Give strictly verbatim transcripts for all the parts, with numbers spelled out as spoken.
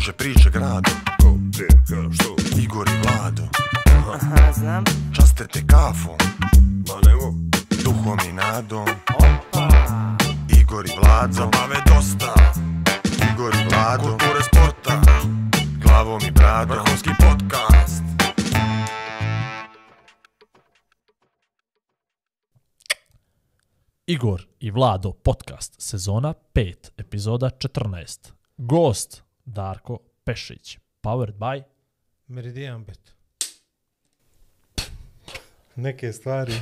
Kruže priče grado, ko, gdje, ka, što, Igor i Vlado. Aha, Aha znam. časte te kafom, Ma nemo. duhom i nadom. Opa. Igor i Vlado, Zabave dosta. Igor i Vlado, Kulture sporta. glavom i bradom. Vrhunski podcast. Igor i Vlado podcast sezona pet, epizoda četrnaest. Gost Darko Pešić. Powered by Meridian Bet. Neke stvari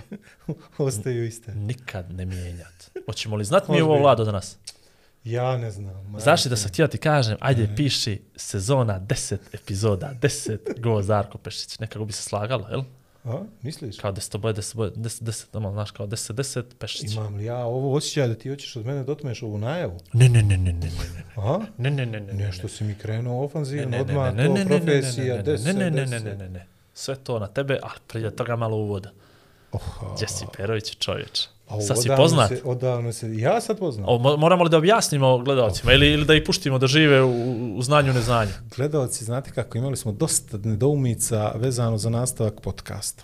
ostaju iste. nikad ne mijenjat. Hoćemo li znati mi ovo, Vlado, danas? Ja ne znam. Znaš li da sam htio ti kažem, ajde ne. piši sezona deset epizoda, deset gost Darko Pešić. Nekako bi se slagalo, jel? A, misliš? Kao deset boje, deset boje, deset, deset, ono, znaš, kao deset, deset Pešić. Imam li ja ovo osjećaj da ti hoćeš od mene dotmeš ovu najavu? Ne, ne, ne, ne, ne, ne. Aha? Ne, ne, ne, ne, ne. Nešto si mi krenuo ofanzivno, Ne, ne, odmah ne, ne, to ne, ne, ne, profesija, ne, deset, ne, ne, ne, ne, deset. ne, ne, ne. Sve to na tebe, ali prije toga malo uvoda. Oha. Gdje si Perović, čovječ? A Sad si odavno poznat? Se, odavno se, ja sad poznat. O, mo- moramo li da objasnimo gledalcima ili, ili da ih puštimo da žive u, u znanju neznanju? Gledalci, znate kako, imali smo dosta nedoumica vezano za nastavak podcasta.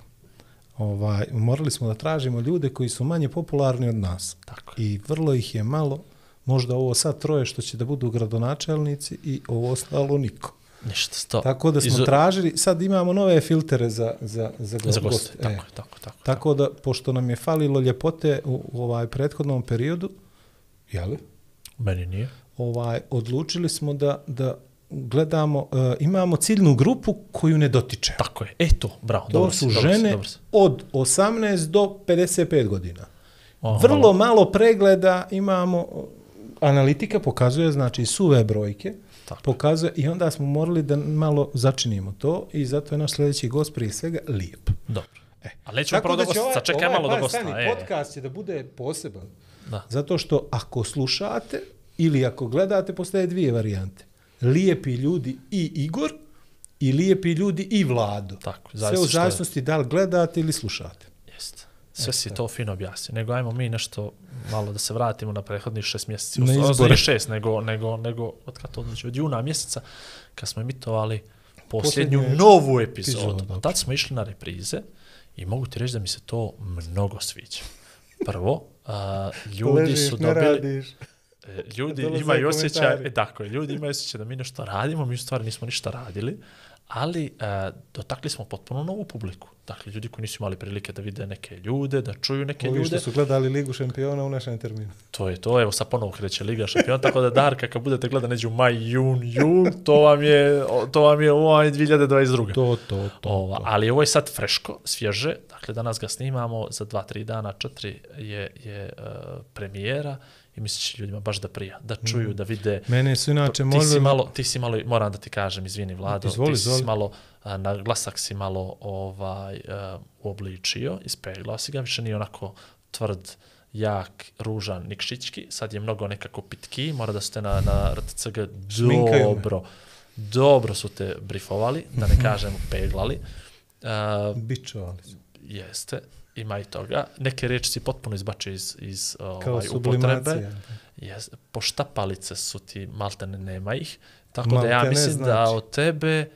Ovaj, morali smo da tražimo ljude koji su manje popularni od nas. Tako je. I vrlo ih je malo, možda ovo sad troje što će da budu gradonačelnici i ovo ostalo niko. Ništa, sto. Tako da smo Izo- tražili, sad imamo nove filtere za, za, za, Za goste. goste, tako, E, je, tako, tako. tako da, pošto nam je falilo ljepote u, u ovaj prethodnom periodu, jeli? Meni nije. Ovaj, odlučili smo da, da gledamo, uh, imamo ciljnu grupu koju ne dotiče. Tako je. E to, bravo. To dobro su si, dobro si, žene dobro si. od osamnaest do pedeset pet godina. O, Vrlo malo. malo pregleda imamo, analitika pokazuje, znači suve brojke, Tako. pokazuje i onda smo morali da malo začinimo to i zato je naš sljedeći gost prije svega lijep. Dobro. E. Ali nećemo prvo do da će gosta, čekaj malo do pa, gosta. stani, E, podcast će da bude poseban. Da. Zato što ako slušate ili ako gledate, postoje dvije varijante. Lijepi ljudi i Igor i lijepi ljudi i Vlado. Tako, sve zavisi u što je. zavisnosti da li gledate ili slušate. Jeste. Sve si to fino objasnio. Nego ajmo mi nešto malo da se vratimo na prethodnih šest mjeseci. Na Odnosno, izbore. nije šest, nego, nego, nego od kad to znači, od juna mjeseca, kad smo emitovali posljednju Posljednju novu epizodu. epizodu, Tad smo išli na reprize i mogu ti reći da mi se to mnogo sviđa. Prvo, a, ljudi Ležiš, su ne dobili... radiš. E, Ljudi Dolaze imaju osjećaj, komentari. e, tako je, ljudi imaju osjećaj da mi nešto radimo, mi u stvari nismo ništa radili, ali e, dotakli smo potpuno novu publiku. Dakle, ljudi koji nisu imali prilike da vide neke ljude, da čuju neke Ovi ljude. što su gledali Ligu šampiona u našem terminu. To je to, evo sad ponovo kreće Liga šampiona, tako da Darka, kad budete gledati neđu maj, jun, jul, to vam je, o, to vam je ovaj dvije hiljade dvadeset druga. To, to, to. Ova, to. ali ovo je sad freško, svježe, dakle danas ga snimamo, za dva, tri dana, četiri je, je uh, premijera i mislim će ljudima baš da prija, da čuju, da vide. Mene su inače ti si molili... malo, ti si malo, moram da ti kažem, izvini Vlado, Izvoli, ti si izvoli. malo, a, na glasak si malo ovaj, uh, uobličio, ispeglao si ga, više nije onako tvrd, jak, ružan, nikšićki, sad je mnogo nekako pitki, mora da su te na, na R T C G Šminkaju me. dobro, dobro su te brifovali, da ne kažem peglali. Uh, Bičovali su. jeste, ima i toga. Neke riječi si potpuno izbačio iz, iz Kao ovaj, sublimacija. upotrebe. Yes, poštapalice su ti, maltene nema ih. Tako Maltene da ja mislim znači. da od tebe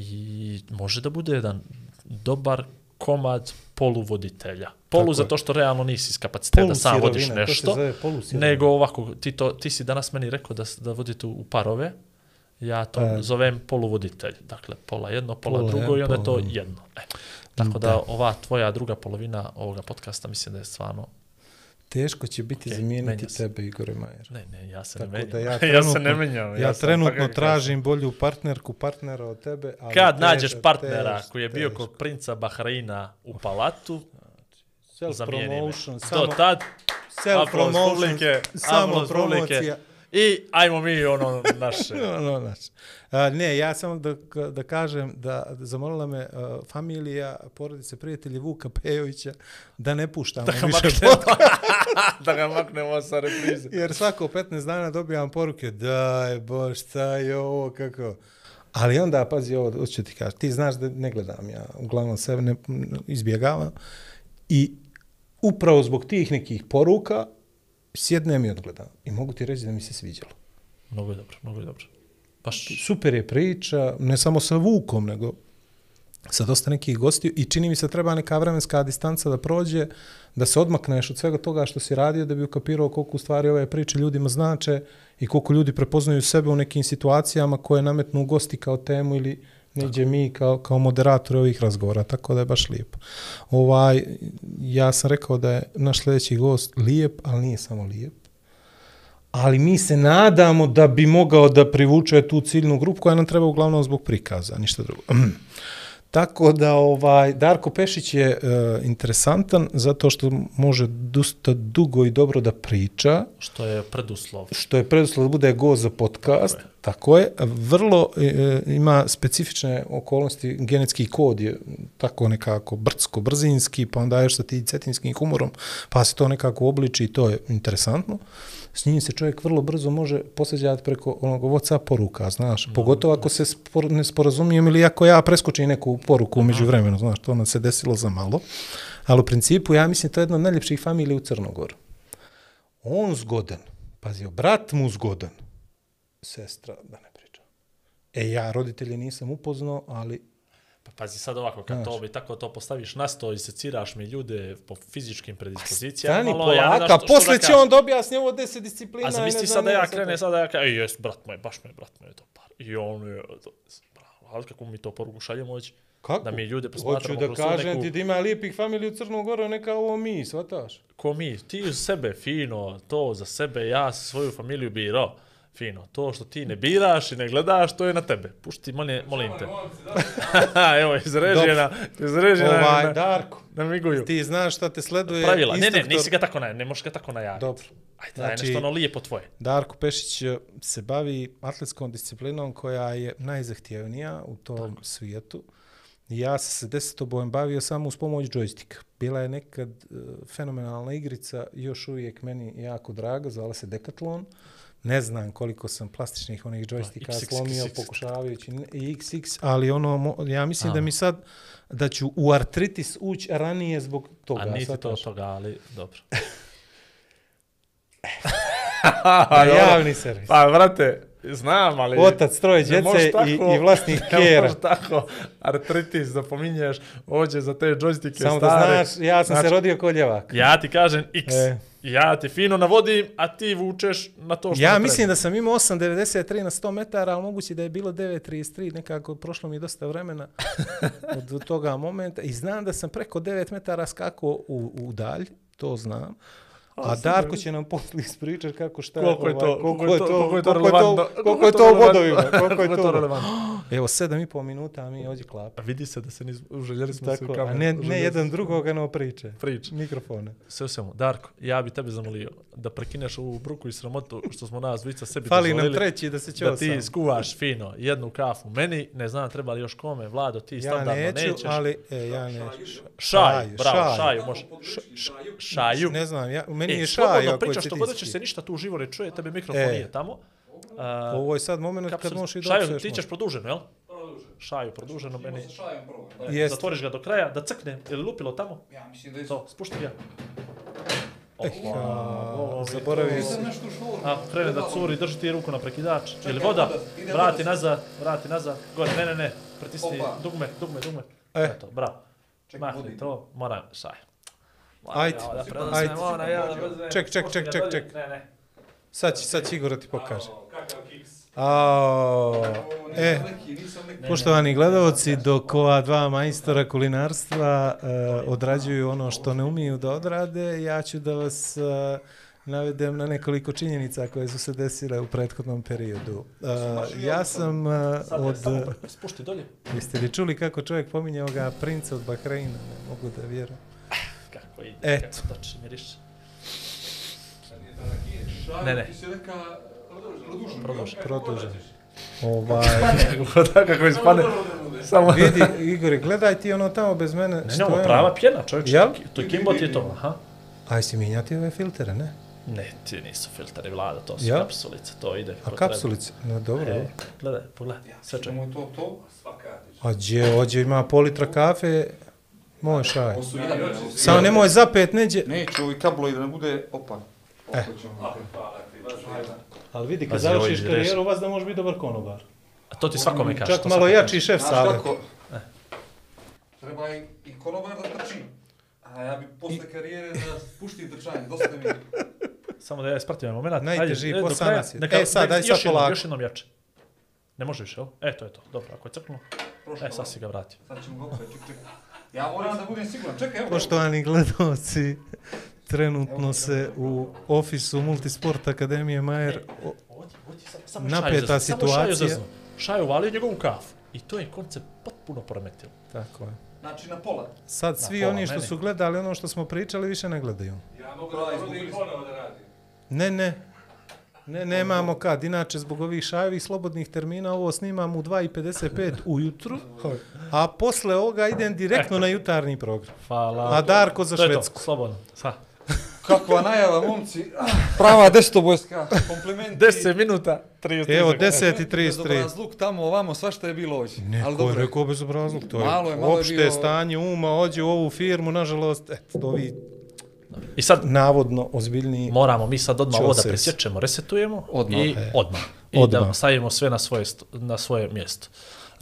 i može da bude jedan dobar komad poluvoditelja. Polu Tako je. zato što realno nisi iz kapaciteta da sam vodiš Polusirovina, to se nešto, zove polusirovina. nego ovako, ti, to, ti si danas meni rekao da, s- da vodite u parove, ja to E. zovem poluvoditelj. Dakle, pola jedno, pola, Pola drugo jedno, i onda je to pola jedno. jedno. E. Tako da, Da. ova tvoja druga polovina ovoga podcasta mislim da je stvarno... Teško će biti Okej, zamijeniti menja se. tebe, Igore Majer. Ne, ne, ja se Tako ne menjam. da ja ja trenutno, se ne menjam. Ja, sam trenutno tako tražim bolju partnerku, partnera od tebe. Ali Kad tež- nađeš partnera tež- koji je bio teško. kod princa Bahreina u palatu, zamijeni me. Self-promotion, Do samo tad, aplauz self-promotion, publike, samo aplauz publike. promocija. I ajmo mi ono naše. No, znači. A, ne, ja samo da, da kažem da zamolila me uh, familija, porodice, prijatelji Vuka Pejovića da ne puštamo Da ga više maknemo, podcast, da ga maknemo sa reprize. jer svako petnaest dana dobijam poruke, daj bož, šta je ovo, kako... Ali onda, pazi ovo, hoću ti kažem, ti znaš da ne gledam ja, uglavnom sebe ne, izbjegavam i upravo zbog tih nekih poruka sjednem i odgledam i mogu ti reći da mi se sviđalo. Mnogo je dobro, mnogo je dobro. Baš. Super je priča, ne samo sa Vukom, nego sa dosta nekih gostiju i čini mi se treba neka vremenska distanca da prođe, da se odmakneš od svega toga što si radio, da bi ukapirao koliko u stvari ove priče ljudima znače i koliko ljudi prepoznaju sebe u nekim situacijama koje nametnu gosti kao temu ili neđe mi kao, kao moderatori ovih razgovora, tako da je baš lijepo. Ovaj, ja sam rekao da je naš sljedeći gost lijep, ali nije samo lijep. Ali mi se nadamo da bi mogao da privuče tu ciljnu grupu koja nam treba uglavnom zbog prikaza, ništa drugo. Tako da ovaj Darko Pešić je uh, interesantan zato što može dosta dugo i dobro da priča. Što je preduslov. Što je preduslov da bude gost za podcast. Tako je. Tako je. Vrlo e, ima specifične okolnosti, genetski kod je tako nekako brdsko, brzinski, pa onda još sa ti cetinskim humorom, pa se to nekako obliči i to je interesantno. S njim se čovjek vrlo brzo može posjeđati preko onog WhatsApp poruka, znaš, no, pogotovo ako se spor, ne sporazumijem ili ako ja preskočim neku poruku umeđu vremenu, znaš, to nam se desilo za malo. Ali u principu, ja mislim, to je jedna od najljepših familija u Crnogoru. On zgodan, pazio, brat mu zgodan, sestra, da ne pričam. E, ja roditelje nisam upoznao, ali... Pa pazi sad ovako, kad to bi tako to postaviš na sto i seciraš mi ljude po fizičkim predispozicijama, stani malo, polaka, ja ne znam što, što posle da će on da objasni ovo deset disciplina. A zamisli sad da ja krene, sad da ja krene, ej, jes, brat moj, baš me, brat moj, je to par. I on je, bravo, ali kako mi to poruku šaljemo već? Kako? Da mi ljude posmatramo kroz neku... Hoću da kažem neku... ti da ima lijepih familija u Crnogoru, neka ovo mi, shvataš? Ko mi, ti uz sebe, fino, to za sebe, ja svoju familiju birao. Fino, to što ti ne biraš i ne gledaš, to je na tebe. Pušti, molim, molim te. Evo, izrežena, izrežena. Ovaj, na, Darko, na miguju. ti znaš šta te sleduje... Pravila, instruktor... ne, ne, nisi ga tako najaviti, ne možeš ga tako najaviti. Dobro. Ajde, znači, daj nešto ono lijepo tvoje. Darko Pešić se bavi atletskom disciplinom koja je najzahtjevnija u tom tako. Svijetu. Ja sam se desetobojem bavio samo uz pomoć džojstika. Bila je nekad uh, fenomenalna igrica, još uvijek meni jako draga, zvala se Decathlon. Ne znam koliko sam plastičnih onih džojstika slomio pokušavajući i iks iks, ali ono, ja mislim A. da mi sad, da ću u artritis ući ranije zbog toga. A niti to toga, ali dobro. Da, javni servis. Pa, vrate, znam, ali... Otac, troje djece i, i vlasnih kjera. Ne možeš tako artritis da pominješ ođe za te džojstike stare. Samo da znaš, ja sam znači, se rodio kod ljevaka. Ja ti kažem X. E. Ja ti fino navodim, a ti vučeš na to što ja ne mislim treba. Da sam imao osam devedeset tri na sto metara, ali moguće da je bilo devet trideset tri, nekako prošlo mi dosta vremena od toga momenta. I znam da sam preko devet metara skakao u, u dalj, to znam. A Darko će nam poslije ispričati kako šta koliko je to, koliko je to, koliko je to relevantno, koliko je to u bodovima, koliko je to relevantno. Evo sedam i pol minuta, a mi ovdje klapa. Vidi se da se ne uželjeli smo tako, se u kameru. A ne, ne jedan drugoga, no priče. Priče. Mikrofone. Sve u svemu. Darko, ja bi tebe zamolio da prekineš ovu bruku i sramotu što smo nas dvica sebi fali dozvolili. Fali nam treći da se ćeo da ti sam. Skuvaš fino jednu kafu. Meni, ne znam, treba li još kome, Vlado, ti ja standardno neću, nećeš. Ali, e, ja neću. Šaj, bravo, šaju, može. Šaju. Ne znam, ja, meni e, je šaj. Priča što god će se ništa tu živo ne čuje, tebe mikrofon e, nije tamo. Uh, ovo je sad moment kad možeš i doći. Šaju, ti ćeš produženo, jel? Produženo. Šaju, produženo meni. Sa zatvoriš ga do kraja, da crkne. Je li lupilo tamo? Ja mislim da je... To, spušti ga. Eh, zaboravio sam. A, krene da curi, drži ti ruku na prekidač. Je li voda? Vrati nazad, vrati nazad. Gore, ne, ne, ne. Pritisni dugme, dugme, dugme. Eto, bravo. Mahni to, moram, šaj. Ajde, ajde. Ček, ček, ček, ček, ček. Sad će, sad će Igor da ti pokaže. Ao, e, poštovani gledalci, dok ova dva majstora kulinarstva uh, odrađuju ono što ne umiju da odrade, ja ću da vas uh, navedem na nekoliko činjenica koje su se desile u prethodnom periodu. Uh, ja sam uh, od... Spušti dolje. Jeste li čuli kako čovjek pominje ovoga princa od Bahreina? Ne mogu da vjerujem. Kako ide, eto. Kako toči, miriš. Ne, ne. Produžen. Produžen. Ovaj... Kako ispane. Samo... Vidi, Igor, gledaj ti ono tamo bez mene. Ne, ne, ovo prava pjena, čovječ. Jel? To je Kimbo ti je to, aha. Aj si mijenjati ove filtere, ne? Ne, ti nisu filteri, Vlada, to su Jel? Kapsulice, to ide. A kapsulice? No dobro. E, gledaj, pogledaj, sve čovjek. Čemu je to to? Svakatić. A gdje, ođe ima pol litra kafe, moj šaj. Samo nemoj zapet neđe. Neću ovi kablovi da ne bude opan. E. Ali vidi, kad završiš karijeru, vas da možeš biti dobar konobar. to ti svakome kaže. Čak malo jači šef Znaš sale. kako? Treba i, i konobar da trči. A ja bi posle karijere da pušti trčanje, dosta mi. Samo da ja ispratim moment. Najteži Ajde, do posanac kraja. je. Neka- E, sad, neka- daj sad još jednom, polako. Još jednom jače. Ne može više, jel? E, to je to. Dobro, ako je crknulo. Prošlo, E, sad si ga vratio. Sad ćemo ga opet, ček, ček. Ja moram da budem siguran, čekaj, evo. Poštovani gledalci, trenutno se u ofisu Multisport Akademije Majer o- Ovdje, ovdje, samo- samo Napeta šaju zeznu, samo šaju situacija. zeznu. Šaju valio njegovu kafu. I to je koncept potpuno poremetilo. Tako je. Znači na pola. Sad svi pola oni što mene. su gledali ono što smo pričali više ne gledaju. Ja mogu da prodim ponovo da radim. Ne, ne. Ne, nemamo kad. Inače, zbog ovih šajevih slobodnih termina ovo snimam u dva i pedeset pet ujutru, a posle ovoga idem direktno na jutarnji program. Hvala. A Darko za To je to, Švedsku. slobodno. Sa. Kakva najava, momci. Prava desetobojska. Komplimenti. deset minuta, trideset Evo, sekunde. deset i trideset tri. Bezobrazluk tamo, ovamo, svašta je bilo ovdje. Ne, Ali ko je dobro. rekao bezobrazluk? To je Malo je, malo je opšte bio- stanje uma, ođe u ovu firmu, nažalost, eto, ovi I sad navodno ozbiljniji. moramo mi sad odmah ovo da Čosec. presječemo, resetujemo Odmah. i E. odmah. I Odmah. da stavimo sve na svoje, st- na svoje mjesto. Uh,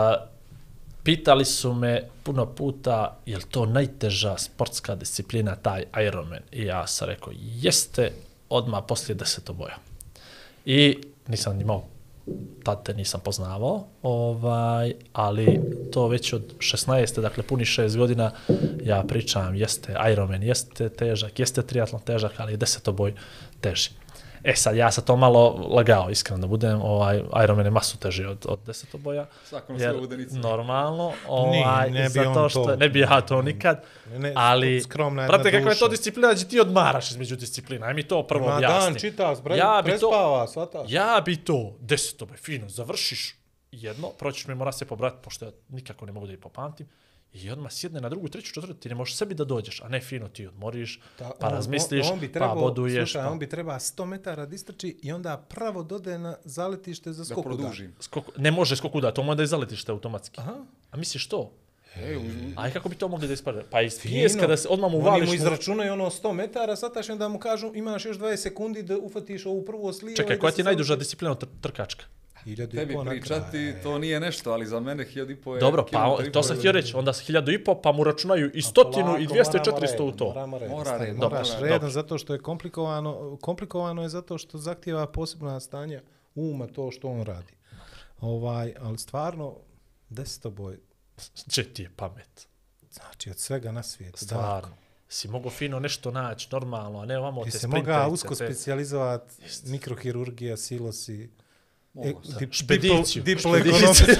pitali su me puno puta je li to najteža sportska disciplina, taj Ironman. I ja sam rekao, jeste odmah poslije desetoboja. I nisam imao, tad te nisam poznavao, ovaj, ali to već od šesnaeste, dakle puni šest godina, ja pričam, jeste Ironman, jeste težak, jeste triatlon težak, ali je desetoboj teži. E sad, ja sam to malo lagao, iskreno da budem, ovaj, Ironman je masu teži od, od desetoboja. Svakom Jer sve udanice. normalno, ovaj, ne bi zato on što, to. ne bi ja to nikad, Ne, ne, ali, skromna jedna brate, kako je to duša. disciplina, da ti odmaraš između disciplina, aj mi to prvo Ma objasni. dan čita, bre, Ja bi to- prespava, svataš. Ja bi to, desetoboj, fino, završiš jedno, proćiš mi mora se pobrati, pošto ja nikako ne mogu da ih popamtim, i odmah sjedne na drugu, treću, četvrtu, ti ne možeš sebi da dođeš, a ne fino ti odmoriš, Da, pa on- razmisliš, on, on bi pa trebao, boduješ. slušaj, pa... on bi treba sto metara da istrči i onda pravo dode na zaletište za Da skoku. produžim. Skok, ne može skoku da, to mora da izaletište automatski. Aha. A misliš to? Ej, uz- A i kako bi to mogli da ispadne? Pa iz Fino. pijeska da se odmah mu Oni uvališ. mu mu- izračunaju ono sto metara, sataš i onda mu kažu imaš još dvadeset sekundi da ufatiš ovu prvu slijevo. Čekaj, i da koja se ti je najduža završi. disciplina tr trkačka? Hiljadu i Tebi po na pričati, kraju. to nije nešto, ali za mene hiljadu i po je... Dobro, pa kilometar i to po sam je- htio reći, onda hiljadu i po, pa mu računaju i stotinu, i Polako, dvjesto, i moramo četiristo u redom, to. Moramo redom, Mora stani, redom, moraš dobro, redom dobro. zato što je komplikovano, komplikovano je zato što zahtijeva posebna stanja uma to što on radi. Ovaj, ali stvarno, desetoboj, Če ti je pamet? znači od svega na svijetu. Stvarno. Darko. Si mogo fino nešto naći, normalno, a ne ovamo Ti te se mogao sprinterice, usko te- specijalizovat, mikrohirurgija, silosi, Mogu e, sad. dip, Špediciju. diplo Špediciju.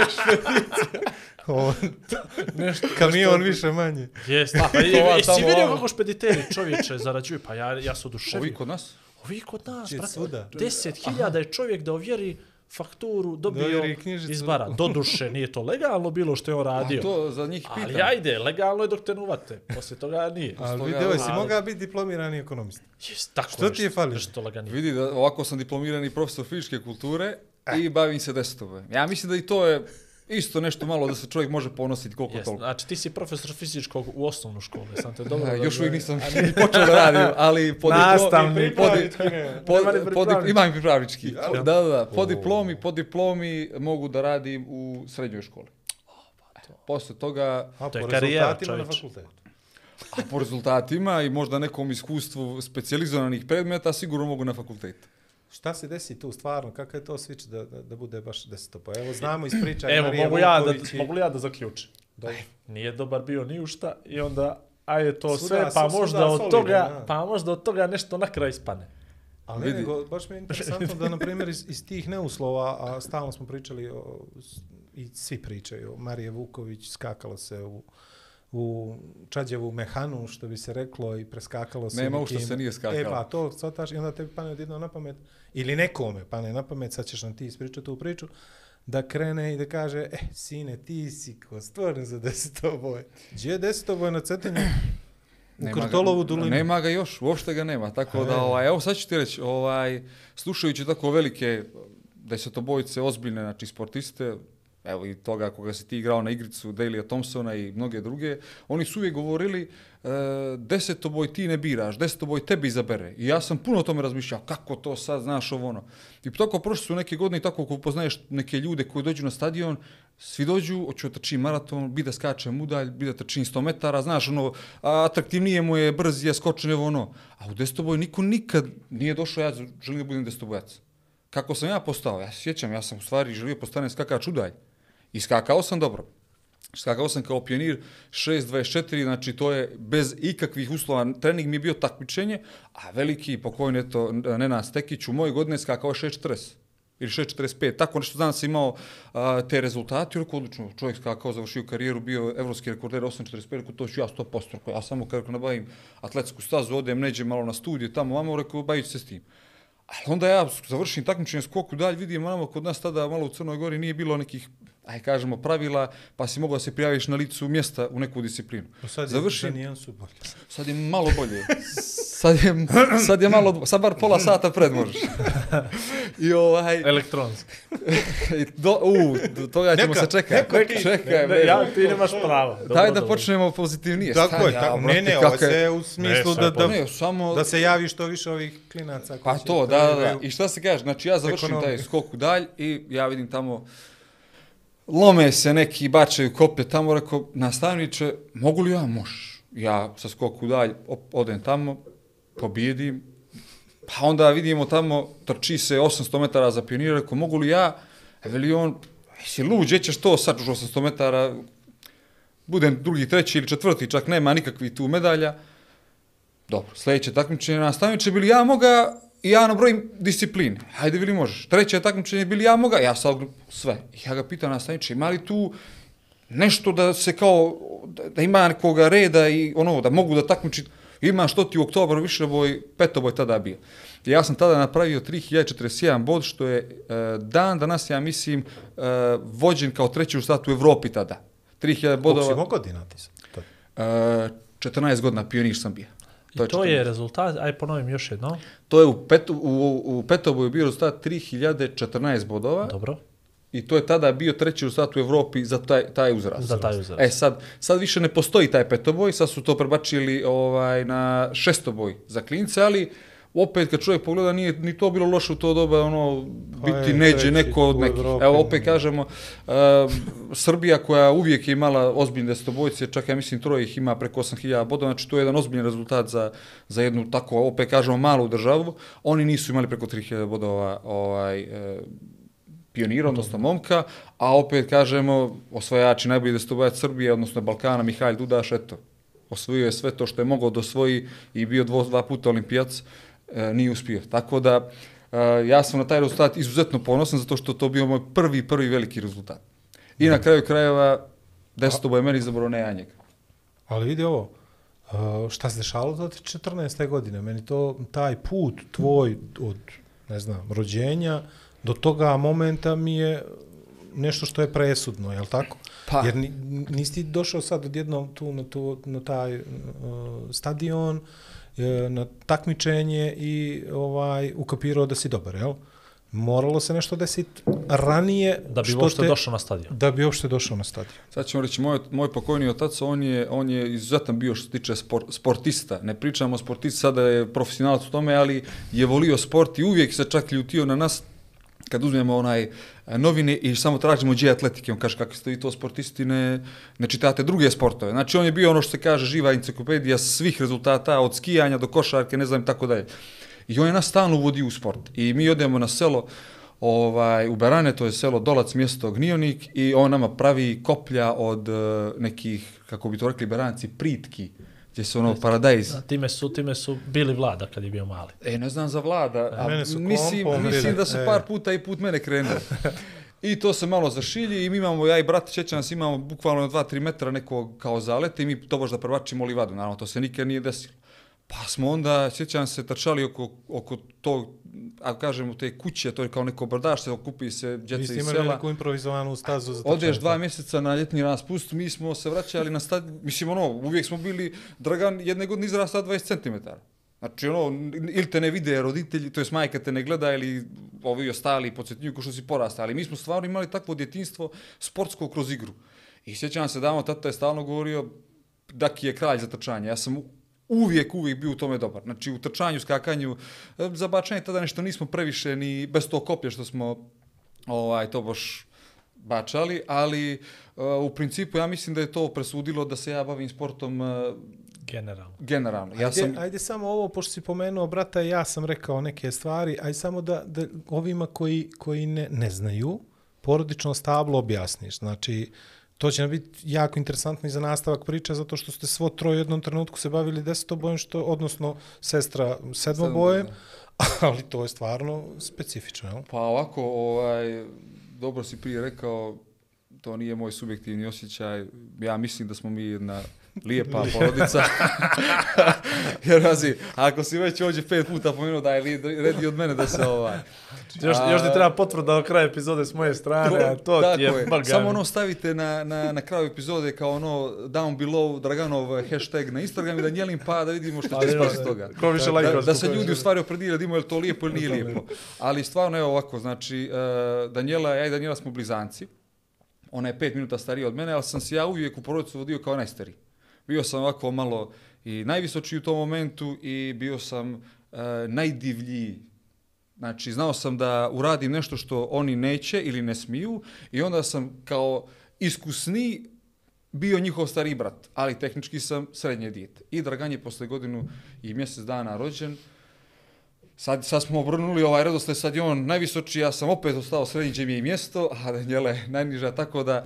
Ovo, kamion više manje. Jeste, pa i- Ova jesi tamo, vidio ovo. kako špediteri čovječe zarađuju? Pa ja, ja se oduševio. Ovi kod nas? Ovi kod nas, Če brate, svuda. deset hiljada je čovjek da ovjeri fakturu, dobio Dovjeri knjižicu. iz bara. Doduše, nije to legalno bilo što je on radio. A to za njih pitam. Ali ajde, legalno je dok te ne uvate. Poslije toga nije. Ali toga- video si, ali- mogao biti diplomirani ekonomista. Jest, tako Što ti je nešto- falilo? Nešto laganije. Vidi da ovako sam diplomirani profesor fizičke kulture i bavim se desetobojem. Ja mislim da i to je isto nešto malo da se čovjek može ponositi koliko Jest, toliko. znači ti si profesor fizičkog u osnovnu školu, sam te dobro... E, da- još uvijek nisam ni počeo da radim, ali po Nastavni, diplomi... po di- pripravnički ne. po- Nema ni po di- pripravnički. Imam i pripravnički. Ja. Da, da, da. Po diplomi, po diplomi mogu da radim u srednjoj školi. Posle toga, A To je po karijera, rezultatima na čovječe. fakultetu. a po rezultatima i možda nekom iskustvu specijalizovanih predmeta, sigurno mogu na fakultetu. Šta se desi tu stvarno? Kakav je to switch da, da, da bude baš desetopoj? Evo znamo iz priča Evo, Marije mogu ja, da, Vuković i- mogu li ja da zaključim? Dobro. Nije dobar bio ni u šta i onda, ajde to Svuda- sve, pa svuda možda od solidan, toga, da. pa možda od toga nešto na kraj ispane. Ali ne, Vidi. nego, baš mi je interesantno da, na primjer, iz, iz tih neuslova, a stalno smo pričali, o, s- i svi pričaju, Marije Vuković, skakalo se u, u Čađevu mehanu, što bi se reklo, i preskakalo se. Nema u što nekim- se nije skakalo. E pa, to shvataš i onda tebi pane odjednom na pamet, ili nekome pane na pamet, sad ćeš nam ti ispričati tu priču, da krene i da kaže, e, sine, ti si ko stvarno za desetoboj. Gdje je desetoboj na Cetinju? U Nema ga- Krtolovu dolinu. Nema ga još, uopšte ga nema. Tako da, E. ovaj, evo sad ću ti reći, ovaj, slušajući tako velike desetobojce, ozbiljne, znači sportiste, evo i toga koga si ti igrao na igricu, Dalija Thompsona i mnoge druge, oni su uvijek govorili e, desetoboj ti ne biraš, desetoboj tebi izabere. I ja sam puno o tome razmišljao, kako to sad, znaš ovo ono. I tako prošli su neke godine i tako ako poznaješ neke ljude koji dođu na stadion, svi dođu, hoću da trčim maraton, bi da skačem udalj, bi da trčim sto metara, znaš, ono, atraktivnije mu je, brz je, skočen, evo ono. A u desetoboj niko nikad nije došao, ja želim da budem desetobojac. Kako sam ja postao? Ja se sjećam, ja sam u stvari želio postane skakač udalj. I skakao sam dobro. Skakao sam kao pionir šest dvadeset četiri, znači to je bez ikakvih uslova. Trening mi je bio takmičenje, a veliki pokojni, eto, Nenad Stekić u moje godine skakao šest četrdeset ili šest četrdeset pet. Tako nešto znam sam imao a, te rezultate, rekao odlično, čovjek skakao, završio karijeru, bio evropski rekorder osam četrdeset pet, rekao to ću ja sto posto, rekao, ja samo kako nabavim atletsku stazu, odem, neđem malo na studije, tamo, vamo, rekao, bavit se s tim. Ali onda ja završim takmičenje skoku dalje, vidim, malo kod nas tada, malo u Crnoj Gori, nije bilo nekih, aj kažemo, pravila, pa si mogao da se prijaviš na licu mjesta u neku disciplinu. Sad je završim, nijansu bolje. Sad je malo bolje. Sad je, sad je malo, sad bar pola sata pred možeš. I ovaj... Elektronski. do, u, do toga ćemo Neka, se čekati. neka ti- Čekaj, Ne, ja, ti nemaš pravo. Dobro, Daj da dobro. počnemo pozitivnije. Tako je, Stanja, tako. brate, Ne, ne, kako ovo je- se u smislu sve da, da, Ne, samo... da se javi što više ovih klinaca. koji Pa će to, da, da, da. treniraju. I šta se kaže? Znači ja završim Ekonomiju. taj skok u dalj i ja vidim tamo lome se neki, bačaju koplje tamo, rekao, nastavniče, mogu li ja? Možeš. Ja sa skok u dalj op, odem tamo, pobjedim, pa onda vidimo tamo, trči se osamsto metara za pionira, rekao, mogu li ja? A veli on, jesi lud, gdje ćeš to sad u osamsto metara, budem drugi, treći ili četvrti, čak nema nikakvih tu medalja. Dobro, sljedeće takmičenje nastavniče, bili ja moga, i ja nabrojim discipline. Hajde, bili možeš. Treće takmičenje, bili ja moga, ja sad sve. I ja ga pitam nastavniče, ima li tu nešto da se kao, da, da ima nekoga reda i ono, da mogu da takmičit, ima što ti u oktobru više boj, petoboj tada bio. I ja sam tada napravio tri hiljade četrdeset jedan bod, što je e, dan danas, ja mislim, e, vođen kao treći rezultat u Evropi tada. tri hiljade Koliko si bodova. imao godina ti sad? To- E, četrnaest godina pionir sam bio. I to je četrnaest. rezultat, aj ponovim još jedno. To je u, petu, u, u petoboju bio rezultat tri hiljade četrnaest bodova. Dobro. I to je tada bio treći rezultat u Evropi za taj, taj uzrast. Za taj uzrast. E sad, sad više ne postoji taj petoboj, sad su to prebačili ovaj, na šestoboj za klince, ali opet kad čovjek pogleda nije ni to bilo loše u to doba, ono, Pa biti je, neđe treći neko od u nekih. Evropi. Evo opet kažemo, uh, Srbija koja uvijek je imala ozbiljne desetobojce, čak ja mislim troje ih ima preko osam hiljada bodova, znači to je jedan ozbiljan rezultat za, za jednu tako, opet kažemo, malu državu. Oni nisu imali preko tri hiljade bodova ovaj, uh, pionira, odnosno momka, a opet kažemo, osvajači najbolji desetobojac Srbije, odnosno Balkana, Mihalj Dudaš, eto, osvojio je sve to što je mogao da osvoji i bio dvo, dva puta olimpijac, e, nije uspio. Tako da, e, ja sam na taj rezultat izuzetno ponosan, zato što to bio moj prvi, prvi veliki rezultat. I na kraju krajeva, desetoboj je meni izabrao, ne ja njega. Ali vidi ovo, uh, šta se dešalo do četrnaeste godine? Meni to, taj put tvoj od, ne znam, rođenja do toga momenta mi je nešto što je presudno, je li tako? Pa. Jer ni, nisi ti došao sad odjednom tu na, tu, na taj uh, stadion, uh, na takmičenje i ovaj ukapirao da si dobar, jel? Moralo se nešto desiti ranije Da bi što uopšte te- došao na stadion. Da bi uopšte došao na stadion. Sad ćemo reći, moj, moj pokojni otac, on je, on je izuzetan bio što se tiče spor, sportista. Ne pričamo o sportisti, sada je profesionalac u tome, ali je volio sport i uvijek se čak ljutio na nas kad uzmemo onaj e, novine i samo tražimo gdje je atletike. On kaže, kako ste vi to sportisti, ne, ne čitate druge sportove. Znači, on je bio ono što se kaže živa enciklopedija svih rezultata, od skijanja do košarke, ne znam, tako dalje. I on je nas stalno uvodio u sport. I mi odemo na selo ovaj, u Berane, to je selo Dolac, mjesto Gnionik, i on nama pravi koplja od uh, nekih, kako bi to rekli Beranci, pritki, gdje su ono paradajz. Da, time su, time su bili Vlada kad je bio mali. E, ne znam za Vlada, a Mene su mislim, kompom mislim bili, da su e. par puta i put mene krenuli. I to se malo zašilji i mi imamo, ja i brat, sjećam se, imamo bukvalno dva tri metra nekog kao zaleta i mi to baš da prebačimo livadu. Naravno, to se nikad nije desilo. Pa smo onda, sjećam se, trčali oko, oko tog, ako kažemo, te kuće, to je kao neko brdašte, okupi se Vi djeca ste iz imali sela. neku improvizovanu stazu za Odeš trčanje. dva mjeseca na ljetni raspust, mi smo se vraćali na stadion, mislim ono, uvijek smo bili, Dragan jedne godine izrasta dvadeset centimetara. Znači ono, ili te ne vide roditelji, to jest majka te ne gleda, ili ovi ostali podsjetnjuju ko što si porasta, ali mi smo stvarno imali takvo djetinjstvo sportsko kroz igru. I sjećam se davno, tata je stalno govorio Daki je kralj za trčanje. Ja sam uvijek, uvijek bio u tome dobar. Znači u trčanju, skakanju, za bačanje tada nešto nismo previše ni bez tog koplja što smo ovaj, to baš bačali, ali uh, u principu ja mislim da je to presudilo da se ja bavim sportom uh, generalno. generalno. Ja ajde, sam... ajde samo ovo, pošto si pomenuo brata, ja sam rekao neke stvari, aj samo da, da ovima koji, koji ne, ne znaju, porodično stablo objasniš. Znači, to će nam biti jako interesantno i za nastavak priče, zato što ste svo troje u jednom trenutku se bavili desetobojem, što, odnosno sestra sedmobojem, ali to je stvarno specifično, jel? Pa ovako, ovaj, dobro si prije rekao, to nije moj subjektivni osjećaj, ja mislim da smo mi jedna lijepa porodica. Jer razi, ako si već ovdje pet puta pomenuo da je red i od mene da se ovaj... Još, još ti treba potvrda do kraja epizode s moje strane, a to ti je, je. magani. Samo ono stavite na, na, na kraju epizode kao ono down below Draganov hashtag na Instagram i da njelim pa da vidimo što će spasti toga. Ko više da, lajka, da, da se ljudi u stvari opredijeli da imaju je li to lijepo ili nije lijepo. Ali stvarno evo ovako, znači uh, Danijela, ja i Danijela smo blizanci. Ona je pet minuta starija od mene, ali sam se ja uvijek u porodicu vodio kao najstariji. Bio sam ovako malo i najvisočiji u tom momentu i bio sam uh, najdivljiji. Znači, znao sam da uradim nešto što oni neće ili ne smiju i onda sam kao iskusni bio njihov stariji brat, ali tehnički sam srednje dijete. I Dragan je posle godinu i mjesec dana rođen. Sad, sad smo obrnuli ovaj redosled, sad je on najvisoči, ja sam opet ostao srednji gdje mi je i mjesto, a Danijela je najniža, tako da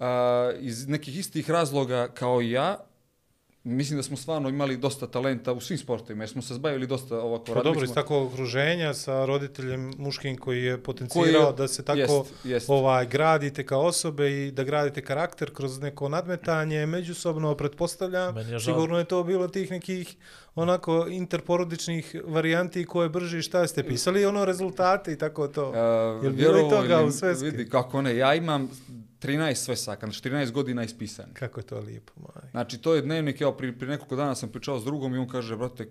a, iz nekih istih razloga kao i ja, mislim da smo stvarno imali dosta talenta u svim sportovima, jer smo se zbavili dosta ovako. Pa dobro, smo... iz takvog okruženja sa roditeljem muškim koji je potencirao koji, da se tako jest, jest. Ovaj, gradite kao osobe i da gradite karakter kroz neko nadmetanje, međusobno pretpostavljam, je sigurno je to bilo tih nekih onako interporodičnih varijanti koje brži šta ste pisali, ono rezultate i tako to. Uh, Jel bilo i toga u sveski? Vidi, kako ne, ja imam trinaest svesaka, znači trinaest godina ispisanih. Kako je to lijepo, maj. Znači, to je dnevnik, evo, prije, prije nekoliko dana sam pričao s drugom i on kaže, brate,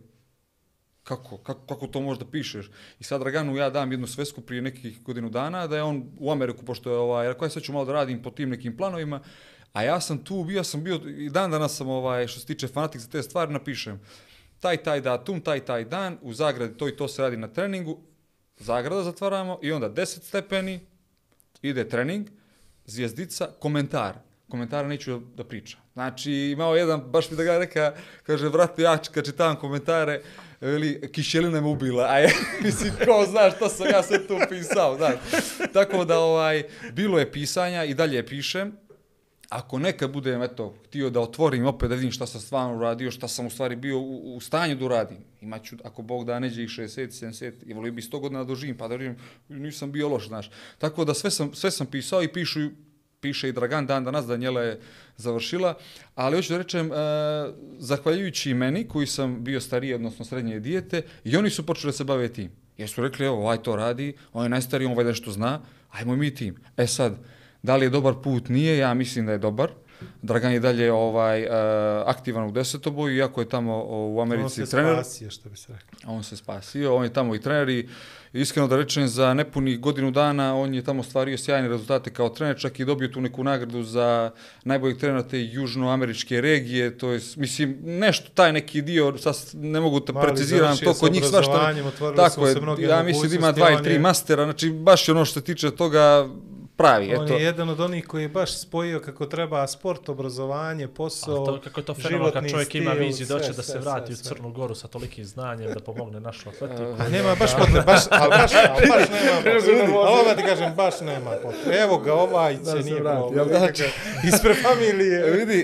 kako, kako, kako to možda pišeš? I sad Draganu ja dam jednu svesku prije nekih godinu dana, da je on u Ameriku, pošto je ovaj, rekao ja sad ću malo da radim po tim nekim planovima, a ja sam tu, bio sam bio, i dan danas sam, ovaj, što se tiče fanatik za te stvari, napišem, taj, taj datum, taj, taj dan, u zagradi to i to se radi na treningu, zagrada zatvaramo i onda deset stepeni, ide trening, zvijezdica, komentar. Komentara neću da pričam. Znači, imao jedan, baš mi da ga reka, kaže, vrate, ja kad čitam komentare, veli, kišelina me ubila, a je, mislim, ko zna što sam ja sve tu pisao, da. Tako da, ovaj, bilo je pisanja i dalje pišem. Ako nekad budem, eto, htio da otvorim opet da vidim šta sam stvarno uradio, šta sam u stvari bio u, u stanju da uradim. Imaću, ako Bog da neđe i šezdeset, sedamdeset, i volio bi sto godina doživim, pa da doživim, nisam bio loš, znaš. Tako da sve sam, sve sam pisao i pišu, piše i Dragan dan danas, Danijela je završila, ali hoću da rečem, uh, zahvaljujući meni, koji sam bio stariji, odnosno srednje dijete, i oni su počeli da se bave tim. Jer su rekli, evo, ovaj to radi, on je najstariji, on ovaj nešto zna, ajmo mi tim. E sad, da li je dobar put? Nije, ja mislim da je dobar. Dragan je dalje ovaj, uh, aktivan u desetoboju, iako je tamo u Americi trener. On se spasio, što bi se rekao. On se spasio, on je tamo i trener i iskreno da rečem, za nepunih godinu dana on je tamo stvario sjajne rezultate kao trener, čak i dobio tu neku nagradu za najboljeg trenera te južnoameričke regije, to je, mislim, nešto, taj neki dio, sad ne mogu te preciziram, to kod njih svašta. Tako je, ja mislim da ima dva ili tri mastera, znači baš je ono što se tiče toga, pravi, on eto. je jedan od onih koji je baš spojio kako treba sport, obrazovanje, posao, to, kako je to fenomenalno kad čovjek stil, ima viziju da će da se vrati sve, u Crnu Goru sa tolikim znanjem da pomogne našu atletiku. A nema baš potrebe, baš, ali baš, ali baš nema potrebe. Ali ovaj ti kažem, baš nema potrebe. Evo ga, ovaj će nije problem. Ispred familije. Vidi,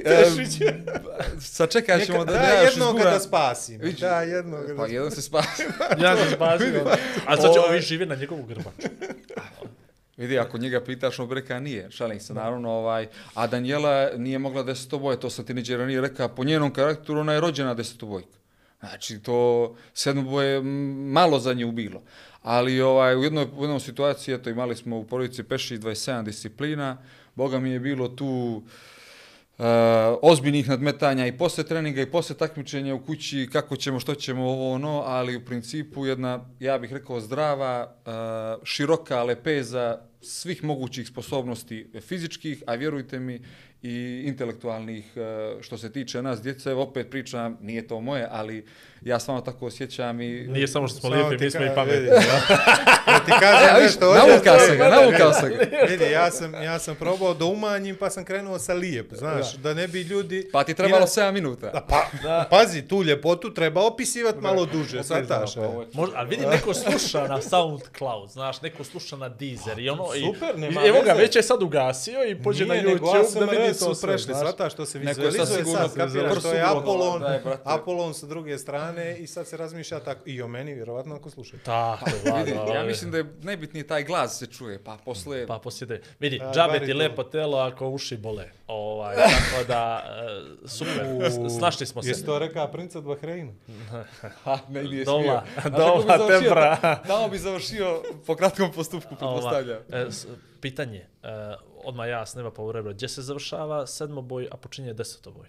sad čekaj ćemo da, da, da ja još izguram. Da jednoga da spasim. Da, jednoga da Pa jedan se spasi. Ja se spasim. A sad će ovi žive na njegovu grbaču. Vidi, ako njega pitaš, on bi reka nije, šalim se, naravno, ovaj, a Danijela nije mogla desetoboje, to sam ti neđe ranije reka, po njenom karakteru ona je rođena desetobojka. Znači, to sedmoboje malo za nju bilo. Ali ovaj, u jednoj, u jednoj situaciji, eto, imali smo u porodici Pešić dvadeset sedam disciplina, Boga mi je bilo tu Uh, ozbiljnih nadmetanja i posle treninga i posle takmičenja u kući, kako ćemo, što ćemo, ovo ono, ali u principu jedna, ja bih rekao, zdrava, uh, široka lepeza svih mogućih sposobnosti fizičkih, a vjerujte mi i intelektualnih, uh, što se tiče nas djece. Opet pričam, nije to moje, ali ja stvarno tako osjećam i... Nije samo što smo Samo lijepi, ti mi smo ka- i pametni. vidi, Da ti kažem nešto. ovdje- Navukao sam ga, navukao sam ga. Vidi, ja sam, ja sam probao da umanjim, pa sam krenuo sa lijep, znaš, da, ne bi ljudi... Pa ti trebalo Ina- sedam minuta. Da, pa, pazi, tu ljepotu treba opisivati malo duže, sataš. Možda, ali vidim, neko sluša na SoundCloud, znaš, neko sluša na Deezer i ono... super, i, nema i evo ga, veze. već je sad ugasio i pođe na Nije, nego YouTube da vidi A S M R to su sve, prešli, znaš. svataš što se Neko je sad vizualizuje, sigurno sad kapiraš što je prsuglo, Apollon, daj, brate. Apollon sa druge strane i sad se razmišlja tako, i o meni, vjerovatno ako slušaju. Tako, Vidi, Vlado, ja ali- mislim da je najbitnije taj glas se čuje, pa posle... Pa posjede. Vidi, A, džabe ti bariton. lepo telo ako uši bole. Ovaj, tako da, e, super, S- snašli smo se. Jesi to rekao princ od Bahreina? Ha, ne, nije Dola, smio. Znaš dola, kako bi završio? tempra. Tamo bi završio po kratkom postupku, pretpostavljam. Ova, e, s- pitanje, e, odmah ja s neba pa u rebro, gdje se završava sedmoboj, a počinje desetoboj?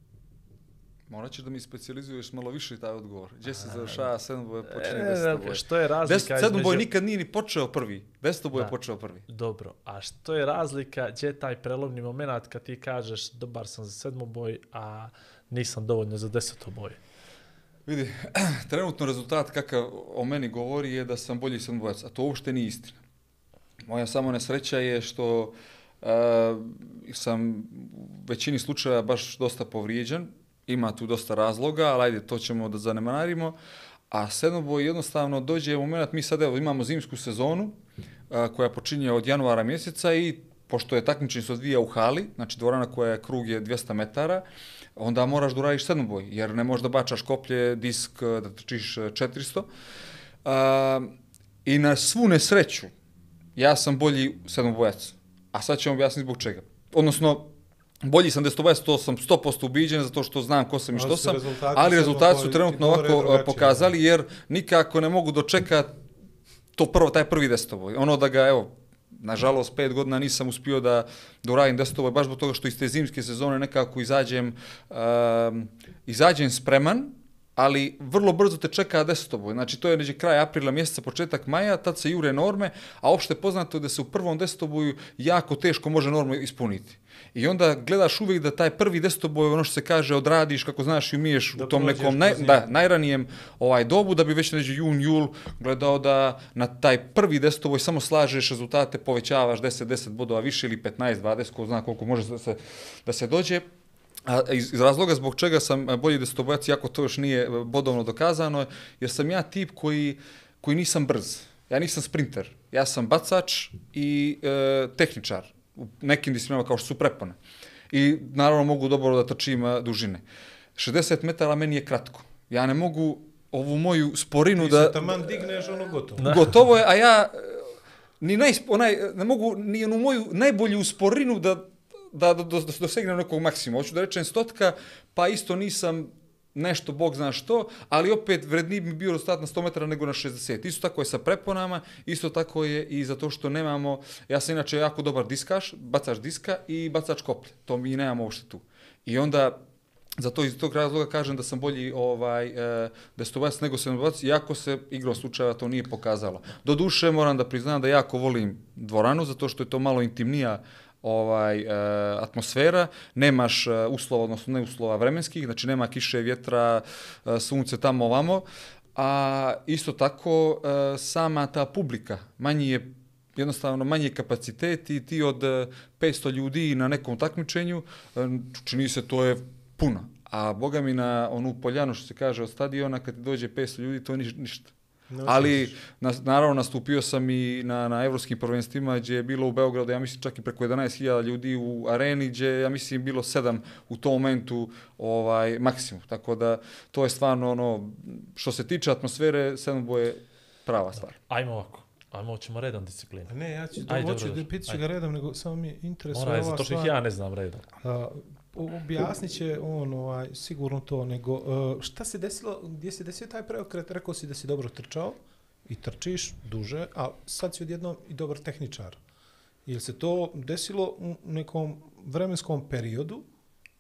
Morat ćeš da mi specijalizuješ malo više taj odgovor. Gdje se završava sedmoboj, počinje E, desetoboj. što je razlika Sedmoboj između- nikad nije ni počeo prvi. Desetoboj je Da. počeo prvi. Dobro, a što je razlika, gdje je taj prelomni moment kad ti kažeš dobar sam za sedmoboj, a nisam dovoljno za desetoboj? Vidi, trenutno rezultat kakav o meni govori je da sam bolji sedmobojac, a to uopšte nije istina. Moja samo nesreća je što uh, sam u većini slučaja baš dosta povrijeđen, ima tu dosta razloga, ali ajde, to ćemo da zanemarimo. A sedmoboj jednostavno dođe u moment, mi sad evo imamo zimsku sezonu a, koja počinje od januara mjeseca i pošto je takmičenje se odvija u hali, znači dvorana koja je krug je dvjesto metara, onda moraš da uradiš sedmoboj, jer ne možeš da bačaš koplje, disk, da trčiš četiristo. A, I na svu nesreću, ja sam bolji sedmobojac. A sad ću vam objasniti zbog čega. Odnosno, bolji sam desetobojac, to sam sto posto ubiđen zato što znam ko sam i što Ali su sam, rezultati ali rezultati su sedmoboji trenutno govore ovako drugačije. pokazali, jer nikako ne mogu dočekati to prvo, taj prvi desetoboj. Ono da ga, evo, nažalost, pet godina nisam uspio da, da uradim desetoboj, baš zbog toga što iz te zimske sezone nekako izađem, um, izađem spreman, ali vrlo brzo te čeka desetoboj. Znači, to je neđe kraj aprila mjeseca, početak maja, tad se jure norme, a opšte poznato je da se u prvom desetoboju jako teško može normu ispuniti. I onda gledaš uvijek da taj prvi desetoboj, ono što se kaže, odradiš, kako znaš i umiješ Da u tom prođeš nekom naj, kroz njega. da, najranijem ovaj dobu, da bi već neđe jun, jul gledao da na taj prvi desetoboj samo slažeš rezultate, povećavaš deset deset bodova više ili petnaest dvadeset, ko zna koliko može da se, da se dođe. A iz, iz razloga zbog čega sam bolji desetobojac, iako to još nije bodovno dokazano, jer sam ja tip koji, koji nisam brz. Ja nisam sprinter. Ja sam bacač i e, tehničar u nekim disciplinama kao što su prepone. I naravno mogu dobro da trčim a, dužine. šezdeset metara meni je kratko. Ja ne mogu ovu moju sporinu Ti da... se taman digneš ono gotovo. Da. Gotovo je, a ja e, ni naj, onaj, ne mogu ni onu moju najbolju sporinu da da do, do, do, dosegnem nekog maksimuma. Hoću da rečem stotka, pa isto nisam nešto, bog zna što, ali opet vredniji bi bio rezultat na sto metara nego na šezdeset. Isto tako je sa preponama, isto tako je i zato što nemamo, ja sam inače jako dobar diskaš, bacač diska i bacač koplje. To mi nemamo uopšte tu. I onda, zato iz tog razloga kažem da sam bolji ovaj, e, desetobojac nego sedmobojac, iako se igrom slučajeva to nije pokazalo. Doduše, moram da priznam da jako volim dvoranu, zato što je to malo intimnija ovaj e, atmosfera, nemaš e, uslova, odnosno ne uslova vremenskih, znači nema kiše, vjetra, e, sunce tamo ovamo, a isto tako e, sama ta publika, manji je jednostavno manji je kapacitet i ti od e, petsto ljudi na nekom takmičenju, e, čini se to je puno, a boga mi na onu poljanu što se kaže od stadiona, kad ti dođe petsto ljudi, to je niš, ništa. Ne Ali, osjetiš. na, naravno, nastupio sam i na, na evropskim prvenstvima gdje je bilo u Beogradu, ja mislim čak i preko jedanaest hiljada ljudi u areni, gdje ja mislim bilo sedam u tom momentu ovaj, maksimum. Tako da, to je stvarno ono, što se tiče atmosfere, sedmoboj je prava stvar. Ajmo ovako, ajmo, ćemo redom disciplinu. Pa ne, ja ću, Ajde, hoću dobro, da pitat ću ajde. ga redom, nego samo mi interesuje Mora je, ova zato što ih stvar. ja ne znam redom. A, objasnit će on ovaj, sigurno to, nego uh, šta se desilo, gdje se desio taj preokret, rekao si da si dobro trčao i trčiš duže, a sad si odjednom i dobar tehničar. Je li se to desilo u nekom vremenskom periodu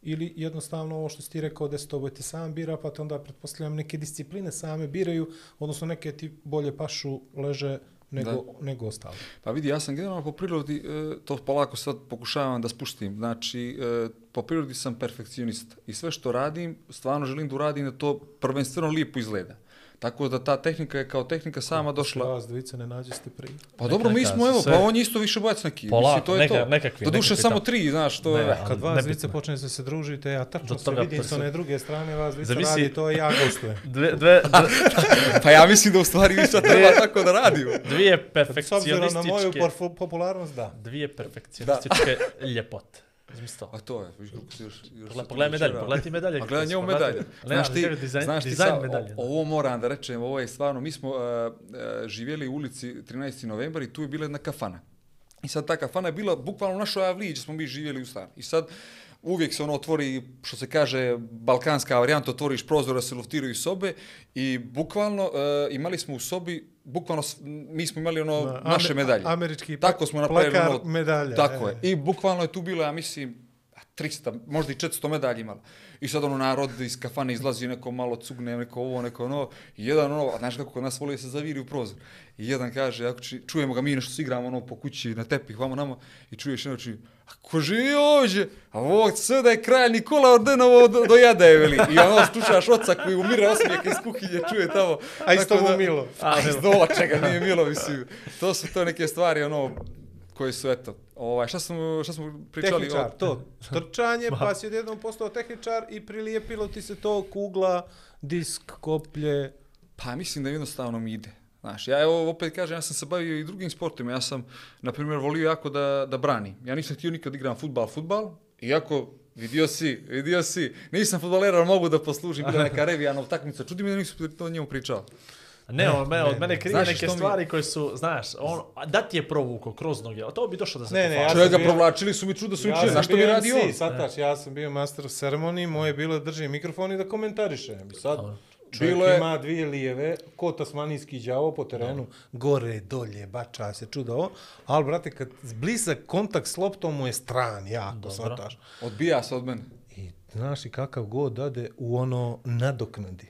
ili jednostavno ovo što si ti rekao desetoboj ti sam bira, pa te onda pretpostavljam neke discipline same biraju, odnosno neke ti bolje pašu leže nego, Da. nego ostalo. Pa vidi, ja sam generalno po prirodi, e, to polako sad pokušavam da spustim, znači e, po prirodi sam perfekcionista i sve što radim, stvarno želim da uradim da to prvenstveno lijepo izgleda. Tako da ta tehnika je kao tehnika sama došla. Vas dvojice ne nađeste prije. Pa dobro, mi smo, evo, sve- pa on je isto više bojac neki. Polako, Mislim, to je neka- to. nekakvi, Doduše nekakvi samo tamo. tri, znaš, to Ne, je... ali Kad vas nebitno. dvojice počnete se družite, ja Do tačno se toga vidim s prsi. one druge strane, vas dvojice Zavisi- radi, to ja gostujem. Dve, dve, dve, Pa ja mislim da u stvari mi sad treba tako da radimo. dvije S obzirom na moju perfekcionističke, porfo- popularnost, da. dvije perfekcionističke ljepote. Uzmi to. A to je, vidiš kako si još... još Pogledaj, se pogledaj tu medalju, radi. pogledaj ti medalje. A gledaj njemu Pogledaj- medalje. Ne, Znaš ali ti, kažem, dizajn, znaš ti dizajn sad, medalje. o- ovo moram da rečem, ovo je stvarno, mi smo uh, uh, živjeli u ulici trinaesti novembar i tu je bila jedna kafana. I sad ta kafana je bila bukvalno u našoj avliji gdje smo mi živjeli u stanu. I sad uvijek se ono otvori, što se kaže, balkanska varijanta, otvoriš prozor da se luftiraju sobe i bukvalno uh, imali smo u sobi, bukvalno, s- mi smo imali ono Na- naše ame- medalje. američki Tako smo napravili plakar ono, medalja, Tako e. je. I bukvalno je tu bilo, ja mislim, tristo, možda i četiristo medalja imalo. I sad ono narod iz kafane izlazi, neko malo cugne, neko ovo, neko ono. I jedan ono, a znaš kako kod nas voli da se zaviri u prozor. I jedan kaže, ako či, čujemo ga mi nešto se igramo ono po kući na tepih, vamo namo, i čuješ jedno či, a ko živi ovdje? A ovog sve da je kralj Nikola Ordenovo do, dojada je, veli. I ono, slušaš oca koji umire osmijeka iz kuhinje, čuje tamo. A isto Tako mu da- milo. A iz dola čega nije milo, mislim. To su to neke stvari, ono, koje su, eto, ovaj, šta smo, šta smo pričali? Tehničar, o- to, trčanje, pa si odjednom postao tehničar i prilijepilo ti se to kugla, disk, koplje. Pa mislim da jednostavno mi ide. Znaš, ja evo opet kažem, ja sam se bavio i drugim sportima. Ja sam, na primjer, volio jako da, da branim. Ja nisam htio nikad igram fudbal, fudbal, iako vidio si, vidio si, nisam fudbaler, ali mogu da poslužim, bila neka revijana utakmica. Čudi mi da nisam to njemu pričao. Ne, on me, od mene krije Znaš neke što mi- stvari koje su, znaš, on, da ti je provuko kroz noge, a to bi došlo da se Ne, ne, pofali. ja sam Čovjek ga bio- provlačili su mi čudo su mi Ja čuli. sam Znaš što mi bio radi M C, on? Sataš, ja sam bio master of ceremony, moje je bilo da držim mikrofon i da komentarišem. I sad čovjek Bilo je- ima dvije lijeve, ko tasmanijski đavo po terenu, gore, dolje, bača se, čudo ovo. Ali, brate, kad blizak kontakt s loptom mu je stran, jako, sataš. Odbija se od mene. I znaš i kakav god dade u ono nadoknadi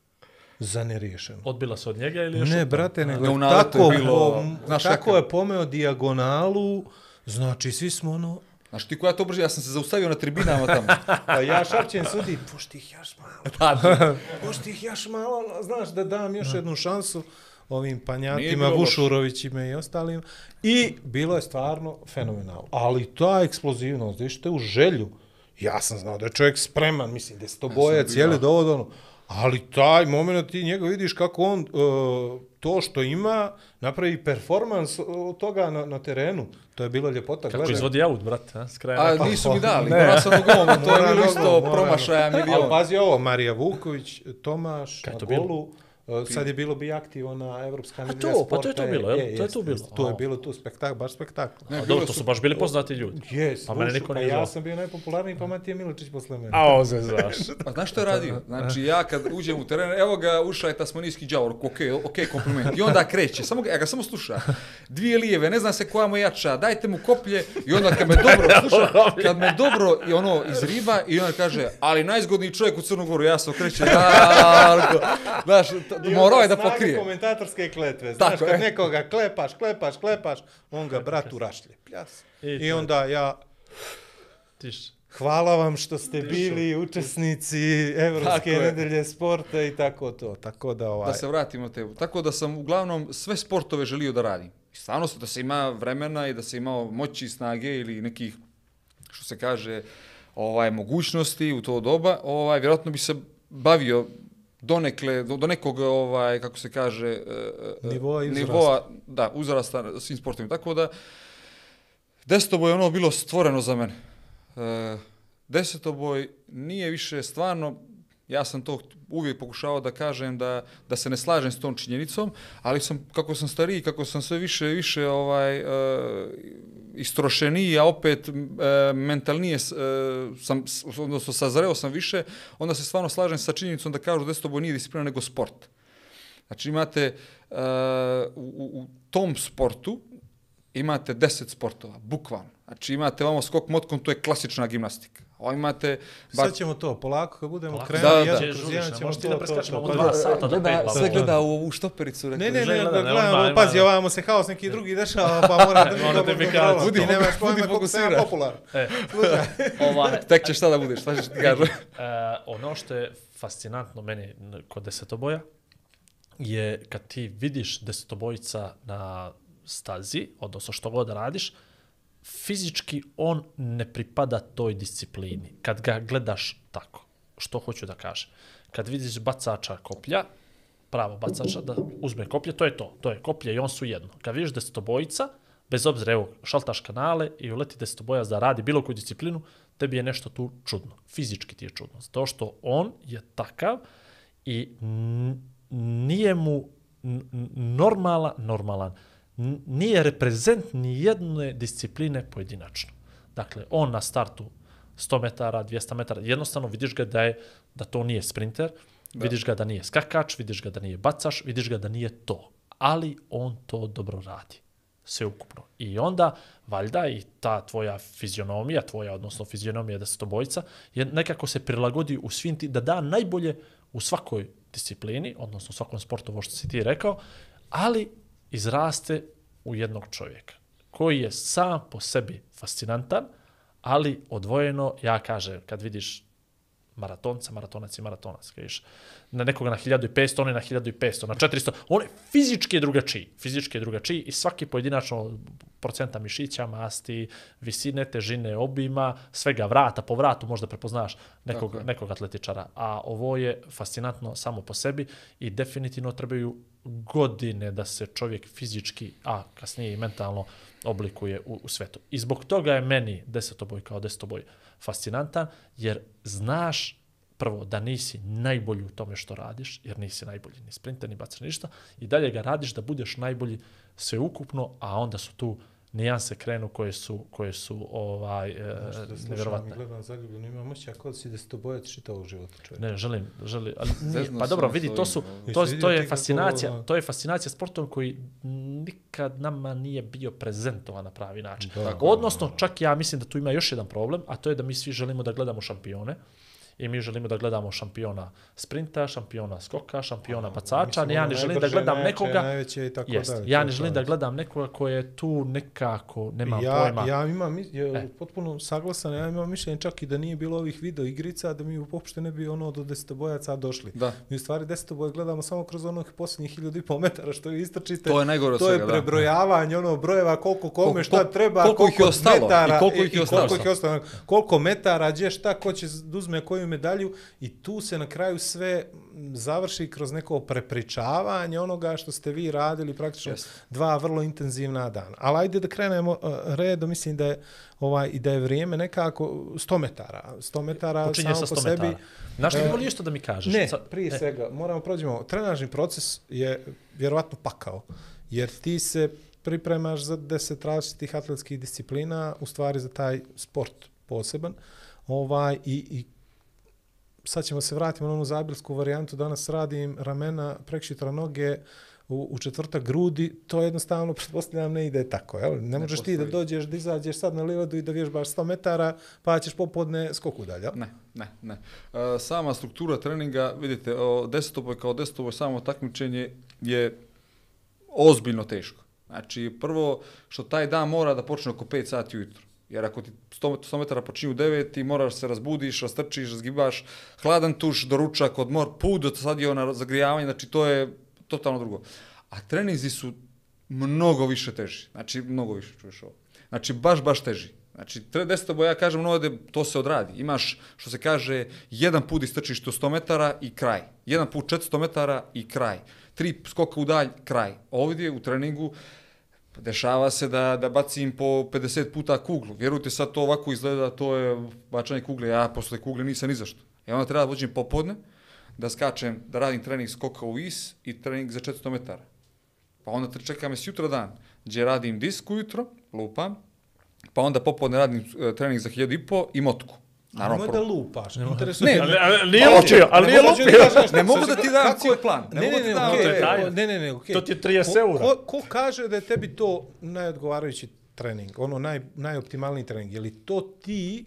za neriješeno. Odbila se od njega ili još? Ne, od- brate, nego Ne, u je naletu tako, je bilo- pom- znaš tako kakav? je pomeo dijagonalu, znači svi smo ono, Znaš ti koja to brže, ja sam se zaustavio na tribinama tamo. pa ja šapćem sudi, pušti ih još malo, Da, pušti ih još malo, znaš, da dam još jednu šansu ovim Nije panjatima, bilo loše. Vušurovićima i ostalim. I bilo je stvarno fenomenalno. Ali ta eksplozivnost, viš te u želju, ja sam znao da je čovjek spreman, mislim, desetobojac, bio, cijeli da. dovod, ono, ali taj moment ti njega vidiš kako on uh, to što ima napravi performans od toga na, na terenu. To je bilo ljepota. Kako gledaj. izvodi aut, brate, a, s kraja. A neka- nisu mi dali, Ne. morao sam nogom, a to je Mora bilo nogom, isto mora promašaja nogom. milion. Ali pazi ovo, Marija Vuković, Tomaš, Kaj je na to bilo? golu. Uh, sad je bilo bi aktivna evropska A nedelja to, sporta. pa to je to bilo, jel? Je, To je jest, tu bilo. jest. To je A. bilo tu spektakl, baš spektakl. Ne, A bilo dobro, to su baš bili poznati ljudi. Jes, Pa mene niko pa nije ja zvao. sam bio najpopularniji, pa Matija Miločić posle mene. A, oze, znaš. Pa znaš što je radio? Znači ja kad uđem u teren, evo ga ušao je tasmanijski đavor, okej, okej, kompliment. I onda kreće, samo ga, ja ga samo sluša. Dvije lijeve, ne zna se koja mu je jača, dajte mu koplje i onda kad me dobro, sluša, kad me dobro i ono izriba i onda kaže, ali najzgodniji čovjek u Crnogoru, ja se okrećem, Darko. Znaš, to- morao je da Snaga pokrije. komentatorske kletve. Znaš, Tako kad je. nekoga klepaš, klepaš, klepaš, on ga bratu rašlje. Pljas. I I to. onda ja, Tiš. hvala vam što ste bili učesnici Evropske Tako je. nedelje sporta i tako to. Tako da ovaj... Da se vratimo na tebu. Tako da sam uglavnom sve sportove želio da radim. I stvarno da se ima vremena i da se ima moći i snage ili nekih, što se kaže, ovaj, mogućnosti u to doba, ovaj, vjerojatno bi se bavio donekle, do, do nekog, ovaj, kako se kaže, e, e, Nivoa i uzrasta. nivoa, da, uzrasta svim sportovima. Tako da, desetoboj je ono bilo stvoreno za mene. E, desetoboj nije više stvarno, ja sam to uvijek pokušavao da kažem da, da se ne slažem s tom činjenicom, ali sam, kako sam stariji, kako sam sve više i više ovaj, e, istrošeniji, a opet e, mentalnije e, sam, odnosno sazreo sam više, onda se stvarno slažem sa činjenicom da kažu da desetoboj nije disciplina nego sport. Znači imate e, u, u tom sportu imate deset sportova, bukvalno. Znači imate vamo skok motkom, to je klasična gimnastika. Ovo imate... Sad ćemo to, polako, kad budemo Polako. krenuli, Da, da, jedno da. kroz Žuriš, jedan ne ćemo možeš ti to, da to, preskačemo to, u pa dva da. sata do gleda, pet. sve gleda u ovu štopericu. Ne, rekao, ne, ne, Žele, ne, da, ne, gledamo, odmah, pazi, ima- ovamo se haos neki drugi dešava, pa mora da Mora biti da kontrola. budi- Ti nemaš budi pojma koliko sam ja fokusiran. popularan. E, Slušaj. ovaj, Tek ćeš šta da budeš, šta ćeš ti kažem. Uh, ono što je fascinantno meni n- kod desetoboja je kad ti vidiš desetobojica na stazi, odnosno što god da radiš, fizički on ne pripada toj disciplini. Kad ga gledaš tako, što hoću da kažem. Kad vidiš bacača koplja, pravo bacača da uzme koplje, to je to. To je koplje i on su jedno. Kad vidiš desetobojica, bez obzira, evo, šaltaš kanale i uleti desetobojac da radi bilo koju disciplinu, tebi je nešto tu čudno. Fizički ti je čudno. Zato što on je takav i n- nije mu n- n- normala, normalan. N- nije reprezent ni jedne discipline pojedinačno. Dakle, on na startu sto metara, dvjesto metara, jednostavno vidiš ga da je da to nije sprinter, da. Vidiš ga da nije skakač, vidiš ga da nije bacaš, vidiš ga da nije to. Ali on to dobro radi. Sve ukupno. I onda, valjda, i ta tvoja fizionomija, tvoja, odnosno fizionomija desetobojica, je nekako se prilagodi u svim ti, da da najbolje u svakoj disciplini, odnosno u svakom sportu, ovo što si ti rekao, ali izraste u jednog čovjeka, koji je sam po sebi fascinantan, ali odvojeno, ja kažem, kad vidiš maratonca, maratonac i maratonac, kažeš, na nekoga na hiljadu i petsto, on je na hiljadu i petsto, na četiristo, on je fizički drugačiji, fizički drugačiji i svaki pojedinačno procenta mišića, masti, visine, težine, obima, svega vrata, po vratu možda prepoznaš nekog, nekog atletičara, a ovo je fascinantno samo po sebi i definitivno trebaju godine da se čovjek fizički, a kasnije i mentalno oblikuje u, u svetu. I zbog toga je meni desetoboj kao desetoboj fascinantan, jer znaš prvo da nisi najbolji u tome što radiš, jer nisi najbolji ni sprinter, ni bacač, ništa, i dalje ga radiš da budeš najbolji sveukupno, a onda su tu nijanse krenu koje su, koje su ovaj, e, nevjerovatne. Da gledam zaljubljeno, imam moća kao da si desetobojac čitavog života čovjek. Ne, želim, želim, ali nije, Zezno pa sam dobro, na vidi, to su, svojim, to, Jesi to vidio je ti fascinacija, kako- to je fascinacija sportom koji nikad nama nije bio prezentovan na pravi način. Tako. Odnosno, čak ja mislim da tu ima još jedan problem, a to je da mi svi želimo da gledamo šampione. I mi želimo da gledamo šampiona sprinta, šampiona skoka, šampiona bacača, Mislim, ja ono ne želim da najbrže, gledam najjače, nekoga. najveće i tako Jest, dalje, ja to ne je želim da to. gledam nekoga ko je tu nekako, nemam ja, pojma. Ja imam, ja E. potpuno saglasan, ja imam mišljenje čak i da nije bilo ovih video igrica, da mi uopšte ne bi ono do desetobojaca došli. Da. Mi u stvari desetoboj gledamo samo kroz onih posljednjih hiljadu i pol metara što vi istrčite. To je najgore od To je svega, da. prebrojavanje ono brojeva koliko kome Koliko- šta treba, koliko ih je ostalo metara i koliko ih je i ostalo. koliko ih je ostalo, koliko metara, gdje šta, ko će da uzme koju medalju i tu se na kraju sve završi kroz neko prepričavanje onoga što ste vi radili praktično Yes. dva vrlo intenzivna dana. Ali ajde da krenemo uh, redom, mislim da je ovaj i da je vrijeme nekako sto metara. sto metara Počinje samo sa po sto sebi. metara. Znaš što E, bi volio što da mi kažeš? Ne, Sad- prije e, svega, moramo prođemo. Trenažni proces je vjerovatno pakao, jer ti se pripremaš za deset različitih atletskih disciplina, u stvari za taj sport poseban. Ovaj, i, i sad ćemo se vratiti na onu zabilsku varijantu, danas radim ramena, prekšitra noge, u, u četvrtak grudi, to jednostavno, pretpostavljam, ne ide tako, jel? Ne, ne možeš ti da postoji. dođeš, da izađeš sad na livadu i da vježbaš sto metara, pa ćeš popodne skoku dalje, jel? Ne, ne, ne. E, sama struktura treninga, vidite, o, desetoboj kao desetoboj samo takmičenje je ozbiljno teško. Znači, prvo što taj dan mora da počne oko pet sati ujutro. Jer ako ti sto metara počinju u devet, ti moraš se razbudiš, rastrčiš, razgibaš, hladan tuš, doručak, odmor, put do stadiona, zagrijavanje, znači to je totalno drugo. A treninzi su mnogo više teži. Znači, mnogo više čuješ ovo. Znači, baš, baš teži. Znači, desetoboj, ja kažem, ovdje to se odradi. Imaš, što se kaže, jedan put istrčiš do sto metara i kraj. Jedan put četiristo metara i kraj. Tri skoka u dalj, kraj. Ovdje u treningu dešava se da, da bacim po pedeset puta kuglu. Vjerujte, sad to ovako izgleda, to je bačanje kugle. Ja posle kugle nisam ni zašto. Ja onda treba da vođem popodne, da skačem, da radim trening skoka u vis i trening za četiristo metara. Pa onda te čeka me sutra dan, gdje radim disk ujutro, lupam, pa onda popodne radim uh, trening za hiljadu i po i motku. Naravno, Naravno, da pro... lupaš. Interesuje Ne, me. Ali, ali nije Pa, lupio, ali nije Ne mogu da ti lupio. kažeš, Ne mogu sad da si- ti dam kako- cijel plan. Ne Ne, mogu ne, da ne, ti dam, okej, e, taj- o, ne, ne, ne, okej. To ti je trideset Ko- eura. Ko, ko kaže da je tebi to najodgovarajući trening, ono naj, najoptimalniji trening? Je li to ti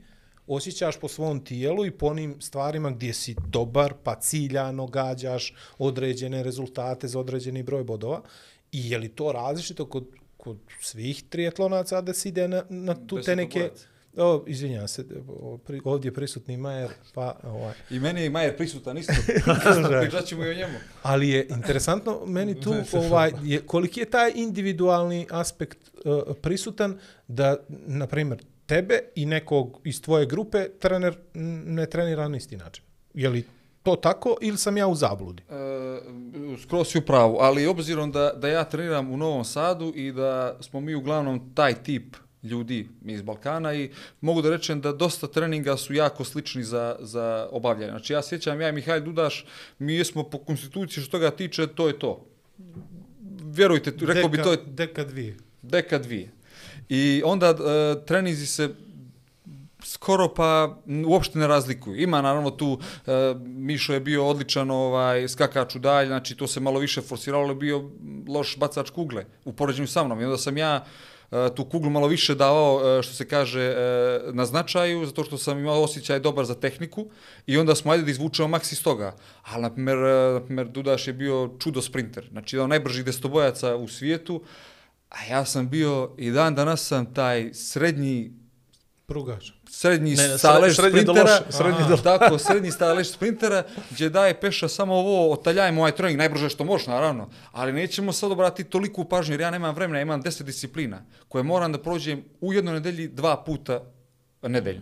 osjećaš po svom tijelu i po onim stvarima gdje si dobar, pa ciljano gađaš određene rezultate za određeni broj bodova. I je li to različito kod, kod svih trijetlonaca da se ide na, na tu te neke... O, izvinjam se, ovdje prisutni Majer, pa ovaj. I meni je Majer prisutan isto. Pričat ćemo i o njemu. Ali je interesantno meni tu ovaj je koliki je taj individualni aspekt uh, prisutan da na primjer tebe i nekog iz tvoje grupe trener ne trenira na isti način. Je li to tako ili sam ja u zabludi? E, skroz si u pravu, ali obzirom da, da ja treniram u Novom Sadu i da smo mi uglavnom taj tip ljudi iz Balkana i mogu da rečem da dosta treninga su jako slični za, za obavljanje. Znači ja sjećam, ja i Mihajl Dudaš, mi smo po konstituciji što ga tiče, to je to. Vjerujte, rekao deka, bi to je... Deka dvije. Deka dvije. I onda uh, treninzi se skoro pa uopšte ne razlikuju. Ima naravno tu, uh, Mišo je bio odličan ovaj, skakač u dalj, znači to se malo više forsiralo, ali bio loš bacač kugle u poređenju sa mnom. I onda sam ja tu kuglu malo više davao, što se kaže, na značaju, zato što sam imao osjećaj dobar za tehniku i onda smo ajde da izvučemo maks iz toga. Ali, na primjer, na primjer, Dudaš je bio čudo sprinter, znači jedan najbržih desetobojaca u svijetu, a ja sam bio i dan danas sam taj srednji prugač. Srednji ne, ne, stalež srednji sprintera, dološ, srednji dološ. Tako, srednji stalež sprintera, gdje daje Peša samo ovo, otaljajmo ovaj trening, najbrže što može, naravno, ali nećemo sad obratiti toliku pažnju, jer ja nemam vremena, ja imam deset disciplina, koje moram da prođem u jednoj nedelji dva puta nedeljno.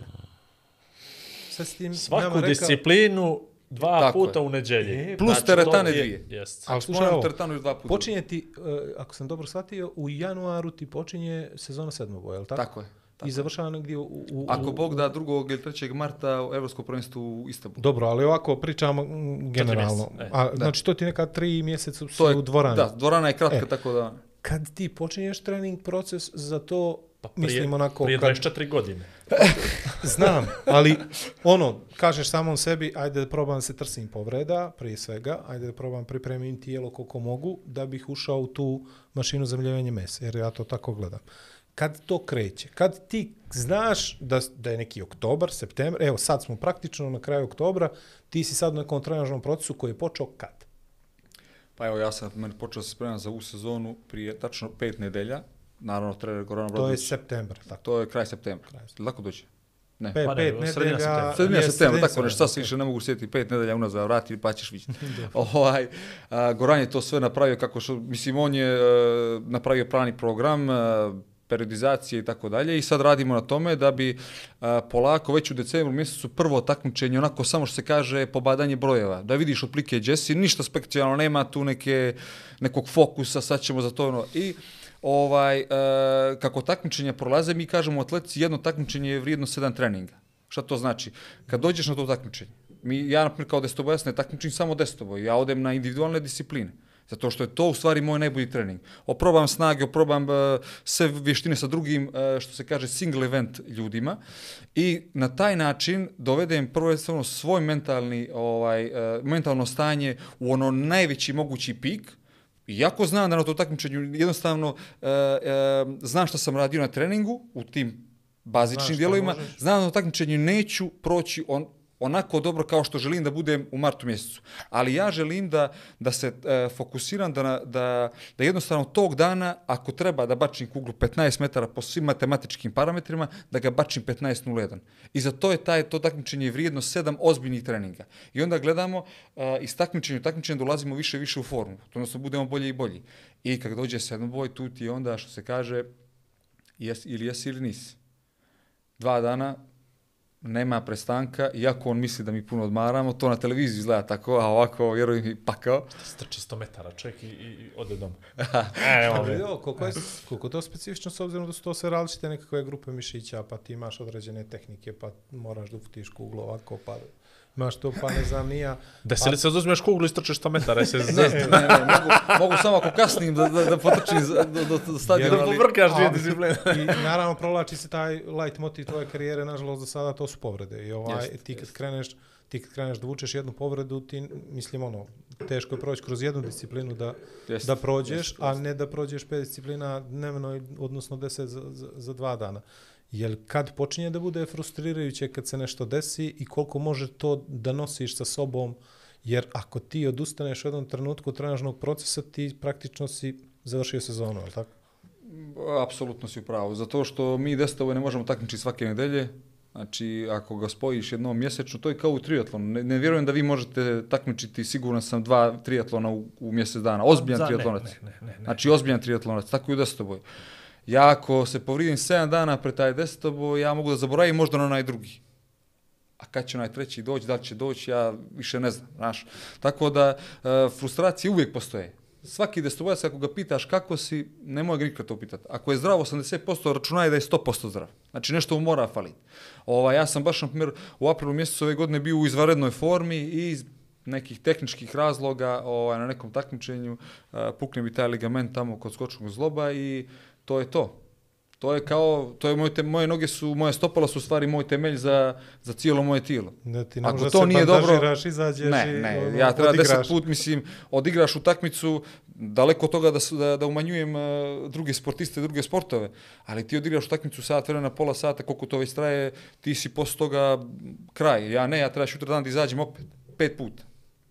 Sad s tim Svaku rekao, disciplinu dva tako puta je. u neđelji. E, Plus znači, teretane je, dvije. Jest. Ali slušaj Moram ovo, teretanu još dva puta. počinje ti, uh, ako sam dobro shvatio, u januaru ti počinje sezona sedmoboja, je li tako? Tako je. Tako. I završava negdje u... u Ako Bog da drugog ili trećeg marta u Evropsko prvenstvo u Istanbulu. Dobro, ali ovako pričamo mm, generalno. mjeseca, A, znači to ti neka tri mjeseca su To je, u dvorani. Da, dvorana je kratka, E. tako da... Kad ti počinješ trening proces za to, Pa prije, mislim onako... prije kad, dvadeset četiri godine. znam, ali ono, kažeš samom sebi, ajde da probam se trsim povreda, prije svega, ajde da probam pripremim tijelo koliko mogu, da bih ušao u tu mašinu za mljevenje mesa, jer ja to tako gledam. Kad to kreće, kad ti znaš da, da je neki oktobar, septembar, evo sad smo praktično na kraju oktobra, ti si sad u nekom trenažnom procesu koji je počeo kad? Pa evo, ja sam meni počeo se spremati za ovu sezonu prije tačno pet nedelja. Naravno, trener Goran To Obradović. je septembar, tako. To je kraj septembra. Kraj Lako dođe? Ne. Pe, Pa ne, pet sredina nedelja... septembra. Sredina je septembra, tako sredina nešto, sad se septembra. više ne mogu sjetiti, pet nedelja unazad vrati pa ćeš vidjeti. ovaj, a, Goran je to sve napravio kako što, mislim, on je a, napravio pravni program, a, periodizacije i tako dalje i sad radimo na tome da bi a, polako već u decembru mjesecu prvo takmičenje, onako samo što se kaže pobadanje brojeva, da vidiš otplike gdje si, ništa specijalno, nema tu neke, nekog fokusa, sad ćemo za to ono, i ovaj, e, kako takmičenja prolaze, mi kažemo atletici, jedno takmičenje je vrijedno sedam treninga. Šta to znači? Kad dođeš na to takmičenje, mi, ja naprimjer kao desetobojac ne takmičim samo desetoboj, ja odem na individualne discipline. Zato što je to u stvari moj najbolji trening. Oprobam snage, oprobam uh, sve vještine sa drugim, uh, što se kaže, single event ljudima i na taj način dovedem prvenstveno svoj mentalni, ovaj, uh, mentalno stanje u ono najveći mogući pik. Iako znam da na to takmičenju jednostavno uh, uh, znam što sam radio na treningu u tim bazičnim dijelovima, znam da na takmičenju neću proći on, onako dobro kao što želim da budem u martu mjesecu. Ali ja želim da, da se e, fokusiram, da, da, da jednostavno tog dana, ako treba da bačim kuglu petnaest metara po svim matematičkim parametrima, da ga bačim petnaest nula jedan. I za to je taj, to takmičenje vrijedno sedam ozbiljnih treninga. I onda gledamo, e, iz takmičenja u takmičenje dolazimo više i više u formu. Odnosno budemo bolji i bolji. I kad dođe sedmoboj, tu ti onda, što se kaže, jes, ili jesi ili nisi. Dva dana, nema prestanka, iako on misli da mi puno odmaramo, to na televiziji izgleda tako, a ovako, vjerujem mi, pakao. Strči sto metara čovjek i, i ode doma. Ali jo, koliko je koliko to specifično s obzirom da su to sve različite nekakve grupe mišića, pa ti imaš određene tehnike, pa moraš da ufutiš kuglu ovako, pa imaš to, pa ne znam, nija. Deseli se uzmeš kuglu i strčiš sto metara. Se Ne, ne, ne, mogu, mogu samo ako kasnim da, da, da potrčim do, do, do stadiona. Da Ali, povrkaš dvije A, discipline. I naravno provlači se taj light motiv tvoje karijere, nažalost do sada to su povrede. I ovaj, Jest, ti kad jest. kreneš, ti kad kreneš da vučeš jednu povredu, ti, mislim, ono, teško je proći kroz jednu disciplinu da, Jest, da prođeš, jest, a jest. ne da prođeš pet disciplina dnevno, odnosno deset za, za, za dva dana. Jel kad počinje da bude frustrirajuće kad se nešto desi i koliko može to da nosiš sa sobom, jer ako ti odustaneš u jednom trenutku trenažnog procesa, ti praktično si završio sezonu, je li tako? Apsolutno si u pravu, zato što mi desetove ne možemo takmičiti svake nedelje. Znači, ako ga spojiš jednom mjesečno, to je kao u triatlonu. Ne, ne vjerujem da vi možete takmičiti, siguran sam, dva triatlona u, u mjesec dana. Ozbiljan triatlonac. Ne, ne, ne, ne. Znači, ozbiljan triatlonac, tako i u desetoboj. Ja ako se povrijedim sedam dana pre taj desetoboj, ja mogu da zaboravim možda na onaj drugi. A kad će onaj treći doći, da li će doći, ja više ne znam, znaš. Tako da, e, frustracije uvijek postoje. Svaki desetobojac, ako ga pitaš kako si, nemoj ga nikad to pitati. Ako je zdrav osamdeset posto, računaj da je sto posto zdrav. Znači nešto mu mora faliti. Ova, ja sam baš, na primjer, u aprilu mjesecu ove godine bio u izvanrednoj formi i iz nekih tehničkih razloga ovaj, na nekom takmičenju uh, pukne mi taj ligament tamo kod skočnog zloba i to je to. To je kao, to je moje, te, moje noge su, moje stopala su u stvari moj temelj za, za cijelo moje tijelo. Da ti ne ako može to se nije dobro, izađeš ne, i ne, ono, ja treba odigraš. deset put, mislim, odigraš u takmicu, daleko od toga da, da, da umanjujem uh, druge sportiste, druge sportove, ali ti odigraš u takmicu sat vremena, pola sata, koliko to već traje, ti si posle toga kraj. Ja ne, ja treba sutra dan da izađem opet, pet puta.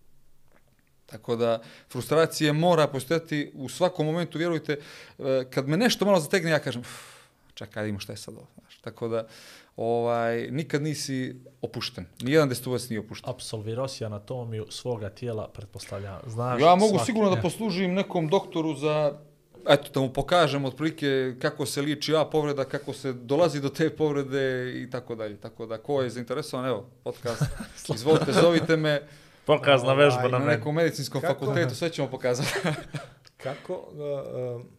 Tako da, frustracije mora postojati u svakom momentu, vjerujte, kad me nešto malo zategne, ja kažem, čekaj, vidimo šta je sad ovo. Tako da, ovaj, nikad nisi opušten. Nijedan desetobojac nije opušten. Apsolvirao si anatomiju svoga tijela, pretpostavljam. Znaš, ja mogu svaki, sigurno ne. da poslužim nekom doktoru za, eto, da mu pokažem otprilike kako se liči A povreda, kako se dolazi do te povrede i tako dalje. Tako da, ko je zainteresovan, evo, podcast, izvolite, zovite me. Pokazna vežba na Na mene. nekom medicinskom Kako? fakultetu, sve ćemo pokazati. Kako, uh, uh,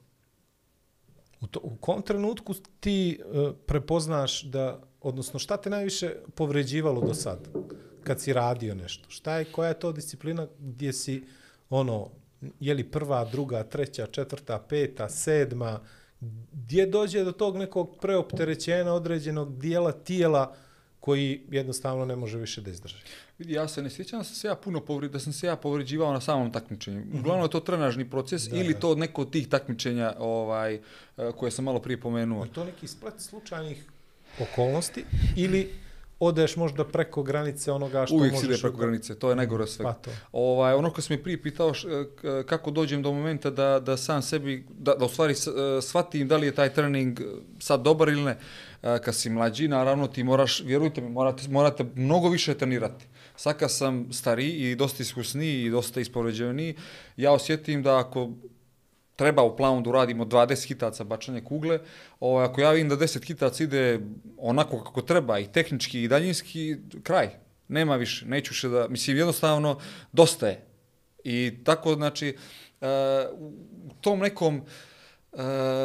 u, to, u kom trenutku ti uh, prepoznaš da, odnosno šta te najviše povređivalo do sad, kad si radio nešto? Šta je, koja je to disciplina gdje si, ono, je li prva, druga, treća, četvrta, peta, sedma, gdje dođe do tog nekog preopterećenja određenog dijela tijela koji jednostavno ne može više da izdrži? Vidi, ja se ne sjećam da sam se ja puno povređivao, da sam se ja povređivao na samom takmičenju. Uglavnom je to trenažni proces da, ili to neko od tih takmičenja ovaj, koje sam malo prije pomenuo. Je to neki splet slučajnih okolnosti ili odeš možda preko granice onoga što uvijek možeš... Uvijek si ide preko granice, to je najgore svega. Pa to. Ovaj, ono ko si mi prije pitao š, kako dođem do momenta da, da sam sebi, da, da u stvari shvatim da li je taj trening sad dobar ili ne. Kad si mlađi, naravno ti moraš, vjerujte mi, morate, morate mnogo više trenirati. Sad kad sam stariji i dosta iskusniji i dosta ispovređeniji, ja osjetim da ako treba u planu da uradimo dvadeset hitaca bačanje kugle, ovaj, ako ja vidim da deset hitaca ide onako kako treba i tehnički i daljinski, kraj. Nema više, neću še da, mislim jednostavno dosta je. I tako, znači, uh, u tom nekom uh,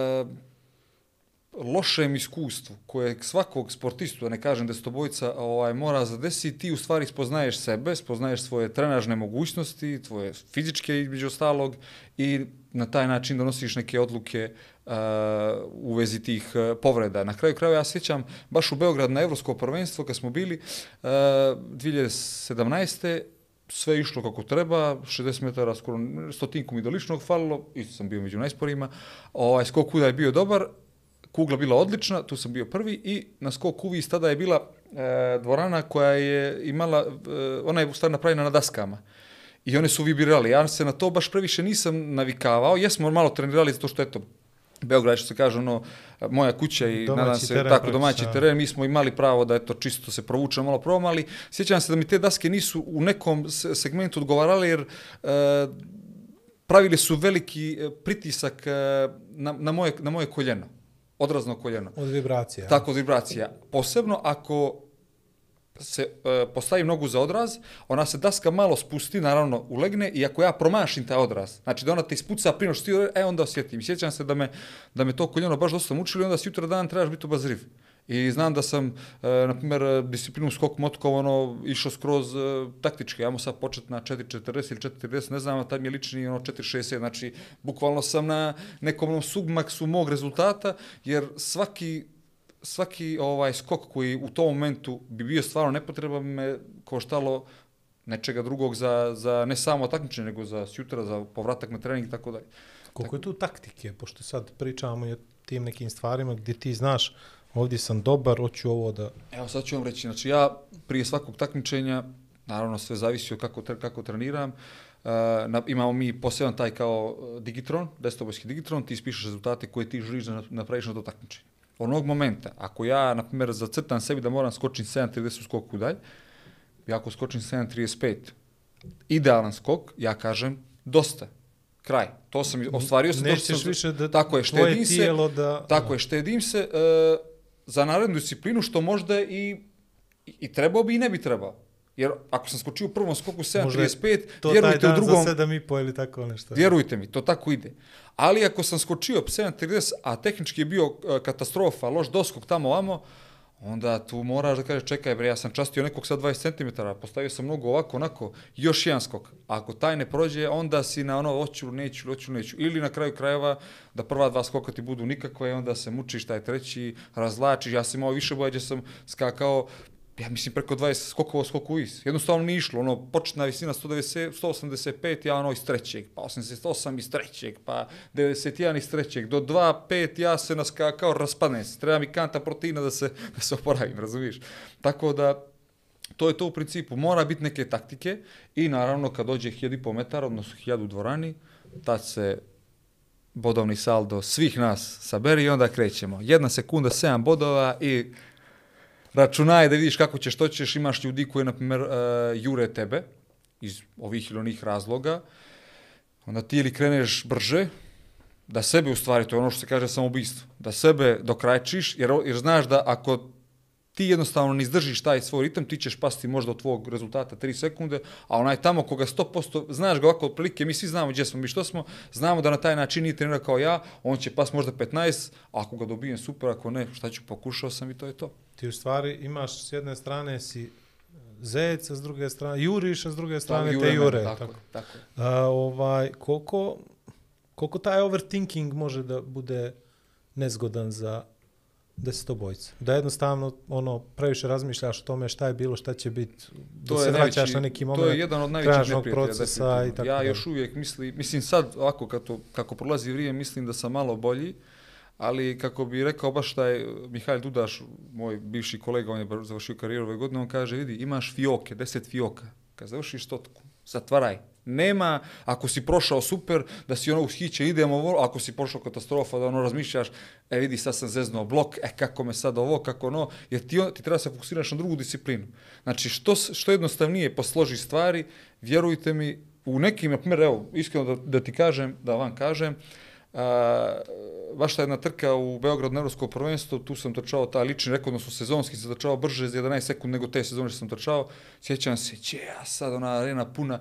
lošem iskustvu koje svakog sportistu, ne kažem desetobojca, ovaj, mora zadesiti, ti u stvari spoznaješ sebe, spoznaješ svoje trenažne mogućnosti, tvoje fizičke između ostalog i na taj način donosiš neke odluke uh, u vezi tih uh, povreda. Na kraju krajeva ja sjećam baš u Beograd na Evropsko prvenstvo kad smo bili uh, dvije hiljade sedamnaeste. Sve išlo kako treba, šezdeset metara, skoro stotinku mi do ličnog falilo, isto sam bio među najsporijima, ovaj, skok kuda je bio dobar, kugla bila odlična, tu sam bio prvi i na skok uvis tada je bila e, dvorana koja je imala, e, ona je u stvari napravljena na daskama. I one su vibrirali. Ja se na to baš previše nisam navikavao. Jesmo malo trenirali zato što, eto, Beograd, što se kaže, ono, moja kuća i domaći nadam se, teren, tako, domaći praktično. teren, mi smo imali pravo da, eto, čisto se provučemo, malo probamo, ali sjećam se da mi te daske nisu u nekom segmentu odgovarali, jer e, pravili su veliki pritisak e, na, na, moje, na moje koljeno. Odrazno koljeno. Od vibracija. Tako, od vibracija. Posebno ako se e, postavi nogu za odraz, ona se daska malo spusti, naravno ulegne i ako ja promašim taj odraz, znači da ona te ispuca prije što ti, e onda osjetim. Sjećam se da me, da me to koljeno baš dosta mučilo i onda si jutra dan trebaš biti obazriv. I znam da sam, e, na primjer, disciplinu skok motkov, ono, išao skroz e, taktički. Ja mu sad počet na četiri četrdeset ili četiri trideset, ne znam, a tad mi je lični ono, četiri šezdeset. Znači, bukvalno sam na nekom onom submaksu mog rezultata, jer svaki, svaki ovaj skok koji u tom momentu bi bio stvarno nepotreban me koštalo nečega drugog za, za ne samo takmičenje, nego za sjutra, za povratak na trening i tako dalje. Koliko je tu taktike, pošto sad pričamo i o tim nekim stvarima gdje ti znaš ovdje sam dobar, hoću ovo da... Evo sad ću vam reći, znači ja prije svakog takmičenja, naravno sve zavisi od kako, kako treniram, uh, na, imamo mi poseban taj kao digitron, desetobojski digitron, ti ispišeš rezultate koje ti želiš da napraviš na to takmičenje. Onog momenta, ako ja, na primjer, zacrtam sebi da moram skočiti sedam trideset u skoku udalj, ja ako skočim sedam trideset pet, idealan skok, ja kažem dosta. Kraj. To sam ostvario se. Nećeš sam, više da tako je, tvoje se, tijelo da... Tako da. je, štedim se uh, za narednu disciplinu, što možda i, i, i trebao bi i ne bi trebao. Jer ako sam skočio u prvom skoku sedam trideset pet, vjerujte u drugom... To taj dan za sedam i po ili tako nešto. Vjerujte mi, to tako ide. Ali ako sam skočio sedam trideset, a tehnički je bio uh, katastrofa, loš doskok tamo vamo, onda tu moraš da kažeš, čekaj bre, ja sam častio nekog sa dvadeset centimetara, postavio sam mnogo ovako, onako, još jedan skok. Ako taj ne prođe, onda si na ono, hoću, neću, hoću, neću. Ili na kraju krajeva, da prva dva skoka ti budu nikakve, onda se mučiš, taj treći, razlačiš. Ja sam imao više boja gdje sam skakao, ja mislim preko dvadeset skokova skoku is. Jednostavno nije išlo, ono, početna visina sto devedeset, sto osamdeset pet, ja ono iz trećeg, pa osamdeset osam iz trećeg, pa devedeset jedan iz trećeg, do dva pet ja se naskakao, raspadnem se, treba mi kanta proteina da se, da se oporavim, razumiješ? Tako da, to je to u principu, mora biti neke taktike i naravno kad dođe hiljadu i pol metara, odnosno hiljadu u dvorani, tad se bodovni saldo svih nas saberi i onda krećemo. Jedna sekunda, sedam bodova i računaj da vidiš kako ćeš, što ćeš, imaš ljudi koji, na primjer, uh, jure tebe iz ovih ili onih razloga, onda ti ili kreneš brže, da sebe u stvari, to je ono što se kaže samoubistvo, da sebe dokrajčiš, jer, jer znaš da ako ti jednostavno ne izdržiš taj svoj ritam, ti ćeš pasti možda od tvog rezultata tri sekunde, a onaj tamo koga sto posto, znaš ga ovako otprilike, mi svi znamo gdje smo, mi što smo, znamo da na taj način nije trenira kao ja, on će pasti možda petnaest, a ako ga dobijem super, ako ne, šta ću, pokušao sam i to je to. Ti u stvari imaš s jedne strane si zec, a s druge strane juriš, a s druge strane tako, te jure. Tako, tako. tako. A, ovaj, koliko, koliko taj overthinking može da bude nezgodan za desetobojca? Da jednostavno ono, previše razmišljaš o tome šta je bilo, šta će biti, da se vraćaš na neki moment to je jedan od najvećih procesa i tako. Ja još uvijek mislim, mislim sad ovako kako, kako prolazi vrijeme, mislim da sam malo bolji, ali kako bi rekao baš taj Mihajl Dudaš, moj bivši kolega, on je završio karijeru ove godine, on kaže, vidi, imaš fioke, deset fioka, kad završiš stotku, zatvaraj. Nema, ako si prošao super, da si ono ushiće, idemo, ako si prošao katastrofa, da ono razmišljaš, e vidi, sad sam zeznuo blok, e kako me sad ovo, kako ono, jer ti, ti treba se fokusiraš na drugu disciplinu. Znači, što, što jednostavnije posloži stvari, vjerujte mi, u nekim, na primjer, evo, iskreno da, da ti kažem, da vam kažem, a, baš ta jedna trka u Beogradu na Evropsko prvenstvo, tu sam trčao taj lični rekord, odnosno sezonski sam trčao brže za jedanaest sekund nego te sezone što sam trčao, sjećam se, će ja sad ona arena puna,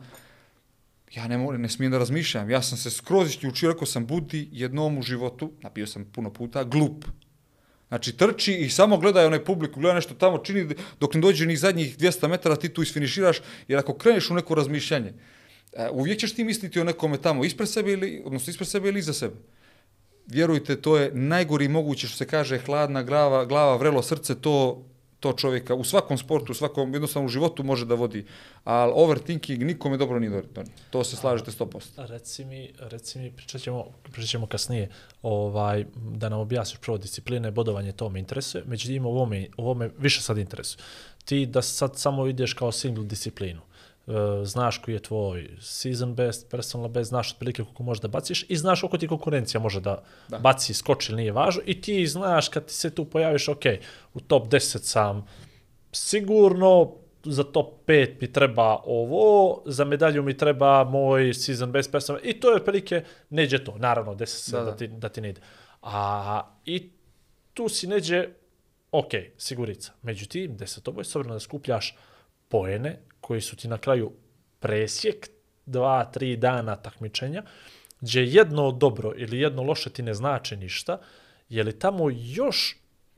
ja ne, moram, ne smijem da razmišljam, ja sam se skroz isključio, rekao sam budi jednom u životu, napio sam puno puta, glup. Znači trči i samo gledaj onaj publiku, gledaj nešto tamo čini, dok ne dođe ni zadnjih dvjesto metara ti tu isfiniširaš, jer ako kreneš u neko razmišljanje, uvijek ćeš ti misliti o nekome tamo ispred sebe ili, odnosno ispred sebe ili iza sebe. Vjerujte, to je najgori moguće što se kaže hladna glava, glava, vrelo srce, to, to čovjeka u svakom sportu, u svakom jednostavnom životu može da vodi, ali overthinking nikome dobro nije donio. To se slažete sto posto. Reci mi, reci mi, pričat ćemo, pričat ćemo kasnije, ovaj, da nam objasniš prvo discipline, bodovanje, to me interesuje, međutim, ovo me, ovo me više sad interesuje. Ti da sad samo ideš kao single disciplinu, znaš koji je tvoj season best, personal best, znaš otprilike koliko možeš da baciš i znaš koliko ti konkurencija može da, da. baci, skoči ili nije važno i ti znaš kad ti se tu pojaviš, ok, u top deset sam sigurno, za top pet mi treba ovo, za medalju mi treba moj season best personal i to je otprilike, neđe to, naravno, deset da, da. da, ti, da ti ne ide. A i tu si neđe, ok, sigurica. Međutim, desetoboj, s obzirom da skupljaš poene, koji su ti na kraju presjek, dva, tri dana takmičenja, gdje jedno dobro ili jedno loše ti ne znači ništa, je li tamo još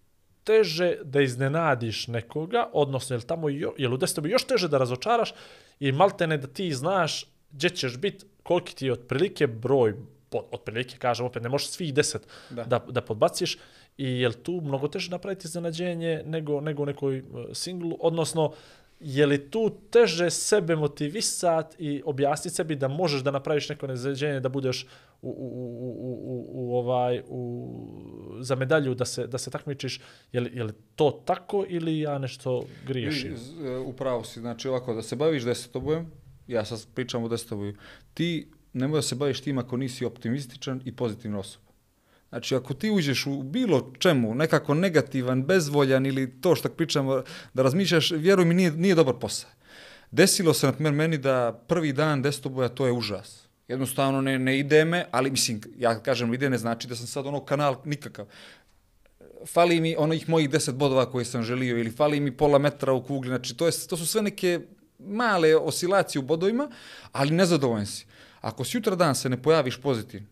teže da iznenadiš nekoga, odnosno je li tamo jo, je li u desetoboj još teže da razočaraš i maltene da ti znaš gdje ćeš biti, koliki ti je otprilike broj, otprilike kažem opet, ne možeš svih deset da, da, da podbaciš i je li tu mnogo teže napraviti iznenađenje nego, nego u nekoj singlu, odnosno je li tu teže sebe motivisati i objasniti sebi da možeš da napraviš neko nezređenje, da budeš u, u, u, u, u, ovaj, u, za medalju, da se, da se takmičiš, je li, je li to tako ili ja nešto griješim? Upravo si, znači ovako, da se baviš desetobojem, ja sad pričam o desetoboju, ti nemoj da se baviš tim ako nisi optimističan i pozitivna osoba. Znači, ako ti uđeš u bilo čemu, nekako negativan, bezvoljan ili to što pričamo, da razmišljaš, vjeruj mi, nije, nije dobar posao. Desilo se, na primjer, meni da prvi dan desetoboja, to je užas. Jednostavno ne, ne ide me, ali mislim, ja kažem ide ne znači da sam sad ono kanal nikakav. Fali mi onih mojih deset bodova koje sam želio ili fali mi pola metra u kugli, znači to, je, to su sve neke male oscilacije u bodovima, ali nezadovoljan si. Ako si jutra dan se ne pojaviš pozitivno,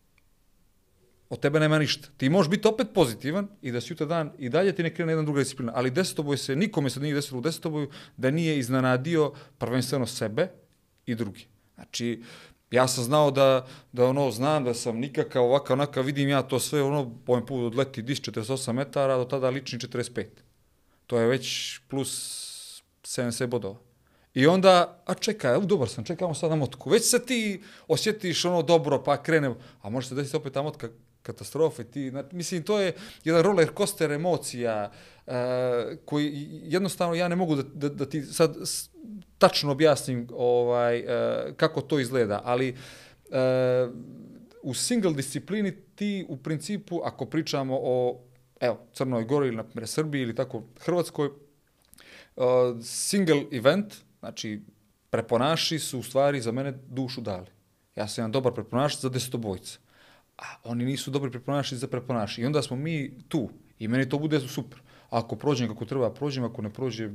od tebe nema ništa. Ti možeš biti opet pozitivan i da si jutra dan i dalje ti ne krene jedna druga disciplina, ali desetoboj se, nikome se nije desilo u desetoboju da nije iznenadio prvenstveno sebe i drugi. Znači, ja sam znao da, da ono, znam da sam nikakav ovakav, onakav, vidim ja to sve, ono, ovaj put odleti dis četrdeset osam metara, do tada lični četrdeset pet. To je već plus sedamdeset bodova. I onda, a čekaj, dobar sam, čekamo sad na motku. Već se ti osjetiš ono dobro, pa krenemo, a može se desiti opet ta motka katastrofe. Ti, mislim, to je jedan roller coaster emocija uh, koji jednostavno ja ne mogu da, da, da ti sad tačno objasnim ovaj, uh, kako to izgleda, ali uh, u single disciplini ti u principu, ako pričamo o evo, Crnoj Gori ili na primjer Srbiji ili tako Hrvatskoj, uh, single event, znači preponaši su u stvari za mene dušu dali. Ja sam jedan dobar preponaš za desetobojca, a oni nisu dobri preponaši za preponaši. I onda smo mi tu i meni to bude super. Ako prođem kako treba, prođem, ako ne prođe,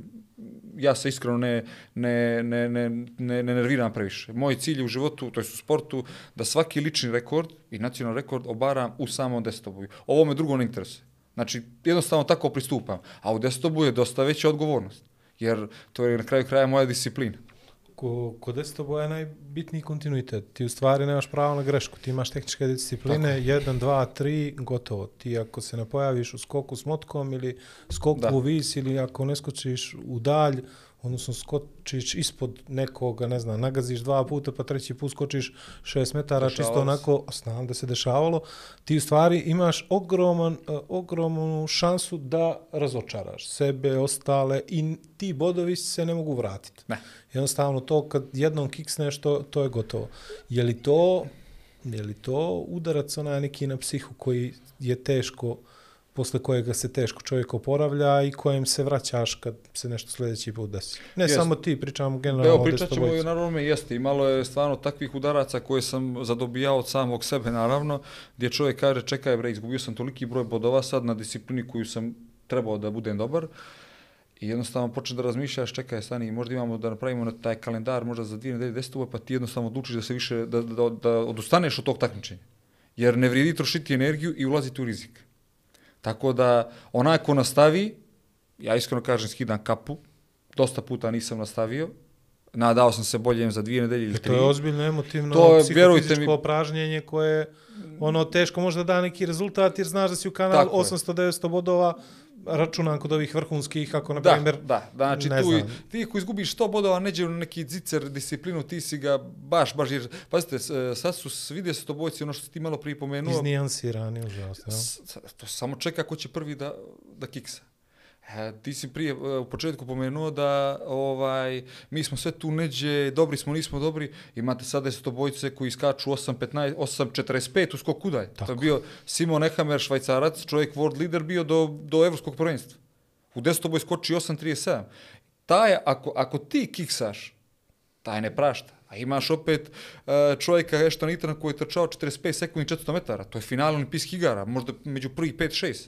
ja se iskreno ne, ne, ne, ne, ne, ne nerviram previše. Moj cilj je u životu, to je u sportu, da svaki lični rekord i nacionalni rekord obaram u samom desetoboju. Ovo me drugo ne interesuje. Znači, jednostavno tako pristupam. A u desetoboju je dosta veća odgovornost, jer to je na kraju kraja moja disciplina. Ko, kod desetoboja je najbitniji kontinuitet. Ti u stvari nemaš pravo na grešku. Ti imaš tehničke discipline, jedan, dva, tri, gotovo. Ti ako se ne pojaviš u skoku s motkom ili skoku da. u vis ili ako ne skočiš u dalj, odnosno skočiš ispod nekoga, ne znam, nagaziš dva puta pa treći put skočiš šest metara, dešavalo čisto onako, znam da se dešavalo, ti u stvari imaš ogroman, uh, ogromnu šansu da razočaraš sebe, ostale i ti bodovi se ne mogu vratiti. Ne. Jednostavno to kad jednom kiksneš, to, to je gotovo. Je li to, je li to udarac onaj neki na psihu koji je teško, posle kojega se teško čovjek oporavlja i kojem se vraćaš kad se nešto sljedeći put desi. Ne jest. Samo ti, pričamo generalno. Evo, pričat ćemo i naravno me jeste. Imalo je stvarno takvih udaraca koje sam zadobijao od samog sebe, naravno, gdje čovjek kaže, čekaj bre, izgubio sam toliki broj bodova sad na disciplini koju sam trebao da budem dobar. I jednostavno počne da razmišljaš, čekaj, stani, možda imamo da napravimo na taj kalendar, možda za dvije nedelje desetoboj, pa ti jednostavno odlučiš da se više, da, da, da odustaneš od tog takmičenja. Jer ne vrijedi trošiti energiju i ulaziti u rizik. Tako da, onaj ko nastavi, ja iskreno kažem, skidam kapu, dosta puta nisam nastavio, nadao sam se boljem za dvije nedelje ili tri. To je ozbiljno emotivno, to je, psihofizičko mi... pražnjenje koje ono teško može da da neki rezultat, jer znaš da si u kanalu osamsto do devetsto bodova, računam kod ovih vrhunskih, ako na primjer, da, da, znači ne tu znam. Ti ko izgubiš sto bodova, neđe u neki zicer disciplinu, ti si ga baš, baš, jer, pazite, sad su svi desetobojci, ono što si ti malo prije pomenuo, iznijansirani, užasno. To samo čeka ko će prvi da, da kiksa. E, ti si prije u početku pomenuo da ovaj, mi smo sve tu neđe, dobri smo, nismo dobri, imate sad desetobojce koji skaču osam petnaest, osam četrdeset pet u skoku dalje. To je bio Simon Ehammer, Švajcarac, čovjek world leader bio do, do evropskog prvenstva. U desetoboj skoči osam trideset sedam. Taj, ako, ako ti kiksaš, taj ne prašta. A imaš opet uh, čovjeka Ashton Eatona koji je trčao četrdeset pet sekundi četiristo metara. To je final olimpijskih igara, možda među prvih pet šest.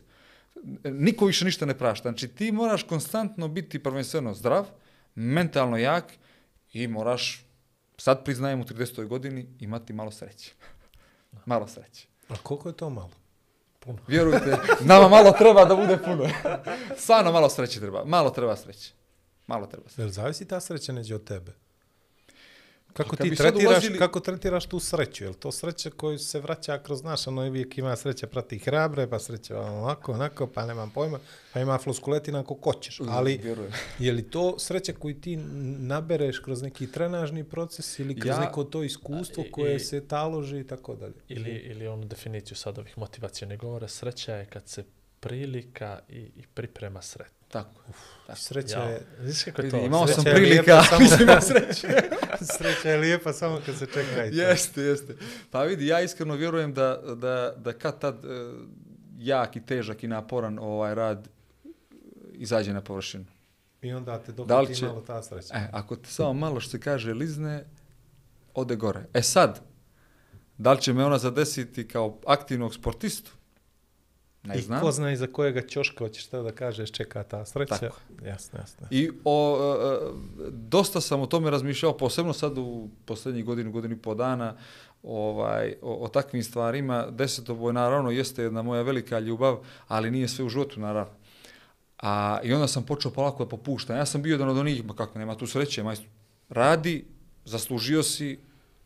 Niko više ništa ne prašta. Znači ti moraš konstantno biti prvenstveno zdrav, mentalno jak i moraš, sad priznajem u tridesetoj godini, imati malo sreće. Malo sreće. A koliko je to malo? Puno. Vjerujte, nama malo treba da bude puno. Stvarno malo sreće treba. Malo treba sreće. Malo treba sreće. Jel zavisi ta sreća neđe od tebe? Kako Pa kad ti bi sad tretiraš, ulazili- kako tretiraš tu sreću? Je li to sreća koju se vraća kroz naš, ono uvijek ima sreća prati hrabre, pa sreća ovako, onako, pa nemam pojma, pa ima floskuletina ako hoćeš. Ali Vjerujem. je li to sreća koju ti nabereš kroz neki trenažni proces ili kroz Ja- neko to iskustvo I- koje i- se taloži i tako dalje? Ili, ili onu definiciju sad ovih motivacijonih govora, sreća je kad se prilika i, i priprema sretno. Tako. tako. Sreća Ja, je... znaš kako je Vidi, to? imao Sreća sam je prilika, lijepa samo- mislim imao sreće. Sreća je lijepa samo kad se čeka i to. Jeste, jeste. Pa vidi, ja iskreno vjerujem da, da, da kad tad e, jak i težak i naporan ovaj rad izađe na površinu. I onda te dok Da li ti će- malo ta sreća. E, ako te samo malo što se kaže lizne, ode gore. E sad, da li će me ona zadesiti kao aktivnog sportistu? Ne I znam. ko zna iza kojega ćoška hoćeš to da kažeš čeka ta sreća. Tako. Jasno, jasno. I o, e, e, dosta sam o tome razmišljao, posebno sad u posljednjih godinu, godinu i pol dana, ovaj, o, o takvim stvarima. Desetoboj naravno jeste jedna moja velika ljubav, ali nije sve u životu naravno. A, I onda sam počeo polako da popuštam. Ja sam bio jedan od onih, ma kako nema tu sreće, majstor. Radi, zaslužio si,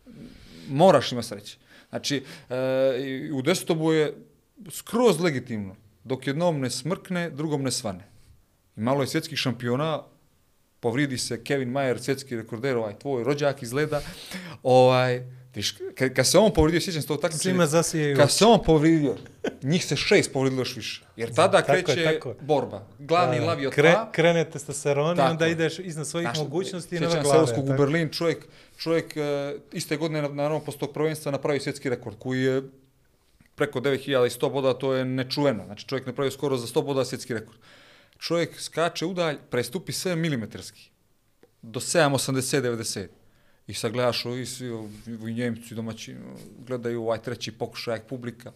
moraš imati sreće. Znači, e, i u desetoboju je skroz legitimno. Dok jednom ne smrkne, drugom ne svane. I malo je svjetskih šampiona, povridi se Kevin Mayer, svjetski rekorder, ovaj tvoj rođak izgleda. Ovaj, viš, kad, kad se on povridio, sjećam se tog takmičenja, Svima zasijaju kad se on povridio, njih se šest povridilo još više. Jer tada Tako je, kreće tako je. borba. Glavni Da, lav je od kre, tla. krene testosteron i Tako onda je. ideš iznad svojih Znaš, mogućnosti i sjećam nove se glave. Elskog u tako. Berlin, čovjek, čovjek e, iste godine na, naravno posle tog prvenstva napravio svjetski rekord, koji je preko devet hiljada sto boda, to je nečuveno. Znači čovjek napravio skoro za sto boda svjetski rekord. Čovjek skače udalj, prestupi sedam milimetarski do sedam osamdeset devedeset. I sad gledaš ovi svi, ovi Njemci domaći, gledaju ovaj treći pokušaj, publika,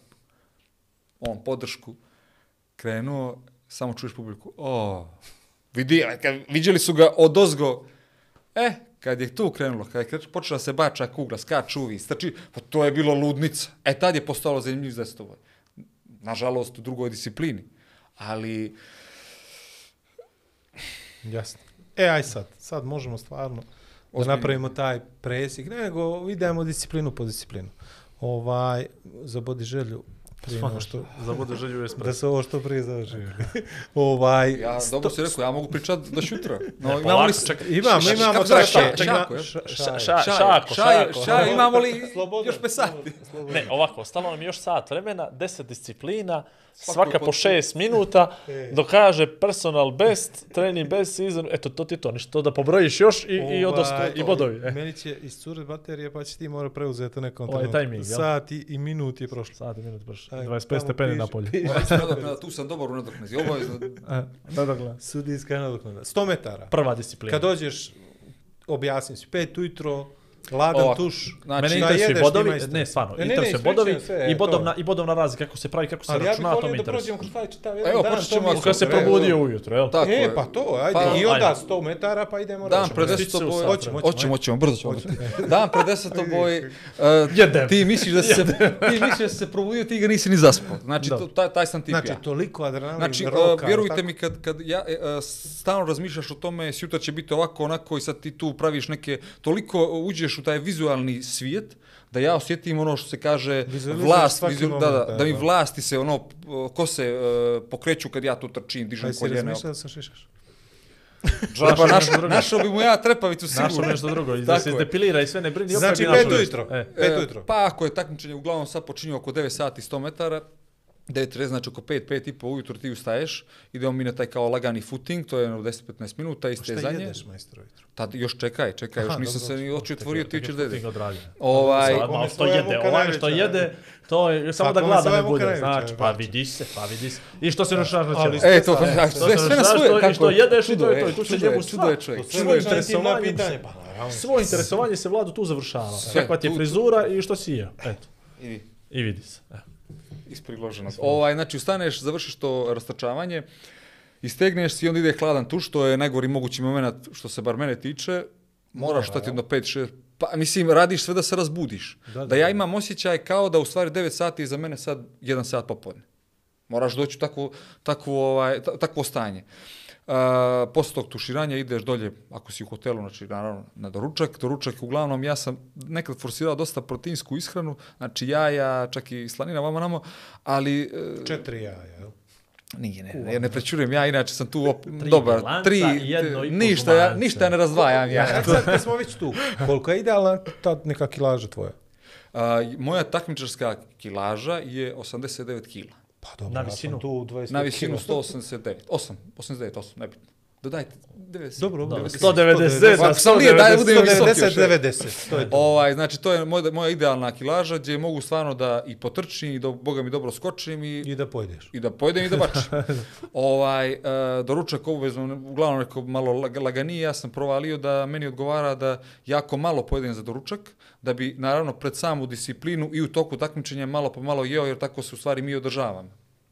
on podršku, krenuo, samo čuješ publiku, o, vidi, kad viđeli su ga od ozgo, e, kad je tu krenulo, kad je počela se bača kugla, skaču uvi, strči, pa to je bilo ludnica. E, tad je postalo zanimljiv desetoboj. Nažalost, u drugoj disciplini. Ali, Jasno. E, aj sad. Sad možemo stvarno da Ozbiljno. napravimo taj presjek. Ne, nego idemo disciplinu po disciplinu. Ovaj, zabodi želju prije nego što... Zabude želju je Da smrt. se ovo što prije završi. ovaj, ja sto- dobro si rekao, ja mogu pričati do šutra. No, Ne, imamo polako, li... čekaj. Imamo, Ša- imamo kako se zove, trake, ša- ima- šako, je? ša- Ša- šaj. ša- Šako, šaj, šako. šaj, imamo li Slobodno, još pet sati? slobodno. Ne, ovako, ostalo nam je još sat vremena, deset disciplina, Svako svaka po- po šest minuta, E. dokaže personal best, training best season, eto, to ti je to, ništa, da pobrojiš još i, i odosto, Ovaj, i bodovi. E. Meni će iscurit baterije, pa će ti mora preuzeti u nekom Ovaj trenutku. timing, jel? Sat i, i minut je prošlo. Sat i minut, baš, Aj, dvadeset pet tamo stepeni piše- na polju. piše Nadoknada, tu sam dobar u nadoknadi, obavezno. Da, da, gleda. Sudijska nadoknada. sto metara. Prva disciplina. Kad dođeš, objasnim si, pet ujutro, ladan Ovako, tuš. znači, Mene šta interesuju jedeš, bodovi, njima isto. ne, stvarno, E, ne, ne, interesuju ispričaj bodovi sve, i to. bodovna, i bodovna razlika, kako se pravi, kako se Ali ja bih računa, to volio me da interesuje. prođemo kroz taj čitav jedan Evo, dan. počet to ćemo mi je od Kad se super, evo. probudio ujutro, jel? Tako E, je. pa to, ajde. Pa, I onda ajde. sto metara, pa idemo Dan reći. pred Hoćemo, desetoboj, hoćemo, hoćemo, hoćemo, hoćemo, brzo ćemo. Dan pred desetoboj, Jedem. ti misliš da si se, ti misliš da si se probudio, ti ga nisi ni zaspao. Znači, Da. to, taj, taj sam tip Znači, ja. toliko adrenalin, Znači, roka. uh, vjerujte tako? mi, kad, kad ja e, uh, stalno razmišljaš o tome, sutra će biti ovako, onako i sad ti tu praviš neke, toliko uđeš u taj vizualni svijet, da ja osjetim ono što se kaže Vizualiziraš vlast, svaki vizu, da, moment, da, da, da mi da. vlasti se ono, uh, ko se uh, pokreću kad ja tu trčim, dižem Aj si koljene. razmišljao da sam šišaš? Džaba, našao našao bi mu ja trepavicu Našao sigurno. nešto drugo, i da Tako se je. izdepilira i sve ne brini. opet Znači, bi našao pet nešto. ujutro. E. Pet E, ujutro. Pa ako je takmičenje uglavnom sad počinje oko devet sati sto metara, devet trez, znači oko pet, pet i po ujutro ti ustaješ, idemo mi na taj kao lagani footing, to je jedno deset do petnaest minuta, Šta istezanje. jedeš, majstor, ujutro? Tad još čekaj, čekaj, Aha, još nisam dobro, se ni dobro. oči otvorio, ti ćeš da Ti jedeš. ga odradio. Ovaj, Sad, Kome malo što svoja jede, muka ovaj što najveća, jede, to je samo da Svakome gladan svoja ne muka bude, najveća, znači, pa brate. vidi se, pa vidi se. I što se rušaš na Ali čelo? E, to, Sve pa, sa- sve, sve na Znaš svoje, što- i kako što je? jedeš i to je Čudo to, i tu će čudo je, njemu čudo je sva- čovjek. To Svoje sve intimno interesovanje pitanje, se- pa naravno. Svoje interesovanje se Vladu tu završava. Sve, Kakva ti je tu- frizura i što si jeo. Eto, I i vidi se. E. isprigloženo. Ovaj, znači, ustaneš, završiš to rastačavanje, istegneš si i onda ide hladan tuš, to je najgori mogući moment što se bar mene tiče. Moraš stati jedno pet šest, pa mislim, radiš sve da se razbudiš. Da, Da, da, ja da. imam osjećaj kao da u stvari devet sati iza mene sad jedan sat popodne. Moraš doći u takvo, takvo, ovaj, ta- takvo stanje. Uh, posle tog tuširanja ideš dolje, ako si u hotelu, znači naravno na doručak. Doručak, uglavnom, ja sam nekad forsirao dosta proteinsku ishranu, znači jaja, čak i slanina, vama namo, ali... Uh, Četiri jaja, jel? Nije, ne, ne, ne prećurujem, ja inače sam tu op, Tri dobar, lanca tri, i jedno i po ništa, ja, žumance. ništa ne razdvajam ja. Ja, sad kad smo već tu, koliko je idealna ta neka kilaža tvoja? Uh, moja takmičarska kilaža je osamdeset devet kila. Pa dobro, Na ja visinu? sam tu dvadeset Na visinu kila. sto osamdeset devet, osam, osamdeset devet, osam, nebitno. Dodajte, devedeset. Dobro, Dobro, devedeset. sto devedeset, Ako sam nije, daj, budem visoki još. devedeset, devedeset, to je to. Ovaj, znači, to je moja, moja idealna kilaža gdje mogu stvarno da i potrčim i do, boga mi dobro skočim i, I da pojdeš. i da pojedem i da bačim. ovaj, uh, doručak obavezno, uglavnom neko malo lag- laganije, ja sam provalio da meni odgovara da jako malo pojedem za doručak, da bi naravno pred samu disciplinu i u toku takmičenja malo po malo jeo, jer tako se u stvari mi održavamo.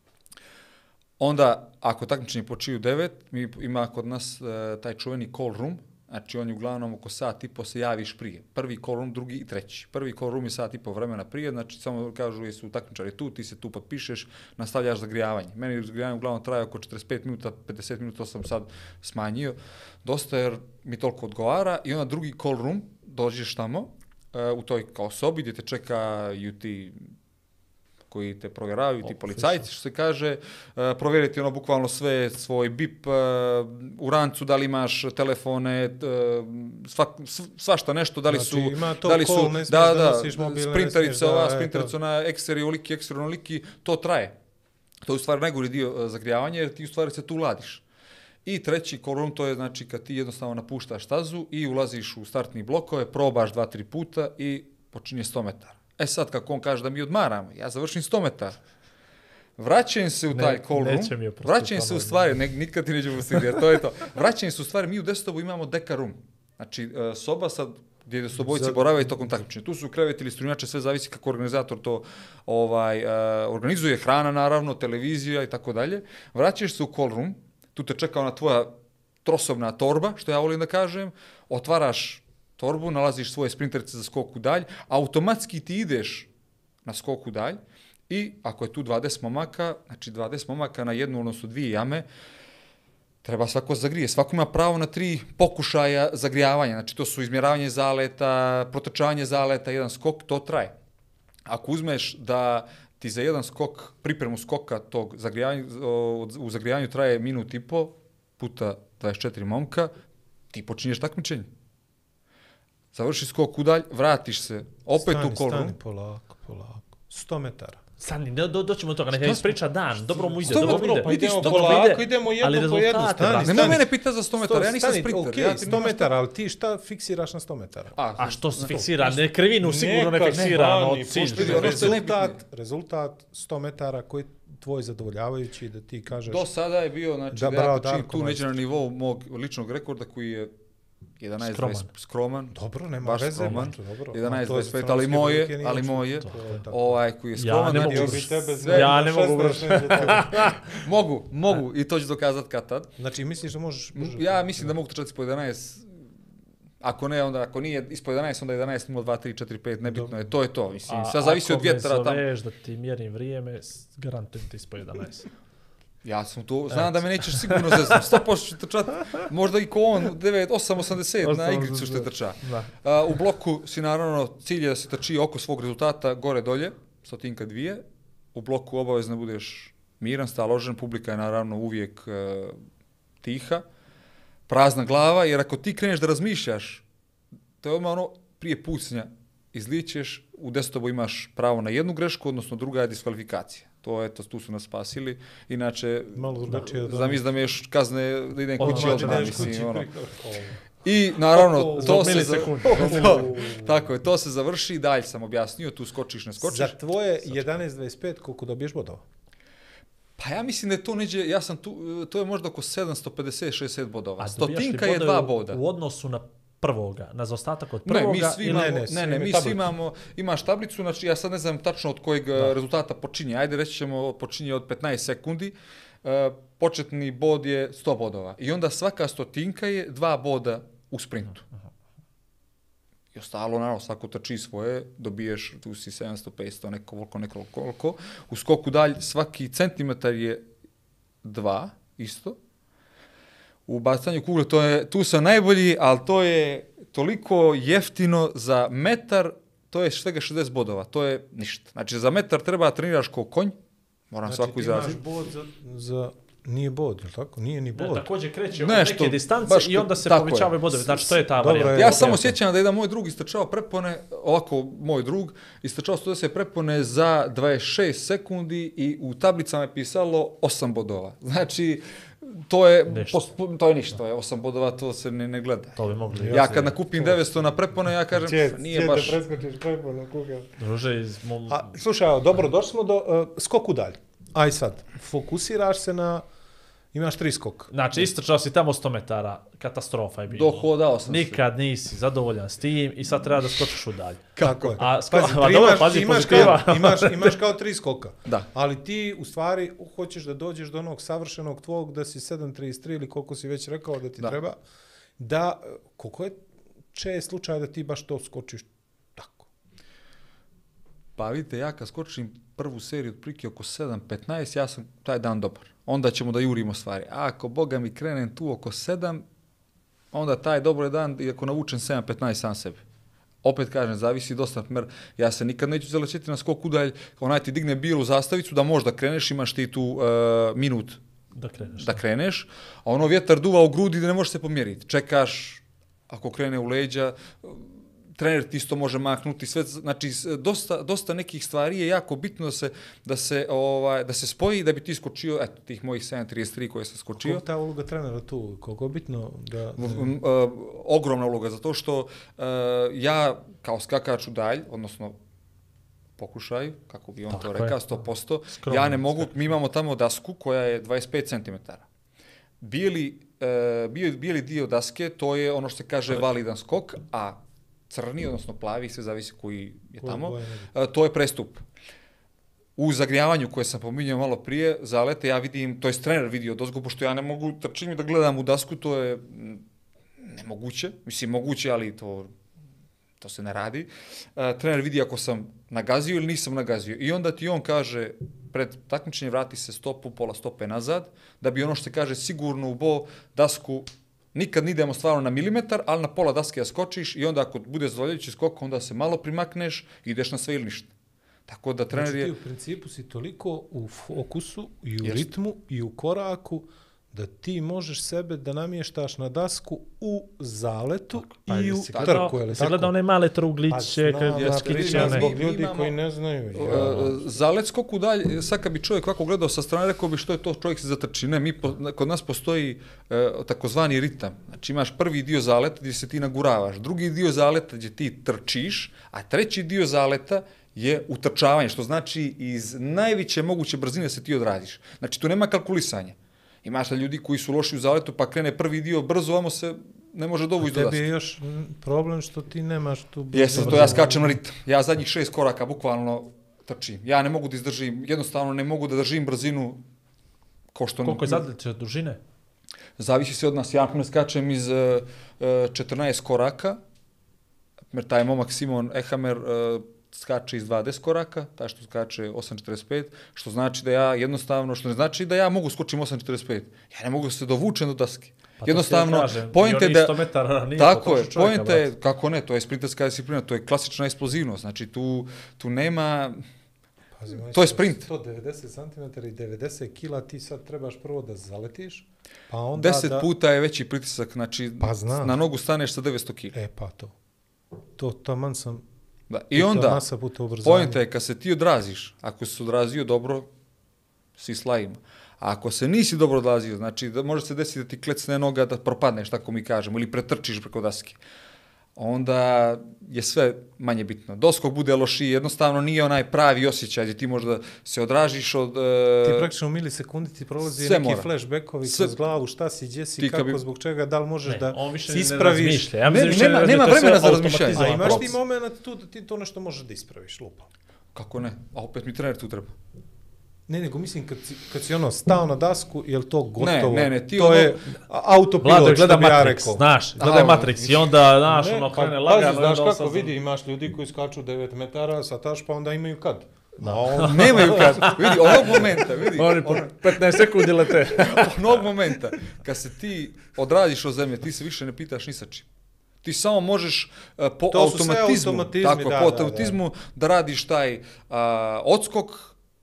Onda, ako takmičenje počinje u devet, mi ima kod nas uh, taj čuveni call room, znači on je uglavnom oko sat i po se javiš prije. Prvi call room, drugi i treći. Prvi call room je sat i po vremena prije, znači samo kažu jesu takmičari tu, ti se tu potpišeš, nastavljaš zagrijavanje. Meni zagrijavanje uglavnom traje oko četrdeset pet minuta, pedeset minuta, to sam sad smanjio, dosta jer mi toliko odgovara. I onda drugi call room, dođeš tamo, uh, u toj kao sobi gdje te čekaju ti koji te provjeravaju, ti policajci, što se kaže, uh, provjeriti ono bukvalno sve, svoj bip, uh, u rancu, da li imaš telefone, uh, svak, svašta nešto, da li su, Znači, ima to da li call, su, ne smiješ da, da da, nosiš mobil, ne sprinterica smiješ ova, da- sprinterica na ekseri oliki, ekseri onoliki, to traje. To je u stvari najgori dio uh, zagrijavanja, jer ti u stvari se tu ladiš. I treći call room, to je znači kad ti jednostavno napuštaš stazu i ulaziš u startni blokove, probaš dva, tri puta i počinje sto metara. E sad, kako on kaže da mi odmaramo, ja završim sto metara. Vraćam se u Ne- taj call room, neće mi oprostiti vraćam se u ponovno. stvari, ne, nikad ti neću oprostiti, jer to je to. Vraćam se u stvari, mi u desktopu imamo deka room. Znači, uh, soba sad gdje su obojice Za- borave i tokom takmičenja. Tu su kreveti ili strunjače, sve zavisi kako organizator to ovaj, uh, organizuje, hrana naravno, televizija i tako dalje. Vraćaš se u call room, tu te čeka ona tvoja trosobna torba, što ja volim da kažem, otvaraš torbu, nalaziš svoje sprinterice za skok u dalj, automatski ti ideš na skok u dalj i ako je tu dvadeset momaka, znači dvadeset momaka na jednu, odnosno dvije jame, treba svako zagrije. Svako ima pravo na tri pokušaja zagrijavanja. Znači to su izmjeravanje zaleta, protrčavanje zaleta, jedan skok, to traje. Ako uzmeš da ti za jedan skok, pripremu skoka tog zagrijavanja, u zagrijavanju traje minut i po, puta dvadeset četiri momka, ti počinješ takmičenje. Završi skok udalj, vratiš se opet Stani, u call room. Stani, polako, polako. sto metara. Stani, do, do, doćemo do toga, neka Šta ispriča dan, dobro mu ide, Sto dobro mu metara, ide. pa idemo Dobro mu polako, ide, idemo jedno ali po jedno, rezultate, stani, brate. stani. Nemoj mene pitati za sto metara, ja nisam Stani, sprinter. okej, ja ti sto nemaš- metara, ali ti šta fiksiraš na sto metara? A što se fiksira? Ne, krivinu sigurno ne Neka fiksiramo zvani, od cilj. pušti Ono što je rezultat, najbitnije. rezultat sto metara koji je tvoj zadovoljavajući da ti kažeš Do sada je bio, znači, Da, da, ja bravo, počinjem Darko, tu majstor. neđe na nivou mog ličnog rekorda koji je jedanaest Skroman. dvadeset skroman. dobro, nema baš veze, skroman. mačo, dobro. jedanaest A to je dvadeset pet, za ali francuske moje, brojke nije ali uopće- moje. to je tako. Ovaj koji je Ja skroman. ne znači, mogu- Htio bi tebe sve- Ja ne mogu šesnaest među tebe. Mogu, mogu i to ću dokazat kad tad. Znači, misliš da možeš... brže? Ja mislim da mogu trčati po jedanaest. Ako ne, onda ako nije ispod jedanaest, onda jedanaest nula dva tri četiri pet, nebitno je, to je to. Mislim, sve zavisi od vjetra Ako tamo. me zoveš da ti mjerim vrijeme, s- garantujem ti ispod jedanaest. Ja sam tu, znam da me nećeš sigurno zeznat. sto posto ću trčati, možda i ko on, devet, osam osamdeset na igricu što je trča. Da. A, u bloku si naravno, cilj je da se trči oko svog rezultata, gore-dolje, stotinka dvije. U bloku obavezno budeš miran, staložen, publika je naravno uvijek e, tiha, prazna glava, jer ako ti kreneš da razmišljaš, to je odmah ono prije pucnja, izličeš, u desktopu imaš pravo na jednu grešku, odnosno druga je diskvalifikacija. To je to, tu su nas spasili. Inače, Malo drugačije od zamisli da mi još kazne da idem Odmah kući znači odmah, ideš mislim, kući ono. priko- Ovo. I naravno, Zbog to se, za, milisekundi. to, tako je, to se završi, dalje sam objasnio, tu skočiš, ne skočiš. Za tvoje jedanaest dvadeset pet koliko dobiješ bodova? Pa ja mislim da je to neđe, ja sam tu, to je možda oko sedamsto pedeset šezdeset bodova. A dobijaš li Stotinka je bodove dva u- boda. U odnosu na prvoga, na zaostatak od Ne, prvoga. mi svi ili- imamo, ne, ne, ne, ne, ne, svi mi imaju svi tablicu. imamo, imaš tablicu, znači ja sad ne znam tačno od kojeg da. rezultata počinje. Ajde reći ćemo počinje od petnaest sekundi. Uh, početni bod je sto bodova. I onda svaka stotinka je dva boda u sprintu. I ostalo, naravno, svako trči svoje, dobiješ, tu si sedamsto, petsto, neko volko, neko koliko. U skoku dalje, svaki centimetar je dva, isto. U bacanju kugle, to je, tu sam najbolji, ali to je toliko jeftino za metar, to je svega šezdeset bodova, to je ništa. Znači, za metar treba treniraš kao konj, moram Znači, svaku ti izraziti. imaš bod za, za... Nije bod, je tako? Nije ni Ne, bod. također kreće od Nešto, neke distance baš i onda se tako je. povećavaju bodovi. Znači, to je ta Dobro varijanta. je. Ja samo ok. sjećam da je jedan moj drug istrčao prepone, ovako moj drug, istrčao sto deset prepone za dvadeset šest sekundi i u tablicama je pisalo osam bodova. Znači, to je, Ništa. pos- to je ništa, to je osam bodova, to se ne, ne gleda. To bi mogli. Ja kad nakupim devetsto na prepone, ja kažem, Če, nije baš... da preskočiš preponu kuga. Druže, iz mom... A, slušaj, evo, dobro, došli smo do uh, skoku dalje. Aj sad, fokusiraš se na... Imaš tri skoka. Znači, istrčao si tamo sto metara, katastrofa je bilo. Dohodao sam se. Nikad nisi zadovoljan s tim i sad treba da skočiš u dalje. Kako je? A, sko- Pazi, a ti dobro, imaš, pazi, imaš, pozitiva. kao, imaš, imaš kao tri skoka. Da. Ali ti u stvari hoćeš da dođeš do onog savršenog tvog da si sedam trideset tri ili koliko si već rekao da ti Da. treba. Da, koliko je čest slučaj da ti baš to skočiš tako? Pa vidite, ja kad skočim prvu seriju otprilike oko sedam petnaest, ja sam taj dan dobar. Onda ćemo da jurimo stvari. A ako Boga mi krenem tu oko sedam, onda taj dobar dan, i ako navučem sedam petnaest sam sebe. Opet kažem, zavisi dosta, na primjer, ja se nikad neću zalećeti na skok udalj, onaj ti digne bilu zastavicu da možda kreneš, imaš ti tu uh, minut Da kreneš. da kreneš, a ono vjetar duva u grudi da ne možeš se pomjeriti. Čekaš, ako krene u leđa, trener ti isto može maknuti, sve, znači dosta, dosta nekih stvari je jako bitno da se, da se, ovaj, da se spoji da bi ti skočio, eto, tih mojih sedam trideset tri koje sam skočio. Koliko ta uloga trenera tu? Koliko je bitno da... V- m, uh, ogromna uloga, zato što uh, ja kao skakač u dalj, odnosno pokušaj, kako bi on Tako to je. rekao, sto posto, Skromno ja ne mogu, skakač. mi imamo tamo dasku koja je dvadeset pet centimetara. Bijeli, uh, bijeli, bijeli dio daske, to je ono što se kaže validan skok, a crni, odnosno plavi, sve zavisi koji je Koje tamo, boje uh, to je prestup. U zagrijavanju koje sam pominjao malo prije, zalete, ja vidim, to je trener vidio dozgo, pošto ja ne mogu trčim da gledam u dasku, to je mm, nemoguće, mislim moguće, ali to, to se ne radi. Uh, trener vidi ako sam nagazio ili nisam nagazio i onda ti on kaže, pred takmičenje vrati se stopu, pola stope nazad, da bi ono što se kaže sigurno u bo dasku, nikad ne idemo stvarno na milimetar, ali na pola daske ja skočiš i onda ako bude zadovoljavajući skok, onda se malo primakneš i ideš na sve ili ništa. Tako da trener Znači je... ti u principu si toliko u fokusu i u Jest. ritmu i u koraku da ti možeš sebe da namještaš na dasku u zaletu Pa, i u jesi trku, gledao, je li jesi tako? gledao one male trougliće, Pa znam, kad ali skiće, pričam one. zbog Mi ljudi imamo- koji ne znaju. Ja. Uh, Zalet skoku dalje, sad kad bi čovjek ovako gledao sa strane, rekao bi što je to, čovjek se zatrči. Ne, mi, po, kod nas postoji uh, takozvani ritam. Znači imaš prvi dio zaleta gdje se ti naguravaš, drugi dio zaleta gdje ti trčiš, a treći dio zaleta je utrčavanje, što znači iz najveće moguće brzine se ti odradiš. Znači tu nema kalkulisanja. Imaš li ljudi koji su loši u zaletu pa krene prvi dio brzo, vamo se ne može dovući do Tebi je daske. još mm, problem što ti nemaš tu... Jesam, to ja skačem na ritam. Ja zadnjih šest koraka bukvalno trčim. Ja ne mogu da izdržim, jednostavno ne mogu da držim brzinu kao što... Koliko je zadljeće dužine? Zavisi se od nas. Ja ne skačem iz uh, četrnaest koraka, jer taj momak Simon Ehamer uh, skače iz dvadeset koraka, taj što skače osam četrdeset pet, što znači da ja jednostavno, što ne znači da ja mogu skočim osam četrdeset pet. Ja ne mogu da se dovučem do daske. Pa to jednostavno, ti ja kažem, point je i oni da... sto metara nije Tako je, potroši čovjeka, point je, brate. kako ne, to je sprinterska disciplina, to je klasična eksplozivnost, znači tu, tu nema... Pazi, majstor, To je sprint. sto devedeset centimetara i devedeset kila ti sad trebaš prvo da zaletiš, pa onda Deset da... puta je veći pritisak, znači Pa znam. na nogu staneš sa devetsto kila. E pa to. To taman sam... Da. I puta onda, masa, puta ubrzanje. pojenta je kad se ti odraziš, ako si se odrazio dobro, si slajim. A ako se nisi dobro odrazio, znači da može se desiti da ti klecne noga da propadneš, tako mi kažemo, ili pretrčiš preko daske. Onda je sve manje bitno. Doskok bude lošiji, jednostavno nije onaj pravi osjećaj gdje ti možda se odražiš od... Ti Uh, praktično u milисekundi ti prolazi sve neki mora. flashbackovi Sve- kroz glavu, šta si, gdje si, Ti kad kako, bi- zbog čega, da li možeš Ne, da on više si ne ispraviš. razmišlja. Ja Ne, mislim, više nema- da nema to je sve vremena za razmišljanje. A automatizovano. imaš proces. ti moment tu da ti to nešto možeš da ispraviš, lupa. kako ne? A opet mi trener tu treba. Ne, nego mislim kad si, kad si ono stao na dasku, je li to gotovo? Ne, ne, ti to ono- je autopilot, Vlado, što gleda bi ja Matrix, rekao. znaš, gleda A, Matrix i onda, znaš, Ne, ono, pa, krene pazi, lagano. znaš onda kako sad- vidi, imaš ljudi koji skaču devet metara, sataš, pa onda imaju kad. Da. On, Nemaju kad, vidi, onog momenta, vidi, Oni po ono- petnaest sekundi lete. onog momenta, kad se ti odradiš od zemlje, ti se više ne pitaš ni sa čim. Ti samo možeš uh, po To su sve automatizmu, automatizmi, tako, da, po da, automatizmu da, radiš taj uh, odskok,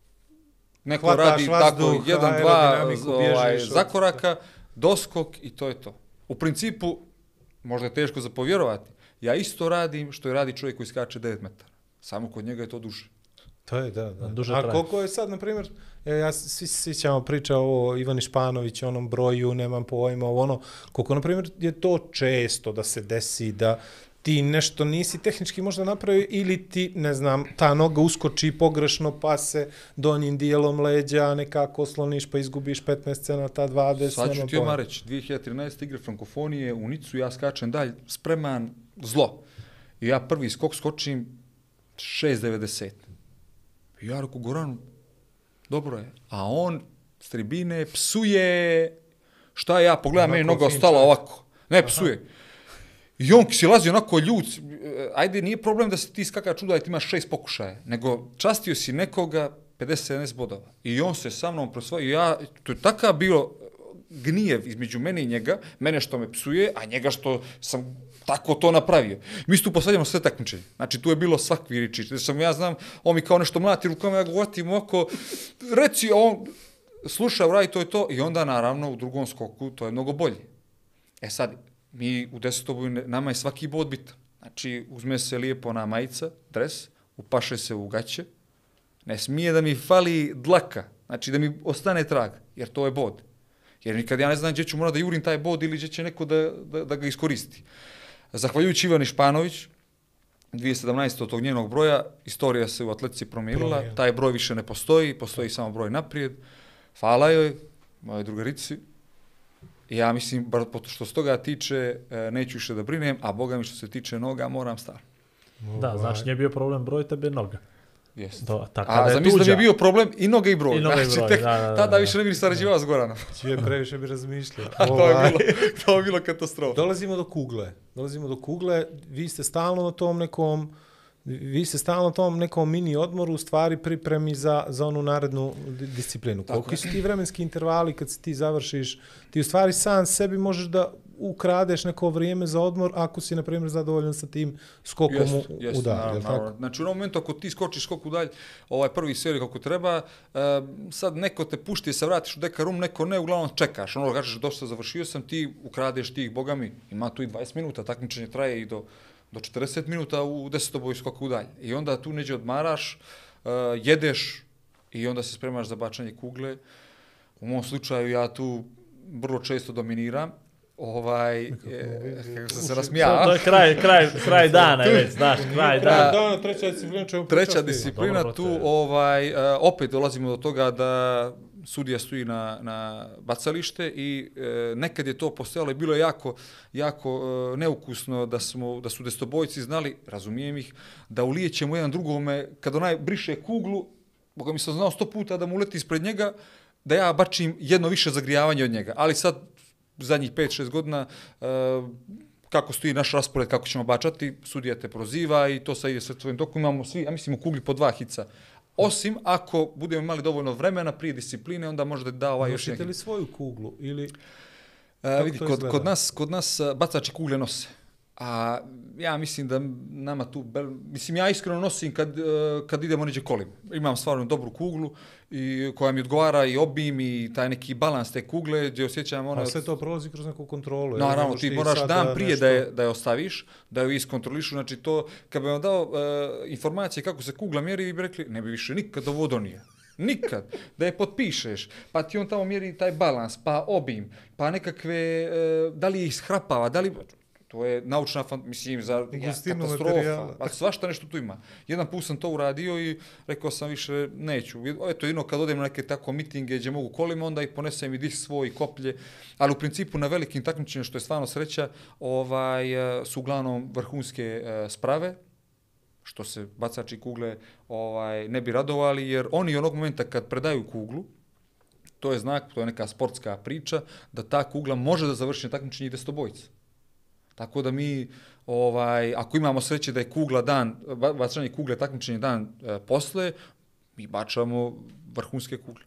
neko Hvataš radi tako vazduh, jedan, dva aerodinamiku, ovaj, bježiš od- zakoraka, doskok i to je to. U principu, možda je teško za povjerovati, ja isto radim što je radi čovjek koji skače devet metara. Samo kod njega je to duže. to je, da, da. Duže A traje. koliko je sad, na primjer, e, ja s- svi se sjećamo priča o Ivani Španović, onom broju, nemam pojma, ovo ono, koliko, na primjer, je to često da se desi, da ti nešto nisi tehnički možda napravio ili ti, ne znam, ta noga uskoči pogrešno pa se donjim dijelom leđa nekako osloniš pa izgubiš petnaest cenata, dvadeset, Sad ću nemam ti pojma. odmah reći, dvije hiljade trinaeste igre frankofonije u Nicu, ja skačem dalje, spreman, zlo. I ja prvi skok skočim šest devedeset. I ja reku Goranu, dobro je. A on s tribine psuje, šta ja pogledam, Onako meni noga fin ostala čovjek. ovako. Ne, psuje. I on si lazi onako ljud, ajde, nije problem da se ti skakač udalje, ti imaš šest pokušaja, nego častio si nekoga pedeset sedamdeset bodova. I on se sa mnom prosvojio, ja, to je takav bio gnjev između mene i njega, mene što me psuje, a njega što sam tako to napravio. Mi se tu posadjamo sve takmičenje. Znači, tu je bilo svakvi riči. Da sam ja znam, on mi kao nešto mlati rukama, ja ga uvatim oko, reci, on sluša, uradi, to je to. I onda, naravno, u drugom skoku to je mnogo bolje. E sad, mi u desetoboju, nama je svaki bod bitan. Znači, uzme se lijepo ona majica, dres, upaše se u gaće, ne smije da mi fali dlaka, znači da mi ostane trag, jer to je bod. Jer nikad ja ne znam gdje ću morati da jurim taj bod ili gdje će neko da, da, da ga iskoristi. Zahvaljujući Ivani Španović, dvije hiljade sedamnaeste od tog njenog broja, istorija se u atletici promijenila, Promijenila. taj broj više ne postoji, postoji samo broj naprijed. Hvala joj, moje drugarici. I ja mislim, bar što se toga tiče, e, neću više da brinem, a boga mi što se tiče noga, moram star. Da, znači nije bio problem broj, tebe noga. Jest. Do, ta, A kada je zamisli da mi je tuđa. bio problem i noga i broj. I noga i Znači, broj, tek da, da, da, tada da. više ne bi ni sarađivao s Goranom. Čije previše bi razmišljao. A to je Ovaj. bilo, to je bilo katastrofa. Dolazimo do kugle. Dolazimo do kugle. Vi ste stalno na tom nekom vi ste stalno na tom nekom mini odmoru, u stvari pripremi za, za onu narednu di- disciplinu. Koliki su ti vremenski intervali kad se ti završiš? Ti u stvari sam sebi možeš da ukradeš neko vrijeme za odmor ako si, na primjer, zadovoljan sa tim skokom Jest, u, jest, u dalj, naravno, jel tako? naravno. Znači u onom momentu ako ti skočiš skok u dalj, ovaj prvi serij kako treba, uh, sad neko te pušti, se vratiš u deka room, neko ne, uglavnom čekaš. Ono kažeš došao, završio sam, ti ukradeš tih, boga mi, ima tu i dvadeset minuta, takmičenje traje i do, do četrdeset minuta u desetoboju skoku u dalj. I onda tu neđe odmaraš, uh, jedeš i onda se spremaš za bačanje kugle. U mom slučaju ja tu vrlo često dominiram. Ovaj, e, kako sam se rasmijao. To je kraj, kraj, kraj dana, je već, znaš, kraj Da, dana. da, treća disciplina čemu Treća pričaš ti? disciplina, Dobro, tu brate. ovaj, uh, opet dolazimo do toga da sudija stoji na, na bacalište i e, nekad je to postojalo i bilo je jako, jako e, neukusno da, smo, da su desetobojci znali, razumijem ih, da ulijećemo jedan drugome, kad onaj briše kuglu, boga mi sam znao sto puta da mu leti ispred njega, da ja bačim jedno više zagrijavanje od njega. Ali sad, zadnjih pet šest godina, e, kako stoji naš raspored, kako ćemo bačati, sudija te proziva i to sad ide sve tvojim tokom. Imamo svi, ja mislim, u kugli po dva hica. Osim ako budemo imali dovoljno vremena prije discipline, onda možda da ovaj još Nosite neki. li svoju kuglu ili... E, vidi, to kod, izgleda? kod, nas, kod nas e, bacači kugle nose. A ja mislim da nama tu, bel- mislim ja iskreno nosim kad, e, kad idemo neđe kolima. Imam stvarno dobru kuglu i koja mi odgovara i obim i taj neki balans te kugle gdje osjećam ono... A sve to prolazi kroz neku kontrolu. jel? Naravno, Možeš ti moraš sad dan prije nešto- da je, da je ostaviš, da ju iskontrolišu, znači to, kad bi vam dao e, informacije kako se kugla mjeri, vi bi rekli, ne bi više nikad ovo donio. Nikad. Da je potpišeš, pa ti on tamo mjeri taj balans, pa obim, pa nekakve, e, da li ih shrapava, da li... To je naučna, fan- mislim, za ja, Gustinu katastrofa. materijala. A svašta nešto tu ima. Jedan put sam to uradio i rekao sam više neću. Eto, jedno kad odem na neke tako mitinge gdje mogu kolima, onda ih ponesem i dih svoj koplje. Ali u principu na velikim takmičenjima, što je stvarno sreća, ovaj, e, su uglavnom vrhunske e, sprave, što se bacači kugle ovaj, ne bi radovali, jer oni onog momenta kad predaju kuglu, to je znak, to je neka sportska priča, da ta kugla može da završi na takmičenje i desetobojca. Tako da mi, ovaj, ako imamo sreće da je kugla dan, bacanje kugle takmičenje dan e, posle, mi bačamo vrhunske kugle.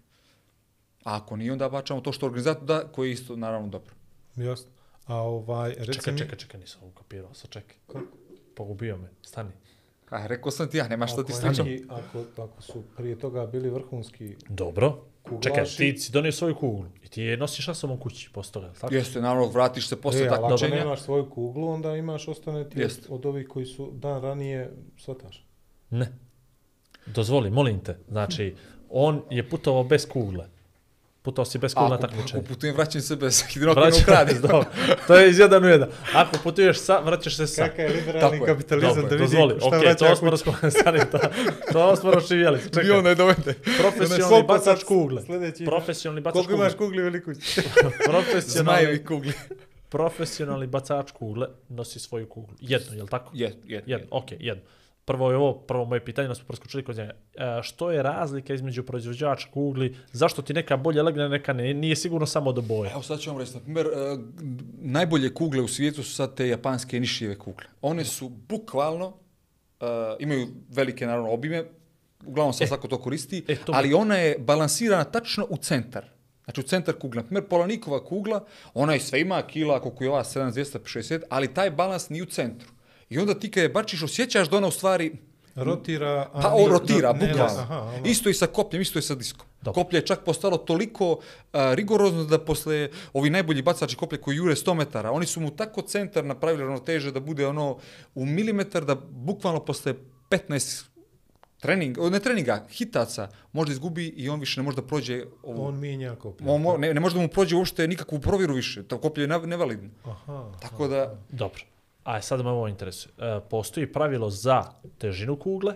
A ako nije, onda bačamo to što organizator da, koji je isto naravno dobro. Jasno. A ovaj, reci Čekaj, mi... čekaj, čekaj, nisam ukapirao, sad čekaj. Pogubio me, stani. A, rekao sam ti, ja, nema šta ti Ako, sličam. neki, ako, ako su prije toga bili vrhunski... Dobro. Kuglaši. Čekaj, ti si donio svoju kuglu i ti je nosiš na sobom kući posle toga, tako? Jeste, naravno, vratiš se posle E, ali ako takmičenja. nemaš svoju kuglu, onda imaš, ostane ti od, Jest. od ovih koji su dan ranije, shvataš. Ne. Dozvoli, molim te. Znači, on je putovao bez kugle. Putovao si bez kugle na Ako, takmičenje. ako putujem, vraćam se bez jedinokog Vraćaš krade. se, dobro. To je iz jedan u jedan. Ako putuješ sa, vraćaš se sa. Kakav je liberalni Tako je. kapitalizam, Dobro, da vidi dozvoli. šta Okej, vraća to smo kući. razgovarali, stani, to, to smo rašivjeli. I Čekaj, onda je dovede. profesionalni Koliko bacač sad kugle. sljedeći- Profesionalni bacač Koliko kugle. imaš kugli veliku? Profesionalni, Zmajevi kugli. profesionalni bacač kugle nosi svoju kuglu. Jedno, je li tako? Je, je. Jedno, okej, jedno. Prvo je ovo, prvo moje pitanje, nas smo preskočili kod njega. E, što je razlika između proizvođača kugli? Zašto ti neka bolje legne, neka ne? Nije sigurno samo do boje. Evo sad ću vam reći, na primjer, uh, najbolje kugle u svijetu su sad te japanske nišijeve kugle. One su bukvalno, uh, imaju velike naravno obime, uglavnom sad E, svako to koristi, e, to- ali ona je balansirana tačno u centar. Znači u centar kugle. Na primjer, Polanikova kugla, ona je sve ima kila, koliko je ova sedam dvjesto šezdeset, ali taj balans nije u centru. I onda ti kad je bačiš, osjećaš da ona u stvari Rotira... a pa nije- on rotira, ne, ne, bukvalno. aha, ono. Isto i sa kopljem, isto i sa diskom. Dobro. Koplje je čak postalo toliko a, rigorozno da posle ovi najbolji bacači koplje koji jure sto metara, oni su mu tako centar napravili ravnoteže da bude ono u milimetar, da bukvalno posle petnaest trening, ne treninga, hitaca možda izgubi i on više ne može da prođe ovu, On mijenja koplje. on mo- ne, ne može da mu prođe uopšte nikakvu provjeru više. To koplje je ne- nevalidno. Aha. Tako da, Dobro. A sad me ovo interesuje. E, postoji pravilo za težinu kugle?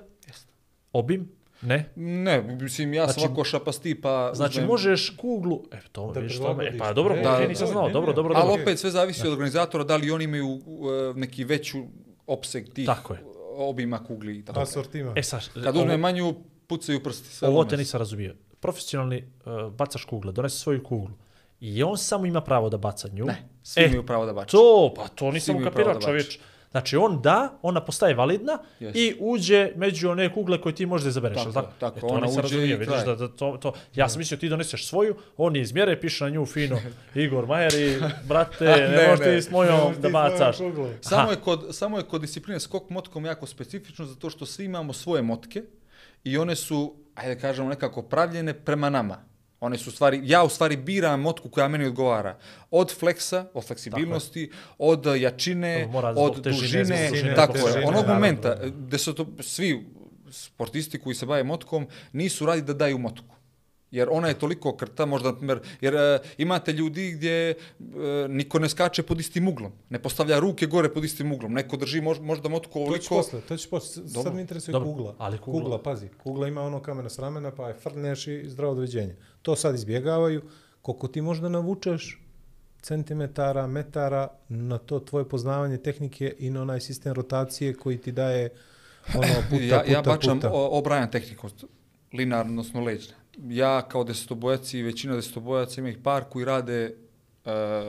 Obim? Ne? ne, mislim, ja sam Znači- ovako šapasti, pa... Znači, uzmem- možeš kuglu... E, to Da vidiš to me... E, prilagodiš. pa dobro, Ne, da, da, nisam da, znao. ne, Dobro, ne. dobro, Ali dobro. opet sve zavisi od organizatora, da li oni imaju uh, neki veću opseg tih Tako je. obima kugli i tako. Asortima. E sad, Kad uzme manju, pucaju prsti. Sve ovo ono te meso. nisam razumio. Profesionalni uh, bacaš kugle, donese svoju kuglu. I on samo ima pravo da baca nju. Ne, svi E, imaju pravo da bače. To, pa to nisam Svi imaju ukapirao, pravo da bače. čovječ. Znači, on da, ona postaje validna Yes. i uđe među one kugle koje ti možda izabereš. Tako jel tako? je, tako, E, to ona nisam uđe razumio, i vidiš kraj. da, da to, to... Ja sam mislio ti doneseš svoju, on je izmjere, piše na nju fino, Igor Majer i, brate, ne, Ne, možeš ne. ti s mojom Nemaš ti da svoju bacaš. kuglu. Samo je, kod, samo je kod discipline skok motkom jako specifično, zato što svi imamo svoje motke i one su, ajde da kažemo, nekako pravljene prema nama. One su u stvari, ja u stvari biram motku koja meni odgovara. Od fleksa, od fleksibilnosti, od jačine, Mora zbog od težine, dužine, zbog dužine, tako zbog je. težine, Onog naravno, momenta da. gde su to svi sportisti koji se bave motkom nisu radi da daju motku. Jer ona je toliko krta, možda, na primjer, jer e, imate ljudi gdje e, niko ne skače pod istim uglom, ne postavlja ruke gore pod istim uglom, neko drži mož, možda motku To ćeš ovoliko. posle, to ćeš posle. Sad Dobro. me interesuje Dobro, kugla. ali kugla- Kugla, pazi, kugla ima ono kamena s ramena, pa je frneš i zdravo doviđenje. To sad izbjegavaju. Koliko ti možda navučeš centimetara, metara na to tvoje poznavanje tehnike i na onaj sistem rotacije koji ti daje ono puta, ja, puta, ja bačam puta. o- obrajam tehniku, linarno, odnosno leđna. Ja kao desetobojac i većina desetobojaca ima ih par koji rade e,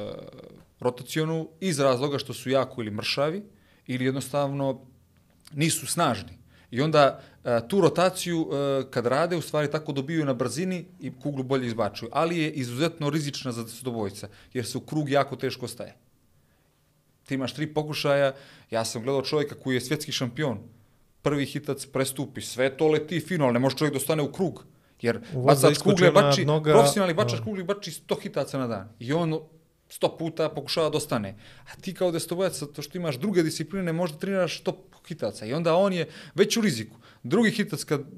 rotacionu iz razloga što su jako ili mršavi ili jednostavno nisu snažni. I onda e, tu rotaciju e, kad rade u stvari tako dobiju na brzini i kuglu bolje izbačuju. Ali je izuzetno rizična za desetobojca jer se u krug jako teško staje. Ti imaš tri pokušaja, ja sam gledao čovjeka koji je svjetski šampion, prvi hitac prestupi, sve to leti fino, ali ne može čovjek da ostane u krug. Jer Voza bacač iskoči kugle ona bači, noga, profesionalni bačač a. kugle bači sto hitaca na dan. I on sto puta pokušava da ostane. A ti kao desetobojac, to što imaš druge discipline, možda treniraš sto hitaca. I onda on je već u riziku. Drugi hitac kad uh,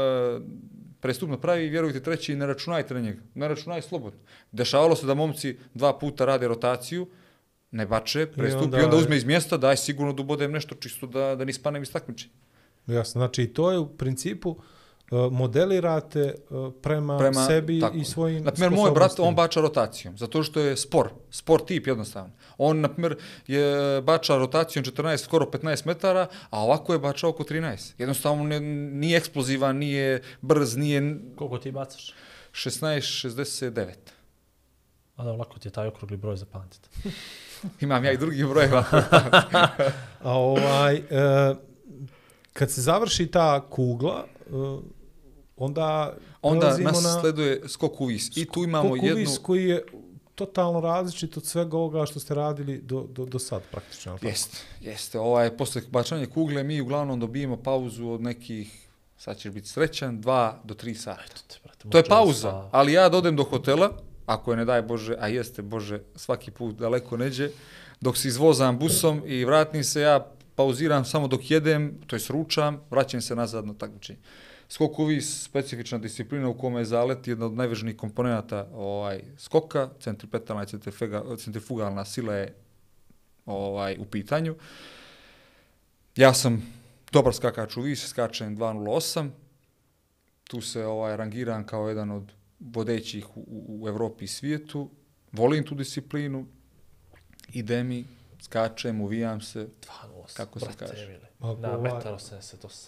prestup napravi, vjerujte, treći, ne računajte na njega. Ne računaj slobodno. Dešavalo se da momci dva puta rade rotaciju, ne bače, prestupi, onda- i onda uzme iz mjesta, daj sigurno da ubodem nešto čisto da, da ne ispanem iz takmičenja. Jasno, znači to je u principu uh, modelirate uh, prema, prema sebi tako i je. svojim Naprimjer, moj brat, on bača rotacijom, zato što je spor, spor tip jednostavno. On, naprimjer, je bača rotacijom četrnaest, skoro petnaest metara, a ovako je bačao oko trinaest. Jednostavno ne, nije eksplozivan, nije brz, nije... Koliko ti bacaš? šesnaest šezdeset devet. A da, lako ti je taj okrugli broj zapamtiti. Imam ja i drugi brojeva. A ovaj, uh, kad se završi ta kugla, uh, onda onda nas na... sleduje skok u vis. I tu imamo skok jednu... u vis koji je totalno različit od svega ovoga što ste radili do, do, do sad praktično. Jeste, jeste. Ovaj, posle bačanja kugle mi uglavnom dobijemo pauzu od nekih, sad ćeš biti srećan, dva do tri sata. Eto te, brate, to je mučili pauza, sa- ali ja dodem do hotela, ako je ne daj Bože, a jeste Bože, svaki put daleko neđe, dok se izvozam busom i vratim se, ja pauziram samo dok jedem, to jest ručam, vraćam se nazad na takmičenje. Skok u vis, specifična disciplina u kome je zalet jedna od najvažnijih komponenata ovaj, skoka, centripetalna i centrifuga- centrifugalna sila je ovaj, u pitanju. Ja sam dobar skakač u vis, skačem dva nula osam, tu se ovaj, rangiram kao jedan od vodećih u, u, u Evropi i svijetu, volim tu disciplinu, ide mi, skačem, uvijam se, dva nula osam, kako se brate, kaže. Emile. Ako Na ovaj- metar osamdeset osam.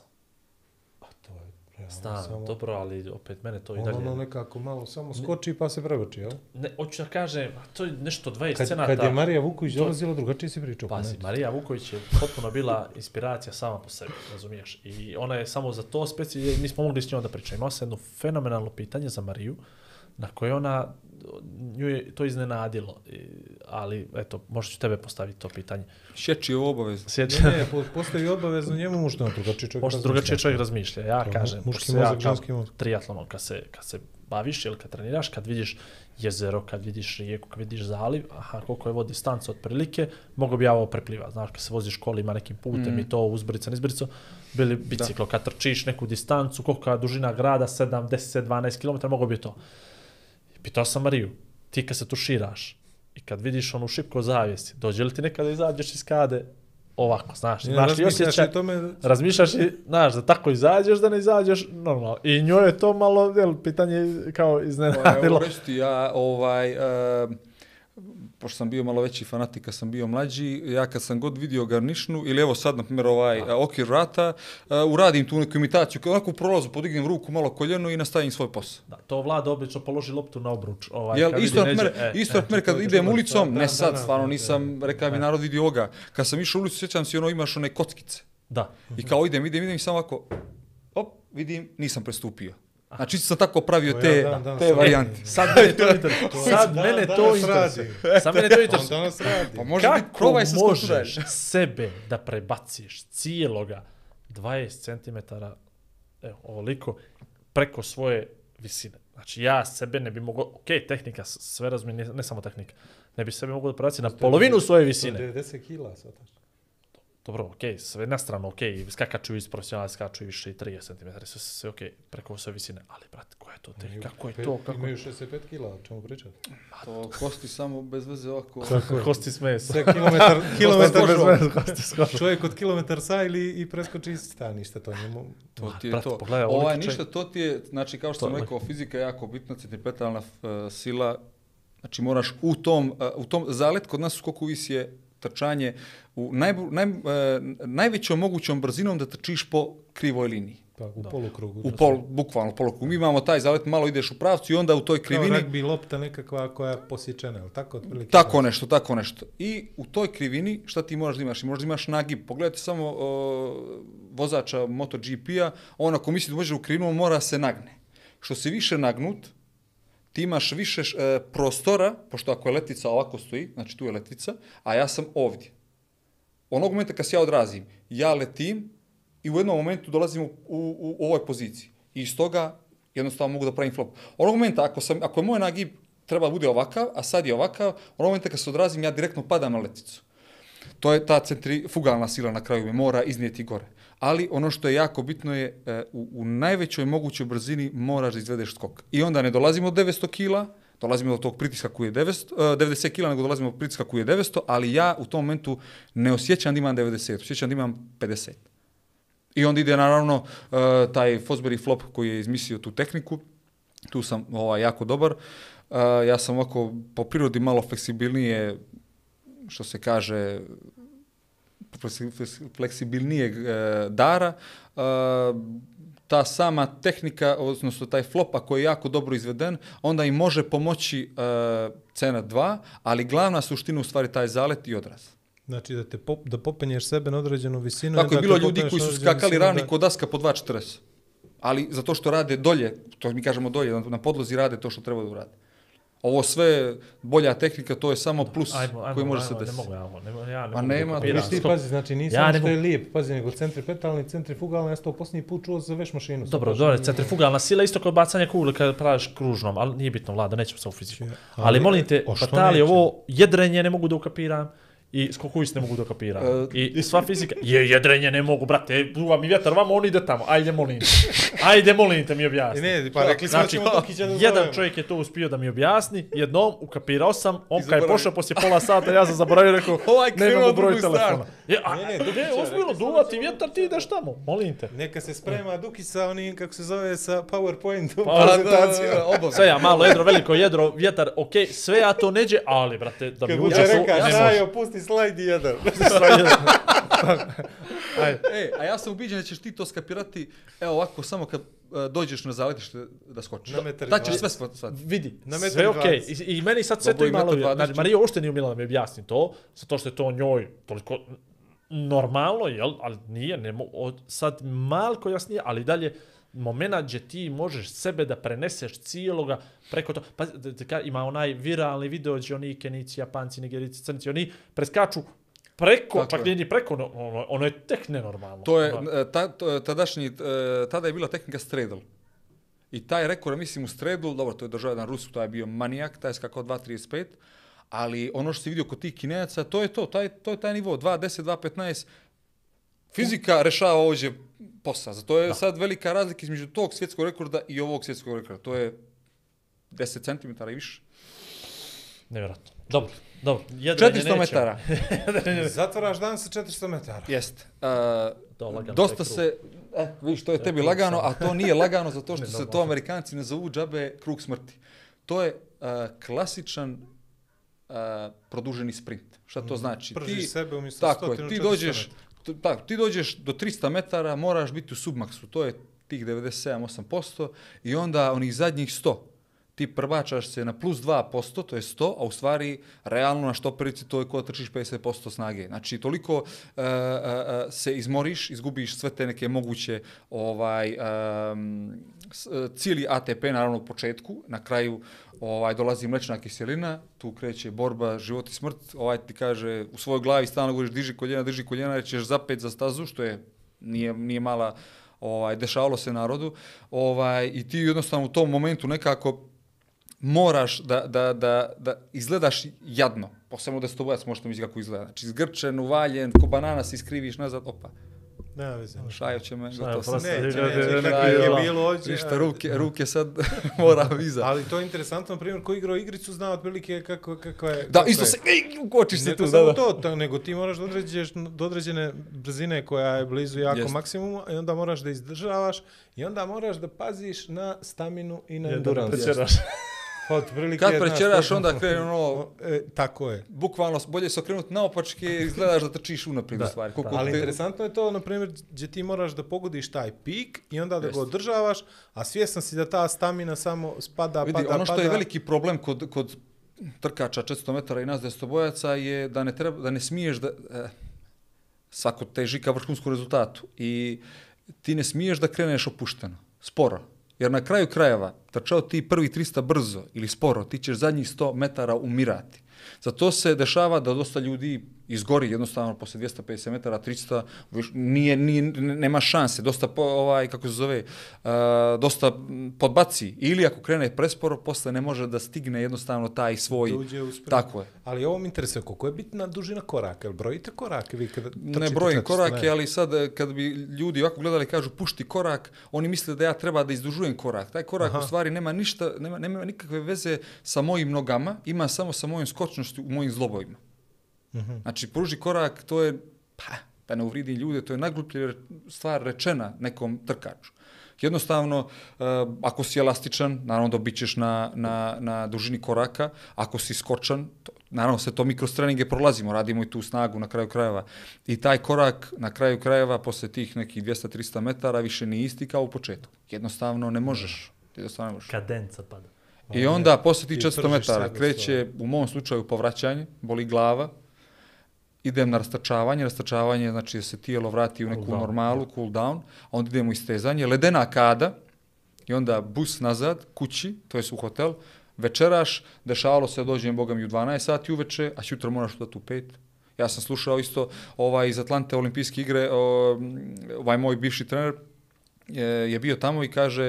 A to je realno Znam, samo... dobro, ali opet mene to i Ono, dalje... ono nekako malo samo skoči pa se prevrči, jel? Ne, hoću da kažem, to je nešto dvadeset Kad, scenata. kad je Marija Vuković to- dolazila, drugačije si pričao. Pazi, ne? Marija Vuković je potpuno bila inspiracija sama po sebi, razumiješ? I ona je samo za to specijalno, mi smo mogli s njom da pričamo. Imao sam jedno fenomenalno pitanje za Mariju, na koje ona, nju je to iznenadilo, I, ali eto, možda ću tebe postaviti to pitanje. Šeći je obavezno. Sjeća, Ne, ne, po- postavi obavezno njemu mušno, drugačije čovjek možda razmišlja. drugačije čovjek razmišlja. Ja To, kažem, muški pošto se ja mozak, kao ženski mozak. triatlonom, kad se, kad se baviš ili kad treniraš, kad vidiš jezero, kad vidiš rijeku, kad vidiš zaliv, aha, koliko je vodi stanca otprilike, mogu bi ja ovo preplivati. Znaš, kad se voziš kolima nekim putem Mm. i to uzbrica, nizbrico, bili biciklo, kad trčiš neku distancu, koliko je dužina grada, sedam, deset, dvanaest kilometara, mogu bi to. I pitao sam Mariju, ti kad se tuširaš i kad vidiš onu šipku zavijesti, dođe li ti nekada izađeš iz kade ovako, znaš, Ne, znaš li razmišljaš osjećaj, o tome, razmišljaš i, znaš, da tako izađeš, da ne izađeš normalno. I njoj je to malo, jel, pitanje kao iznenadilo. Evo reći ti, ja, ovaj, e, pošto sam bio malo veći fanatik, kad sam bio mlađi, ja kad sam god vidio garnišnu, ili evo sad, na primjer, ovaj a. okvir vrata, e, uradim tu neku imitaciju, kao onako u prolazu podignem ruku, malo koljeno i nastavim svoj posao. Da, to Vlada obično položi loptu na obruč. Ovaj, Jel, kad isto, na vidi primjer, neđe, e, isto, na primjer, kad to je idem to, ulicom, da, ne da, sad, da, stvarno da, nisam, rekao mi narod vidi ovoga, kad sam išao u ulicu, sjećam se, ono, imaš one kockice. Da. I kao idem, idem, idem i samo ovako, op, vidim, nisam prestupio. Znači, sam tako pravio To te, ja dan danas te radim. varijante. Sad mene to interesuje. Sad Dan mene to danas interesuje. radi. Sad mene to On interesuje. danas radi. Pa može biti, Kako probaj se možeš skočiti. sebe da prebaciš cijeloga dvadeset centimetara, evo, ovoliko, preko svoje visine. Znači, ja sebe ne bi mogao, ok, tehnika, sve razumijem, ne, ne samo tehnika, ne bi sebe mogao da prebaciti na polovinu svoje visine. devedeset kila sad. Dobro, ok, sve na stranu, ok, skakaču iz profesionalne, skaču i više i trideset centimetara, sve, sve ok, preko sve visine, ali, brat, koja je to tehnika, kako je to, kako Imaju šezdeset pet kila, o čemu pričati? To kosti samo bez veze ovako. Tako je. kosti s mesom. Sve kilometar, kilometar Kosti bez bez veze. mesa, kosti s kožom. Čovjek od kilometar sa ili i preskoči iz sta, ništa to njemu. To ti je brate, to. pogledaj, ovoliki Ovaj, čovjek- ništa, to ti je, znači, kao što sam To- rekao, fizika je jako bitna, centripetalna uh, sila, znači moraš u tom, uh, u tom zalet, kod nas u skoku vis je trčanje u najbu, naj, uh, najvećom mogućom brzinom da trčiš po krivoj liniji. Pa, u polukrugu. U pol, bukvalno polukrugu. Mi imamo taj zalet, malo ideš u pravcu i onda u toj Kao krivini... ragbi lopta nekakva koja je posječena, ali tako otprilike? Tako nešto, tako nešto. I u toj krivini šta ti moraš da imaš? Možeš da imaš nagib. Pogledajte samo uh, vozača MotoGP-a, on ako misli da može u krivinu, on mora se nagne. Što se više nagnut, ti imaš više uh, prostora, pošto ako je letvica ovako stoji, znači tu je letvica, a ja sam ovdje. Onog momenta kad se ja odrazim, ja letim i u jednom momentu dolazim u, u, u ovoj poziciji. I iz toga jednostavno mogu da pravim flop. Onog momenta, ako, sam, ako je moj nagib treba bude ovakav, a sad je ovakav, onog momenta kad se odrazim, ja direktno padam na letvicu. To je ta centrifugalna sila na kraju me mora iznijeti gore. Ali ono što je jako bitno je e, u, u najvećoj mogućoj brzini moraš da izvedeš skok. I onda ne dolazimo do devetsto kila, dolazimo do tog pritiska koji je devetsto, devedeset kila, nego dolazimo do pritiska koji je devetsto, ali ja u tom momentu ne osjećam da imam devedeset, osjećam da imam pedeset. I onda ide naravno uh, taj Fosbury flop koji je izmislio tu tehniku. Tu sam ovaj, jako dobar. Uh, ja sam ovako po prirodi malo fleksibilnije, što se kaže, fleksibilnijeg uh, dara. Uh, ta sama tehnika, odnosno taj flop, ako je jako dobro izveden, onda im može pomoći uh, cena dva, ali glavna suština u stvari taj zalet i odraz. Znači da te pop, da popenješ sebe na određenu visinu. Tako je bilo ljudi popneš koji na su određenu skakali visinu, ravni da- kod daska po dva četrdeset. Ali zato što rade dolje, to mi kažemo dolje, na, na podlozi rade to što treba da urade. Ovo sve, bolja tehnika, to je samo plus Ajmo, ajmo, koji može ajmo, se ne desiti. mogu ja ovo, ne, mogu- ja ne Ma mogu da nema, kopiram. Viš ti Stop. pazi, znači nije Ja samo ne što je mogu- lijep, pazi, nego centripetalni, centrifugalni, ja sam to posljednji put čuo za veš mašinu. Dobro, Sad dobro, baš- centrifugalna sila isto kao bacanje kugle kad praviš kružnom, ali nije bitno, Vlada, nećemo se u fiziku. Ali- Ali, molim te, o, što Batali, neće? ovo jedrenje ne mogu da ukapiram i skokuist ne mogu da ukapiram. E, I, I sva fizika, je, jedrenje ne mogu, brate, duva mi vjetar, vamo on ide tamo, ajde molim te, ajde molim te mi I objasni. ne, pa rekli smo da Znači, ćemo Dukića da jedan zovemo. čovjek je to uspio da mi objasni, jednom ukapirao sam, on kad je zaboravio. pošao poslije pola sata, ja sam zaboravio, rekao, Ovaj krenuo nemamo na broj drugu stranu. telefona. Je, a, Ne, ne, ne, ne, Dukića, ne, ozbiljno, rekli smo duva da ti ćemo- vjetar, ti ideš tamo, molim te. Neka se sprema Dukić sa onim, kako se zove, sa PowerPointom Pa, prezentacijom. obavezno. Sve ja, malo jedro, veliko jedro, vjetar, okej, sve ja to neđe, ali, brate, da Kad bi bude uđe su, reka, ne Šajo, pusti slajd i jedan. može. Ajde. E, a ja sam ubiđen da ćeš ti to skapirati, evo ovako, samo kad uh, dođeš na zaletište da skočiš. Na metar Da ćeš sve dvadeset. shvat- shvatiti. Vidi, Na metar sve okej. dvadeset. I, I meni sad sve Dobro, to i imalo... metar dvadeset. Znači, Marija uopšte nije umjela da mi objasni to, zato što je to njoj toliko normalno, jel? Ali nije, ne mo- od, sad malko jasnije, ali dalje momena gdje ti možeš sebe da preneseš cijeloga preko to. Pa d- d- ka- ima onaj viralni video gdje oni Kenici, Japanci, Nigerici, Crnci, oni preskaču preko, Tako čak je. nije ni preko, no, ono, ono je tek nenormalno. To je, Ono, e, ta, to- tadašnji, e, tada je bila tehnika straddle. I taj rekord, mislim, u straddle, dobro, to je držao jedan Rus, taj je bio manijak, taj je skakao dva trideset pet, ali ono što si vidio kod tih Kinejaca, to je to, taj, to je taj nivo, dva deset, dva petnaest. Fizika rešava ovdje posao. Zato je sad velika razlika između tog svjetskog rekorda i ovog svjetskog rekorda. To je deset centimetara i više. nevjerojatno. Dobro, dobro. Jedrenje četiristo nećemo. metara. Zatvaraš dan sa četiristo metara. Jeste. Uh, To lagano, dosta taj krug. se, e, vidiš, to je tebi krug lagano, samo. a to nije lagano zato što se to Nenormalno. Amerikanci ne zovu džabe krug smrti. To je uh, klasičan uh, produženi sprint. Šta to znači? Pržiš sebe umjesto tako je, stotinu ti četiristo dođeš, metara. t- tako, ti dođeš do tristo metara, moraš biti u submaksu, to je tih devedeset sedam do osam posto i onda onih zadnjih sto. Ti prvačaš se na plus dva posto, to je sto, a u stvari realno na štoperici to je ko da trčiš pedeset posto snage. Znači toliko uh, uh, uh, se izmoriš, izgubiš sve te neke moguće ovaj um, s- uh, cijeli A T P naravno u početku, na kraju ovaj dolazi mlečna kiselina, tu kreće borba život i smrt. Ovaj ti kaže u svojoj glavi stalno govoriš diži koljena, diži koljena, jer ćeš zapet za stazu, što je nije nije mala ovaj dešavalo se narodu. Ovaj i ti jednostavno u tom momentu nekako moraš da, da, da, da izgledaš jadno. Posebno desetobojac možete misliti kako izgleda. Znači zgrčen, uvaljen, ko banana se iskriviš nazad, opa, Nema veze. Šajo će me, Šajo, gotovo sam. prosto, Neće, ljudi, neće, ljudi, kako ljudi, je ljudi. bilo ovdje. Ništa, ruke, ruke sad mora viza. Ali to je interesantno, na primjer, ko igrao igricu zna otprilike kako, kako je... Da, kako isto je. se, ej, ukočiš se Ne tu, to da, samo da. to, to, nego ti moraš da određeš do određene brzine koja je blizu jako Jest. maksimuma i onda moraš da izdržavaš i onda moraš da paziš na staminu i na Jedan endurance. prečeraš. Otprilike, Kad znaš, prećeraš, to- onda krene ono, E, tako je. bukvalno bolje se okrenuti naopačke i izgledaš da trčiš unaprijed u stvari. Koliko Ali te- interesantno je to, na primjer, gdje ti moraš da pogodiš taj pik i onda da Jeste. ga održavaš, a svjestan si da ta stamina samo spada, Vidi, pada, ono što pada. je veliki problem kod, kod trkača četiristo metara i nas desetobojaca je da ne, treba, da ne smiješ da... Eh, svako teži ka vrhunskom rezultatu i ti ne smiješ da kreneš opušteno, sporo. Jer na kraju krajeva, trčao ti prvi tristo brzo ili sporo, ti ćeš zadnjih sto metara umirati. Zato se dešava da dosta ljudi izgori jednostavno posle dvjesto pedeset metara, tristo, viš- nije, nije, nema šanse, dosta, po, ovaj, kako se zove, uh, dosta m, podbaci. Ili ako krene presporo, posle ne može da stigne jednostavno taj svoj... Da uđe u sprint. Tako je. Ali ovo mi interesuje, koliko je bitna dužina koraka? Jel brojite korake vi kada trčite Ne brojim četiristo, korake, ne? ali sad eh, kad bi ljudi ovako gledali i kažu pušti korak, oni misle da ja treba da izdužujem korak. Taj korak Aha. u stvari nema ništa, nema, nema nikakve veze sa mojim nogama, ima samo sa mojom skočnošću u mojim zlobovima. Mhm. Znači, pruži korak, to je, pa, Da ne uvridim ljude, to je najgluplja stvar rečena nekom trkaču. Jednostavno, ako si elastičan, naravno dobit ćeš na, na, na dužini koraka, ako si skočan, to, naravno sve to mi kroz treninge prolazimo, radimo i tu snagu na kraju krajeva. I taj korak na kraju krajeva, posle tih nekih dvjesto do trista metara, više nije isti kao u početku. Jednostavno ne možeš. Jednostavno ne možeš. Kadenca pada. I onda, posle tih četiristo metara, kreće, u mom slučaju, povraćanje, boli glava, idem na rastačavanje, rastačavanje znači da se tijelo vrati u neku cool normalu, cool down, onda idemo u istezanje, ledena kada, i onda bus nazad, kući, to je u hotel, večeraš, dešavalo se, dođem, boga mi, u dvanaest sati uveče, a sutra moraš udati u pet. Ja sam slušao isto ovaj, iz Atlante olimpijske igre, ovaj moj bivši trener, je bio tamo i kaže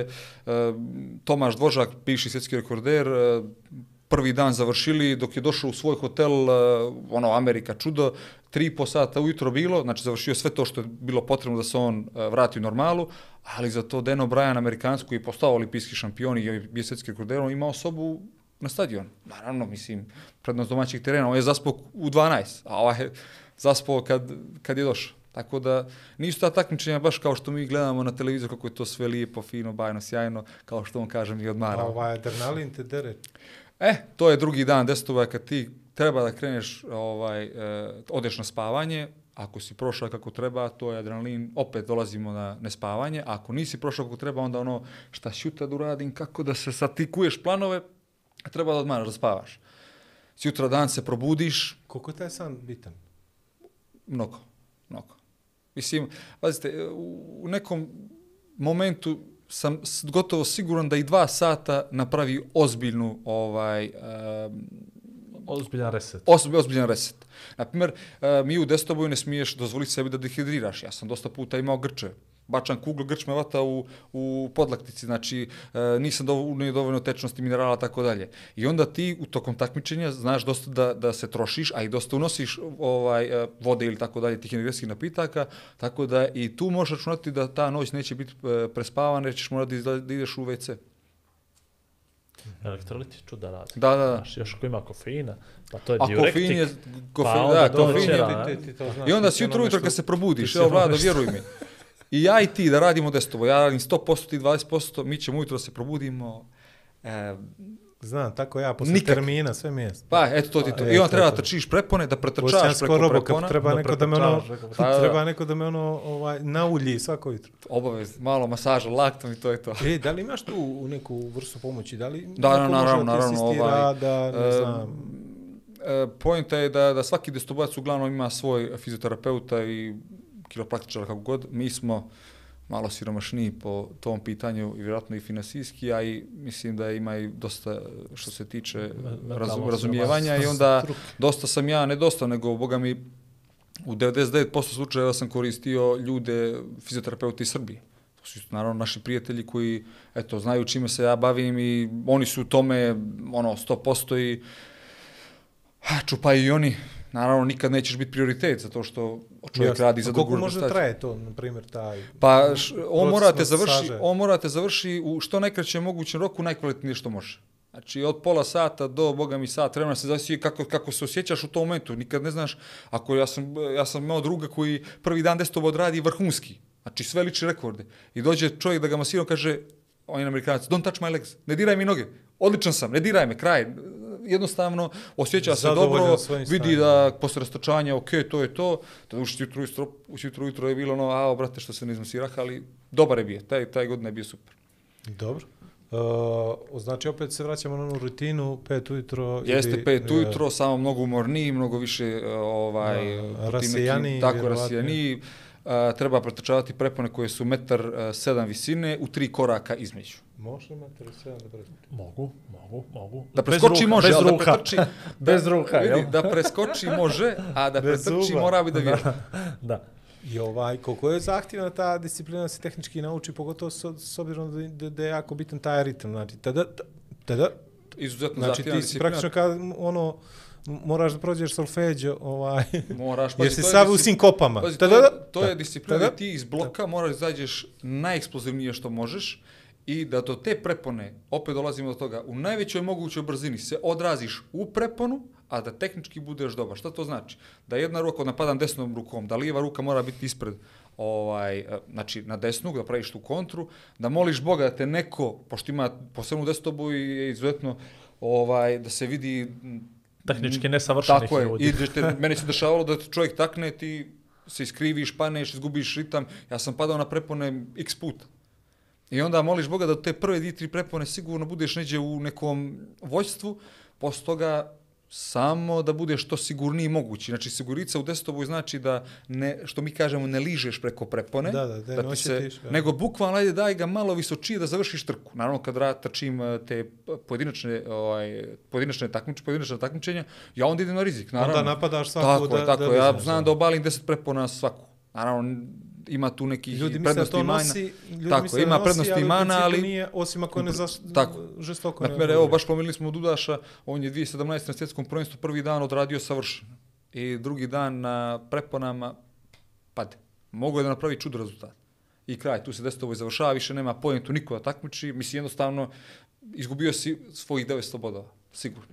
Tomaš Dvožak, bivši svjetski rekorder, prvi dan završili, dok je došao u svoj hotel, ono, Amerika čudo, tri i po sata ujutro bilo, znači završio sve to što je bilo potrebno da se on vrati u normalu, ali za to Dan O'Brien, amerikansku, je postao olimpijski šampion i bio svjetski rekorder, on imao osobu na stadionu. Naravno, mislim, prednost domaćih terena, on je zaspao u dvanaest, a ovaj je zaspao kad, kad je došao. Tako da nisu ta takmičenja baš kao što mi gledamo na televiziju, kako je to sve lijepo, fino, bajno, sjajno, kao što on kaže mi odmara. A ovaj adrenalin te dere. E, to je drugi dan desetova kad ti treba da kreneš, ovaj, eh, odeš na spavanje, ako si prošao kako treba, to je adrenalin, opet dolazimo na nespavanje, a ako nisi prošao kako treba, onda ono šta sutra da uradim, kako da se satikuješ planove, treba da odmaraš, da spavaš. Sutra dan se probudiš. Koliko je taj san bitan? Mnogo, mnogo. Mislim, pazite, u nekom momentu sam gotovo siguran da i dva sata napravi ozbiljnu, ovaj, um, ozbiljan reset. Ozbiljan, ozbiljan reset. Naprimjer, uh, mi u destoboju ne smiješ dozvoliti sebi da dehidriraš. Ja sam dosta puta imao grče. Bačan kugl, grč me vata u, u podlaktici, znači uh, nisam dovoljno, dovoljno tečnosti, minerala, tako dalje. I onda ti u tokom takmičenja znaš dosta da, da se trošiš, a i dosta unosiš ovaj, uh, vode ili tako dalje, tih energetskih napitaka, tako da i tu možeš računati da ta noć neće biti uh, prespavana, jer ćeš morati da, da ideš u ve ce. Elektroliti čuda radi. Da, da, da. Znaš, još ako ima kofeina, pa to je a diurektik. Kofein je, kofein, pa da, kofein je, dođera, ti, ti, ti to znaš, i onda ti si jutro ono ujutro nešto- kad se probudiš, ti evo si Vlado, ono vjeruj mi. I ja i ti da radimo destovo, ja radim sto posto, ti dvadeset posto, mi ćemo ujutro da se probudimo. E, Znam, tako ja, posle Nikak. termina, sve mjesto. pa, eto to ti to. Pa, I on eto, treba eto. trčiš prepone, da pretrčaš Osjećam preko robo, prepona. kad treba da neko da me ono, pretrčavaš preko- Da, da. treba neko da me ono, ovaj, naulji svako jutro. Obavez, malo masaža, laktom i to je to. E, da li imaš tu u neku vrstu pomoći? Da li Da, neko može naravno, ti naravno, asistira, ovaj, da, ne e, znam, E, poenta je da, da svaki destobojac uglavnom ima svoj fizioterapeuta i kiropraktičara kako god. Mi smo malo siromašniji po tom pitanju i vjerojatno i finansijski, a i mislim da ima i dosta što se tiče mentalno razum, razumijevanja i siromaštvo. onda dosta sam ja, ne dosta, nego boga mi u devedeset devet posto slučajeva sam koristio ljude, fizioterapeuti iz Srbije. To su naravno naši prijatelji koji eto, znaju čime se ja bavim i oni su u tome ono, sto posto i čupaju i oni. Naravno, nikad nećeš biti prioritet, zato što čovjek jasno. radi za A drugu koliko može da organizaciju. traje to, na primjer, taj... Pa š, on proces morate završi, masaže? on morate završi u što najkraćem mogućem roku najkvalitetnije što može. Znači od pola sata do boga mi sat vremena se zavisi kako kako se osjećaš u tom momentu. Nikad ne znaš ako ja sam ja sam imao druga koji prvi dan destovo odradi vrhunski. Znači sve liči rekorde. I dođe čovjek da ga masira, kaže on je Amerikanac, don't touch my legs. Ne diraj mi noge. Odličan sam, ne diraj me, kraj. Jednostavno osjeća se Zadovoljan dobro, svojim vidi stanjem. da posle rastočanja, ok, to je to. Da uši jutro ujutro, ujutro ujutro je bilo ono, a brate što se ne izmasirah, ali dobar je bio. Taj taj godina je bio super. Dobro. Uh, znači opet se vraćamo na onu rutinu, pet ujutro. Jeste ili, pet e, ujutro, samo mnogo umorniji, mnogo više uh, ovaj Da, po tim rasijaniji, nekim- tako vjerovatno. rasijaniji. Uh, treba pretrčavati prepone koje su metar uh, sedam visine u tri koraka između. Može imati sedam da preskoči? Mogu, mogu, mogu. Da Bez preskoči ruka, može, bez ali da ruka. pretrči, Bez ruka, vidi, jel? da preskoči može, a da Bez pretrči zuba. mora biti da vježba. Da. I ovaj, koliko je zahtjevna ta disciplina da se tehnički nauči, pogotovo s, s obzirom da, da, da je jako bitan taj ritam. Znači, tada, tada, Izuzetno znači zahtjevna ti si disciplina. praktično kad ono, moraš da prođeš solfeđo, ovaj, Moraš, jer pazi, si to je sav u disci- sinkopama. Pazi, to, Tada, je, to je disciplina tada, da ti iz bloka moraš da izađeš najeksplozivnije što možeš i da do te prepone, opet dolazimo do toga, u najvećoj mogućoj brzini se odraziš u preponu, a da tehnički budeš dobar. Šta to znači? Da jedna ruka, kod napadam desnom rukom, da lijeva ruka mora biti ispred, ovaj, znači na desnu, da praviš tu kontru, da moliš Boga da te neko, pošto ima posebno destobu i je izuzetno, ovaj, da se vidi... Tehnički nesavršenih tako ljudi. je, i te, meni se dešavalo da čovjek takne, ti se iskriviš, paneš, izgubiš ritam. Ja sam padao na prepone x puta. I onda moliš Boga da te prve dvije, tri prepone sigurno budeš neđe u nekom vođstvu, posle toga samo da budeš što sigurniji mogući. Znači, sigurica u desetoboj znači da, ne, što mi kažemo, ne ližeš preko prepone, da, da, da, da ti se, nego bukvalno, ajde, daj ga malo visočije da završiš trku. Naravno, kad ra, trčim te pojedinačne, ovaj, pojedinačne, takmič, pojedinačne takmičenja, ja onda idem na rizik. Naravno. Onda napadaš svaku tako da... Je, tako da, da da ja znaš, znam da da obalim deset prepona svaku. Naravno, ima tu nekih prednosti i mana. Tako, ima prednosti i mana, ali... Nije, osim ako ne zaš... tako. žestoko ne... Naprimjer, evo, baš pomenuli smo Dudaša, on je dvije tisuće sedamnaeste. na svjetskom prvenstvu prvi dan odradio savršeno. I drugi dan na preponama pade. Mogu je da napravi čudo rezultat. I kraj, tu se desetovoj završava, više nema pojentu niko da takmiči, mislim, jednostavno, izgubio si svojih devetsto bodova, sigurni.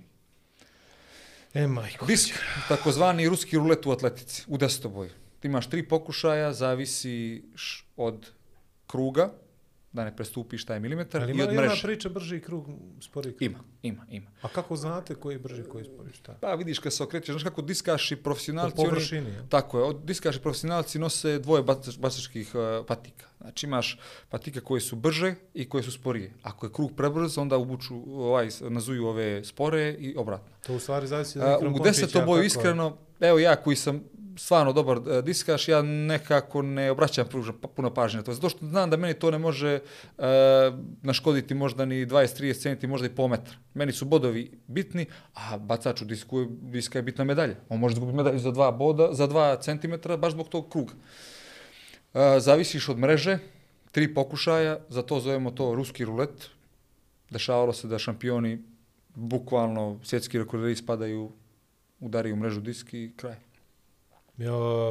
E, majko. Disk, takozvani ruski rulet u atletici, u desetovoj. Ti imaš tri pokušaja, zavisi od kruga, da ne prestupiš taj milimetar, ali i od mreže. Ali ima priča brži krug, spori krug? Ima, ima, ima. A kako znate koji je brži, koji je spori, šta? Pa vidiš kad se okrećeš, znaš kako diskaši profesionalci... Po površini, oni, tako je, diskaši profesionalci nose dvoje bacačkih uh, patika. Znači imaš patike koje su brže i koje su sporije. Ako je krug prebrz, onda ubuču, ovaj, nazuju ove spore i obratno. To u stvari zavisi da uh, u desetoboju iskreno, evo ja koji sam stvarno dobar uh, diskaš, ja nekako ne obraćam puno pažnje na to. Zato što znam da meni to ne može uh, naškoditi možda ni dvadeset trideset centimetara, možda i pol metra. Meni su bodovi bitni, a bacaču disku, diska je bitna medalja. On može izgubiti medalju za dva boda, za dva centimetra, baš zbog tog kruga. Uh, zavisiš od mreže, tri pokušaja, zato zovemo to ruski rulet. Dešavalo se da šampioni, bukvalno svjetski rekorderi spadaju, udaraju mrežu disk i kraj. Ja,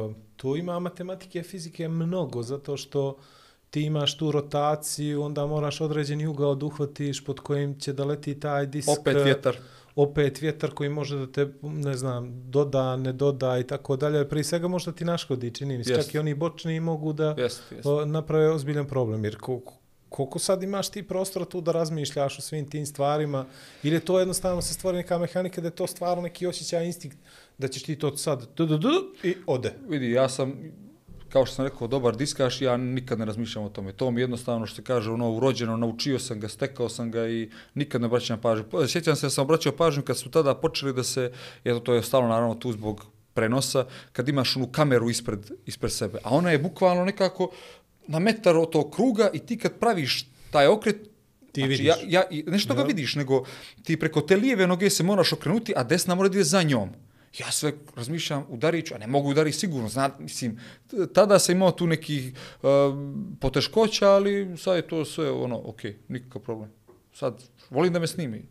tu ima matematike i fizike mnogo, zato što ti imaš tu rotaciju, onda moraš određeni ugao da uhvatiš pod kojim će da leti taj disk. Opet vjetar. Opet vjetar koji može da te, ne znam, doda, ne doda i tako dalje. Prije svega možda ti naškodi, čini mi se. Čak i oni bočni mogu da jest, jest. naprave ozbiljan problem. Jer koliko, koliko sad imaš ti prostora tu da razmišljaš o svim tim stvarima? Ili je to jednostavno se stvori neka mehanika da je to stvarno neki osjećaj, instinkt da ćeš ti to sad du, du, du, i ode. Vidi, ja sam, kao što sam rekao, dobar diskaš, ja nikad ne razmišljam o tome. To mi jednostavno, što se kaže, ono, urođeno, naučio sam ga, stekao sam ga i nikad ne obraćam pažnju. Sjećam se da sam obraćao pažnju kad su tada počeli da se, eto, to je stalo naravno tu zbog prenosa, kad imaš onu kameru ispred, ispred sebe. A ona je bukvalno nekako na metar od tog kruga i ti kad praviš taj okret, ti znači, vidiš. Ja, ja, nešto ja. ga vidiš, nego ti preko te lijeve noge se moraš okrenuti, a desna mora da ide za njom. Ja sve razmišljam, udarit ću, a ne mogu udariti sigurno. Zna, mislim, tada sam imao tu nekih uh, poteškoća, ali sad je to sve ono, ok, nikakav problem. Sad, volim da me snimi.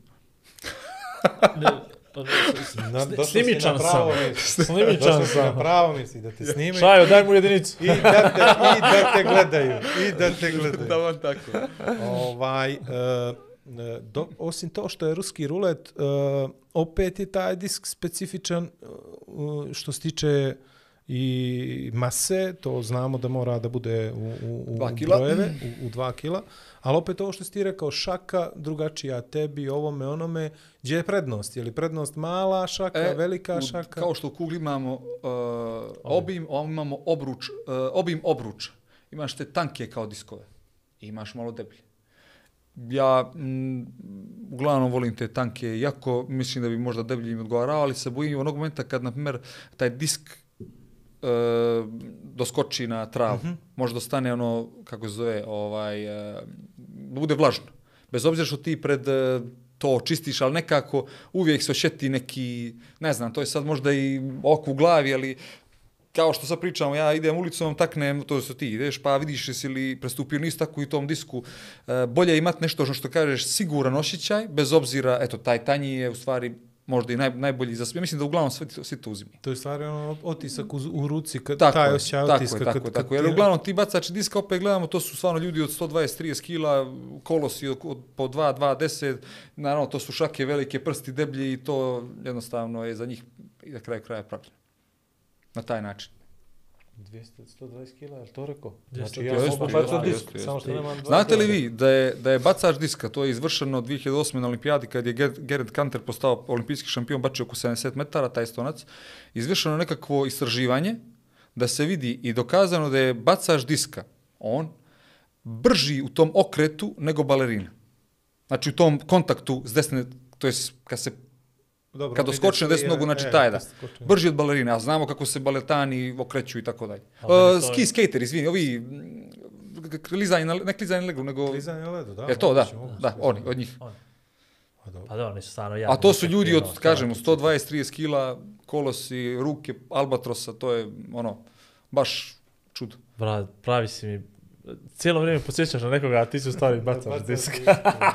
Snimičan sam. Snimičan sam. Na pravo misli da te snimaju. Šajo, daj mu jedinicu. I da te, i da te gledaju. I da te gledaju. Da vam tako. Ovaj, uh, do, osim to što je ruski rulet, uh, opet je taj disk specifičan uh, što se tiče i mase, to znamo da mora da bude u, u, u brojeve, u, u dva kila, ali opet ovo što si ti rekao, šaka drugačija tebi, ovome, onome, gdje je prednost? Je li prednost mala šaka, e, velika šaka? Kao što u kugli imamo uh, obim, ovdje imamo obruč, uh, obim obruča. Imaš te tanke kao diskove i imaš malo deblje. Ja m, uglavnom volim te tanke, jako mislim da bi možda deblji im odgovarao, ali se bojim onog momenta kad, na primjer, taj disk e, doskoči na travu, mm-hmm. možda stane ono, kako se zove, ovaj, e, bude vlažno. Bez obzira što ti pred e, to čistiš, ali nekako uvijek se ošeti neki, ne znam, to je sad možda i oko u glavi, ali kao što sad pričamo, ja idem ulicom, taknem, to su ti ideš, pa vidiš jesi li prestupio nisu tako i u tom disku. E, bolje imati nešto što kažeš siguran osjećaj, bez obzira, eto, taj tanji je u stvari možda i naj, najbolji za sve. Mislim da uglavnom svi, svi to uzimi. To je stvari ono otisak u, u ruci, kad Tako taj je, osjećaj tako otiska. je, tako kad, je, kad tako je. Jer ti- uglavnom ti bacači diska, opet gledamo, to su stvarno ljudi od sto dvadeset do trideset kila, kolosi od, od, po dva, dva, deset, naravno to su šake velike, prsti deblji i to jednostavno je za njih i na kraju kraja pravljeno. Na taj način. dvjesto do sto dvadeset kila, je li to rekao? Dvjesto, Znači, ja jeste, sam bacao jeste, disk, jeste, samo što jeste. nemam dva Znate li kila. vi da je, da je bacač diska, to je izvršeno dvije hiljade osme na olimpijadi kad je Ger- Gerard Kanter postao olimpijski šampion, bačio oko sedamdeset metara, taj Estonac, izvršeno nekakvo istraživanje da se vidi i dokazano da je bacač diska, on, brži u tom okretu nego balerina. Znači u tom kontaktu s desne, to je kad se Dobro, kad mi oskoči na desno desnu je- nogu, znači e, taj da. kad skoči. Brži od balerine, a znamo kako se baletani okreću i tako dalje. A meni Uh, to je- ski skater, izvini, ovi mm, klizanje na, ne klizanje na ledu, nego... Klizanje na ledu, da. Je to, da, moguće, moguće, da, klizanje. oni, od njih. Pa dobro. Pa da, oni su stvarno jadni. A to su nikakvi, ljudi od, ono, kažemo, stvarno. sto dvadeset do trideset kila, kolosi, ruke, albatrosa, to je, ono, baš čudo. Brat, pravi si mi... Cijelo vrijeme podsjećaš na nekoga, a ti su stvari bacaš Bacaš disk. disk.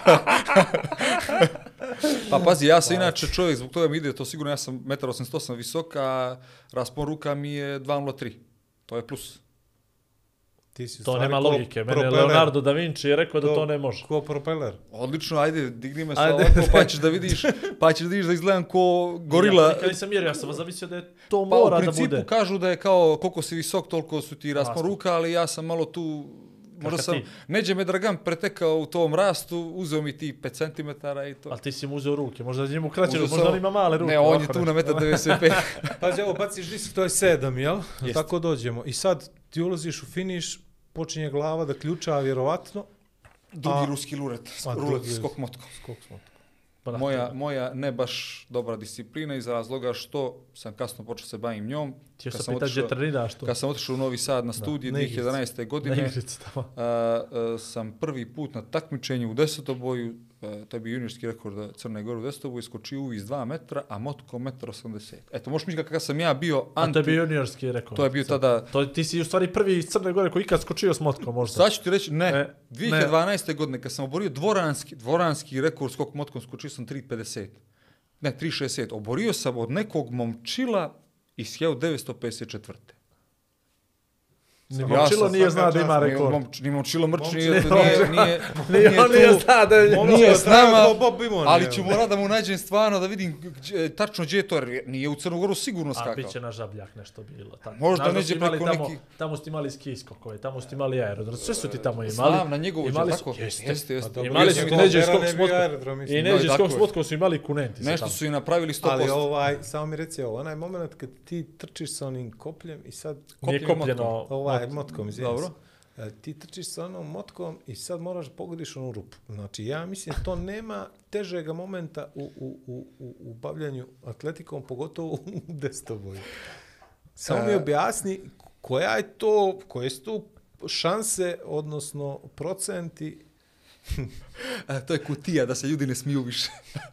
Pa pazi, ja sam inače čovjek, zbog toga mi ide to sigurno, ja sam jedan osamdeset osam visok, a raspon ruka mi je dva nula tri. To je plus. Ti si u To stvari nema ko logike. Mene propeler. Leonardo da Vinci je rekao da Ko- to ne može. Ko propeler. Odlično, ajde, digni me sa Ajde. ovako, pa ćeš da vidiš, pa ćeš da vidiš da izgledam ko gorila. Ja nikad nisam mjerio, ja sam zamislio da je to Pa mora u da principu bude. kažu da je kao koliko si visok, toliko su ti raspon Raspon. ruka, ali ja sam malo tu, možda Kakav sam, ti? neđe me Dragan pretekao u tom rastu, uzeo mi ti pet centimetara i to. Ali ti si mu uzeo ruke, možda je njemu kraće, Uzeo možda sam- on ima male ruke. Ne, on je ovako tu nešto. na jedan devedeset pet. Pazi, evo, baciš disk, to je sedam, jel? Jeste. Tako dođemo. I sad ti ulaziš u finiš, počinje glava da ključa, vjerovatno. Dugi A- ruski rulet, A, rulet dugi- skok motkom. Skok smo. Pa da, Moja, moja ne baš dobra disciplina iz razloga što sam kasno počeo se bavim njom. Ti još Kad se sam pitaš gdje otišao- treniraš to. Kad sam otišao u Novi Sad na studije na dvije hiljade jedanaeste Na godine, igrici tamo. a, a, sam prvi put na takmičenju u desetoboju, a, to je bio juniorski rekord Crne Gore u desetoboju, skočio uvis dva metra, a motko jedan osamdeset. Eto, možeš misliti kakav sam ja bio A anti... to je bio juniorski rekord. To je bio Sad. tada... To, ti si u stvari prvi iz Crne Gore koji ikad skočio s motkom možda. Sad ću ti reći, ne, E, dvije hiljade dvanaeste. godine kad sam oborio dvoranski, dvoranski rekord skok motkom, skočio sam tri pedeset. Ne, tri šezdeset. Oborio sam od nekog momčila iz hiljadu devetsto pedeset četvrte. Ni Ja Momčilo sam nije zna da ima Ni rekord. momč- Ni momčilo mrč, Momčilo- nije, nije, nije, Ni on nije tu. zna da je... Momčilo Nije s traga nama, kao Bob Imon, ali evo. ću morat da mu nađem stvarno da vidim gdje- tačno gdje je to, jer nije u Crnogoru sigurno A skakao. bit će na Žabljak nešto bilo. Tako. Možda Znaš da neđe su imali preko tamo, neki- Tamo ste imali ski skokove, tamo ste imali aerodrom, sve su ti tamo imali. Znam, na njegovu imali će su- tako. Jeste. Jeste, jeste. Pa dobro, Imali Bio su sam i i neđe Bera skok ne s bi motkom. aerodrom, mislim. I No, neđe tako skok s je. motkom su imali kunenti. se Nešto tamo. su i napravili sto Ali posto. ovaj, samo mi reci ovo, onaj moment kad ti trčiš sa onim kopljem i sad... Nije kopljem kopljeno. Ovaj, motkom, izvijem Dobro. se. E, Ti trčiš sa onom motkom i sad moraš da pogodiš onu rupu. Znači, ja mislim to nema težega momenta u, u, u, u, u bavljanju atletikom, pogotovo u desetoboju. Samo mi E. objasni koja je to, koje su tu šanse, odnosno procenti. A, to je kutija da se ljudi ne smiju više.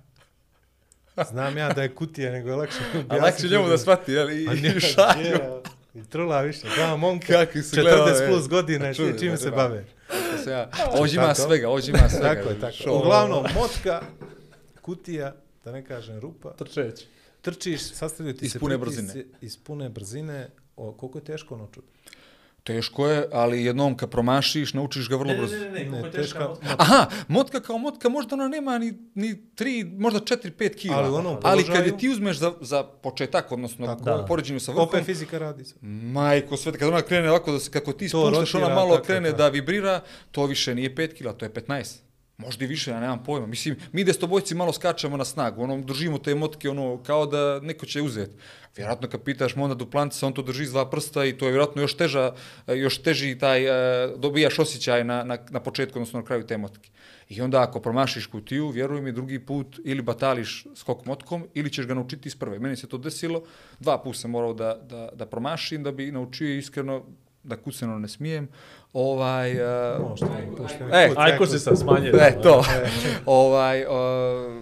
Znam ja da je kutija, nego je lakše objasniti. A lakše njemu da shvati, jel? I, A i nije, šalju. je, I trula više. Dva momka, Kakvi su gledao, četrdeset e. plus godina, Čuj, čime čime se da. bave. Kako se ja- Ovdje ima Tako. svega, ovdje ima svega. Tako je, tako. Šo- Uglavnom, motka, kutija, da ne kažem rupa, Trčeći. trčiš, sastavljaju ti Iz se pune pritisci brzine. iz pune brzine. O, koliko je teško ono čuti? Teško je, ali jednom kad promašiš, naučiš ga vrlo Ne, brzo. ne, ne, ne, Ne, kako je teška- teška motka. Aha, motka kao motka, možda ona nema ni, ni tri, možda četiri, pet kila. Ali u onom Ali kad položaju- je ti uzmeš za, za početak, odnosno Tako. u Da. poređenju sa vrhom, Opet fizika radi se. majko sveta, kad ona krene ovako, da se, kako ti To spuštaš, ona rotira, malo tako, krene tako. da vibrira, to više nije pet kila, to je petnaest. Možda i više, ja nemam pojma. Mislim, mi desnobojci malo skačemo na snagu, ono, držimo te motke, ono, kao da neko će uzeti. Vjerojatno kad pitaš Monda Duplantica, on to drži s dva prsta i to je vjerojatno još teža, još teži taj, e, dobijaš osjećaj na, na, na početku, odnosno na kraju te motke. I onda ako promašiš kutiju, vjeruj mi, drugi put ili batališ skok motkom ili ćeš ga naučiti iz prve. Meni se to desilo, dva puta sam morao da, da, da promašim, da bi naučio iskreno da kuceno ne smijem. Ovaj, e, Možda je pušteni E, put, Ajko tako. se sad smanjuje. E, to. ovaj, uh,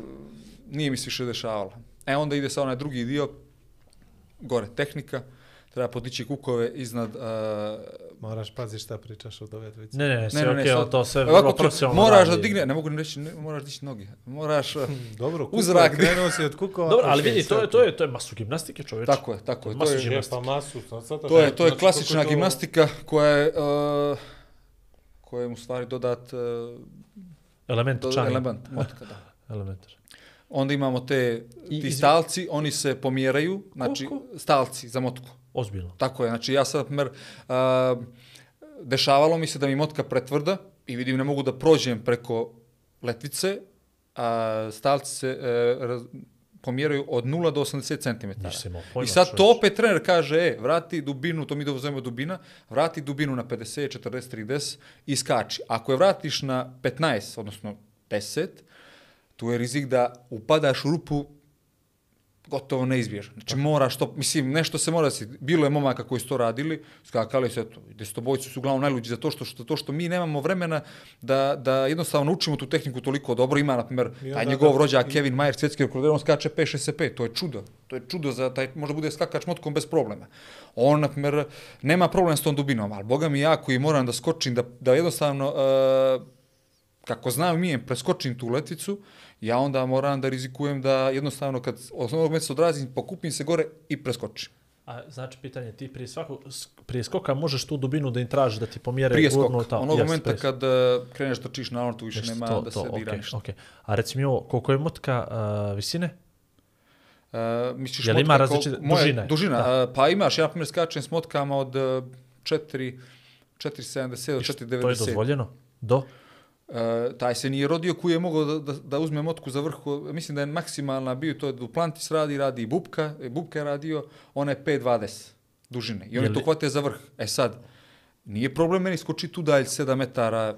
nije mi se više dešavalo. E, onda ide sa onaj drugi dio, gore tehnika. treba podići kukove iznad... Uh, Moraš paziti šta pričaš od ove dvojice. Ne, ne, ne, sve ne, ne, okej, sad- to sve ovako vrlo ti- profesionalno moraš da radi. digne, ne mogu ni reći, ne, moraš dići noge. Moraš... uh, Dobro, kukove, Uzrak. krenuo si od kukova. Dobro, ali okej, vidi, to sve je, to je, to je masu gimnastike, čovječe. tako je, tako je. To Masu je, okej. E, gimnastike. pa masu, sad, sad, to je, to je znači, klasična koliko je to- gimnastika koja je... Uh, kojem u stvari dodat... Uh, Element do, čanga. element, motka, da. Elementar. Onda imamo te, I- ti izvi- stalci, oni se pomjeraju, znači Koliko? stalci za motku. Ozbiljno. Tako je, znači ja sad, na primjer, a, dešavalo mi se da mi motka pretvrda i vidim ne mogu da prođem preko letvice, a stalci se e, raz, pomjeraju od nula do osamdeset centimetara. Nisam imao pojma, I sad to čovječe. opet trener kaže, e, vrati dubinu, to mi dozovemo dubina, vrati dubinu na pedeset, četrdeset, trideset i skači. Ako je vratiš na petnaest, odnosno deset, tu je rizik da upadaš u rupu gotovo neizbježan. Znači moraš to, mislim, nešto se mora desiti. Bilo je momaka koji su to radili, skakali se, eto, desetobojci su uglavnom najluđi za to što, što, to što mi nemamo vremena da, da jednostavno učimo tu tehniku toliko dobro. Ima, na primjer, I taj onda njegov da- rođak i- Kevin Mayer, svjetski rekorder, on skače pet šezdeset pet, to je čudo. To je čudo za taj, možda bude skakač motkom bez problema. On, na primjer, nema problem s tom dubinom, ali boga mi ja koji moram da skočim, da, da jednostavno, uh, kako znam mijem, preskočim tu letvicu, ja onda moram da rizikujem da jednostavno kad od onog mjeseca odrazim, pokupim se gore i preskočim. A znači pitanje, ti prije svakog, prije skoka možeš tu dubinu da im tražiš da ti pomjere Prije gurnu skok. tamo. Onog Jes, momenta prije skok. kad uh, kreneš trčiš, naravno tu više Nešto nema to, da to, se dira okej, ništa. okej. A reci mi ovo, koliko je motka uh, visine? Uh, misliš Jel ima motka različite- koliko- moja dužine? Dužina, Da. uh, pa imaš, ja na primjer skačem s motkama od uh, četiri sedamdeset do četiri To je devedeset. dozvoljeno? Do? Uh, taj se nije rodio koji je mogao da, da, da uzme motku za vrh. Mislim da je maksimalna bio, to je Duplantis radi, radi i Bubka, e, Bubka je radio, ona je pet dvadeset dužine. I oni Je li- to hvate za vrh. E sad, nije problem meni skoči tu dalje sedam metara,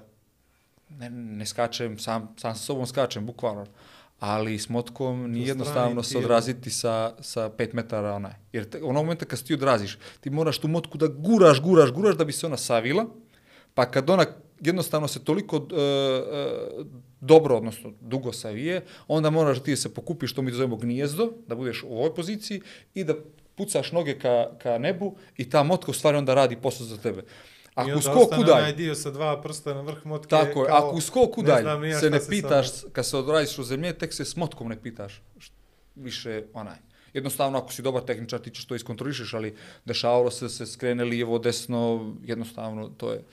ne, ne skačem, sam, sam sa sobom skačem, bukvalno. Ali s motkom nije strani jednostavno se tijelo. odraziti sa, sa pet metara onaj. Jer te, onog momenta kad se ti odraziš, ti moraš tu motku da guraš, guraš, guraš da bi se ona savila, pa kad ona jednostavno se toliko uh, uh, dobro, odnosno dugo savije, onda moraš da ti se pokupiš, to mi zovemo gnijezdo, da budeš u ovoj poziciji i da pucaš noge ka, ka nebu i ta motka u stvari onda radi posao za tebe. I Ako u onda skoku ostane onaj dalje, dio sa dva prsta na vrh motke. tako je, kao, ako u skoku ne dalje znam ni ja se šta ne se pitaš, sada- kad se odradiš u zemlje, tek se s motkom ne pitaš št- više onaj. Jednostavno, ako si dobar tehničar, ti ćeš to iskontrolišeš, ali dešavalo se da se skrene lijevo, desno, jednostavno, to je...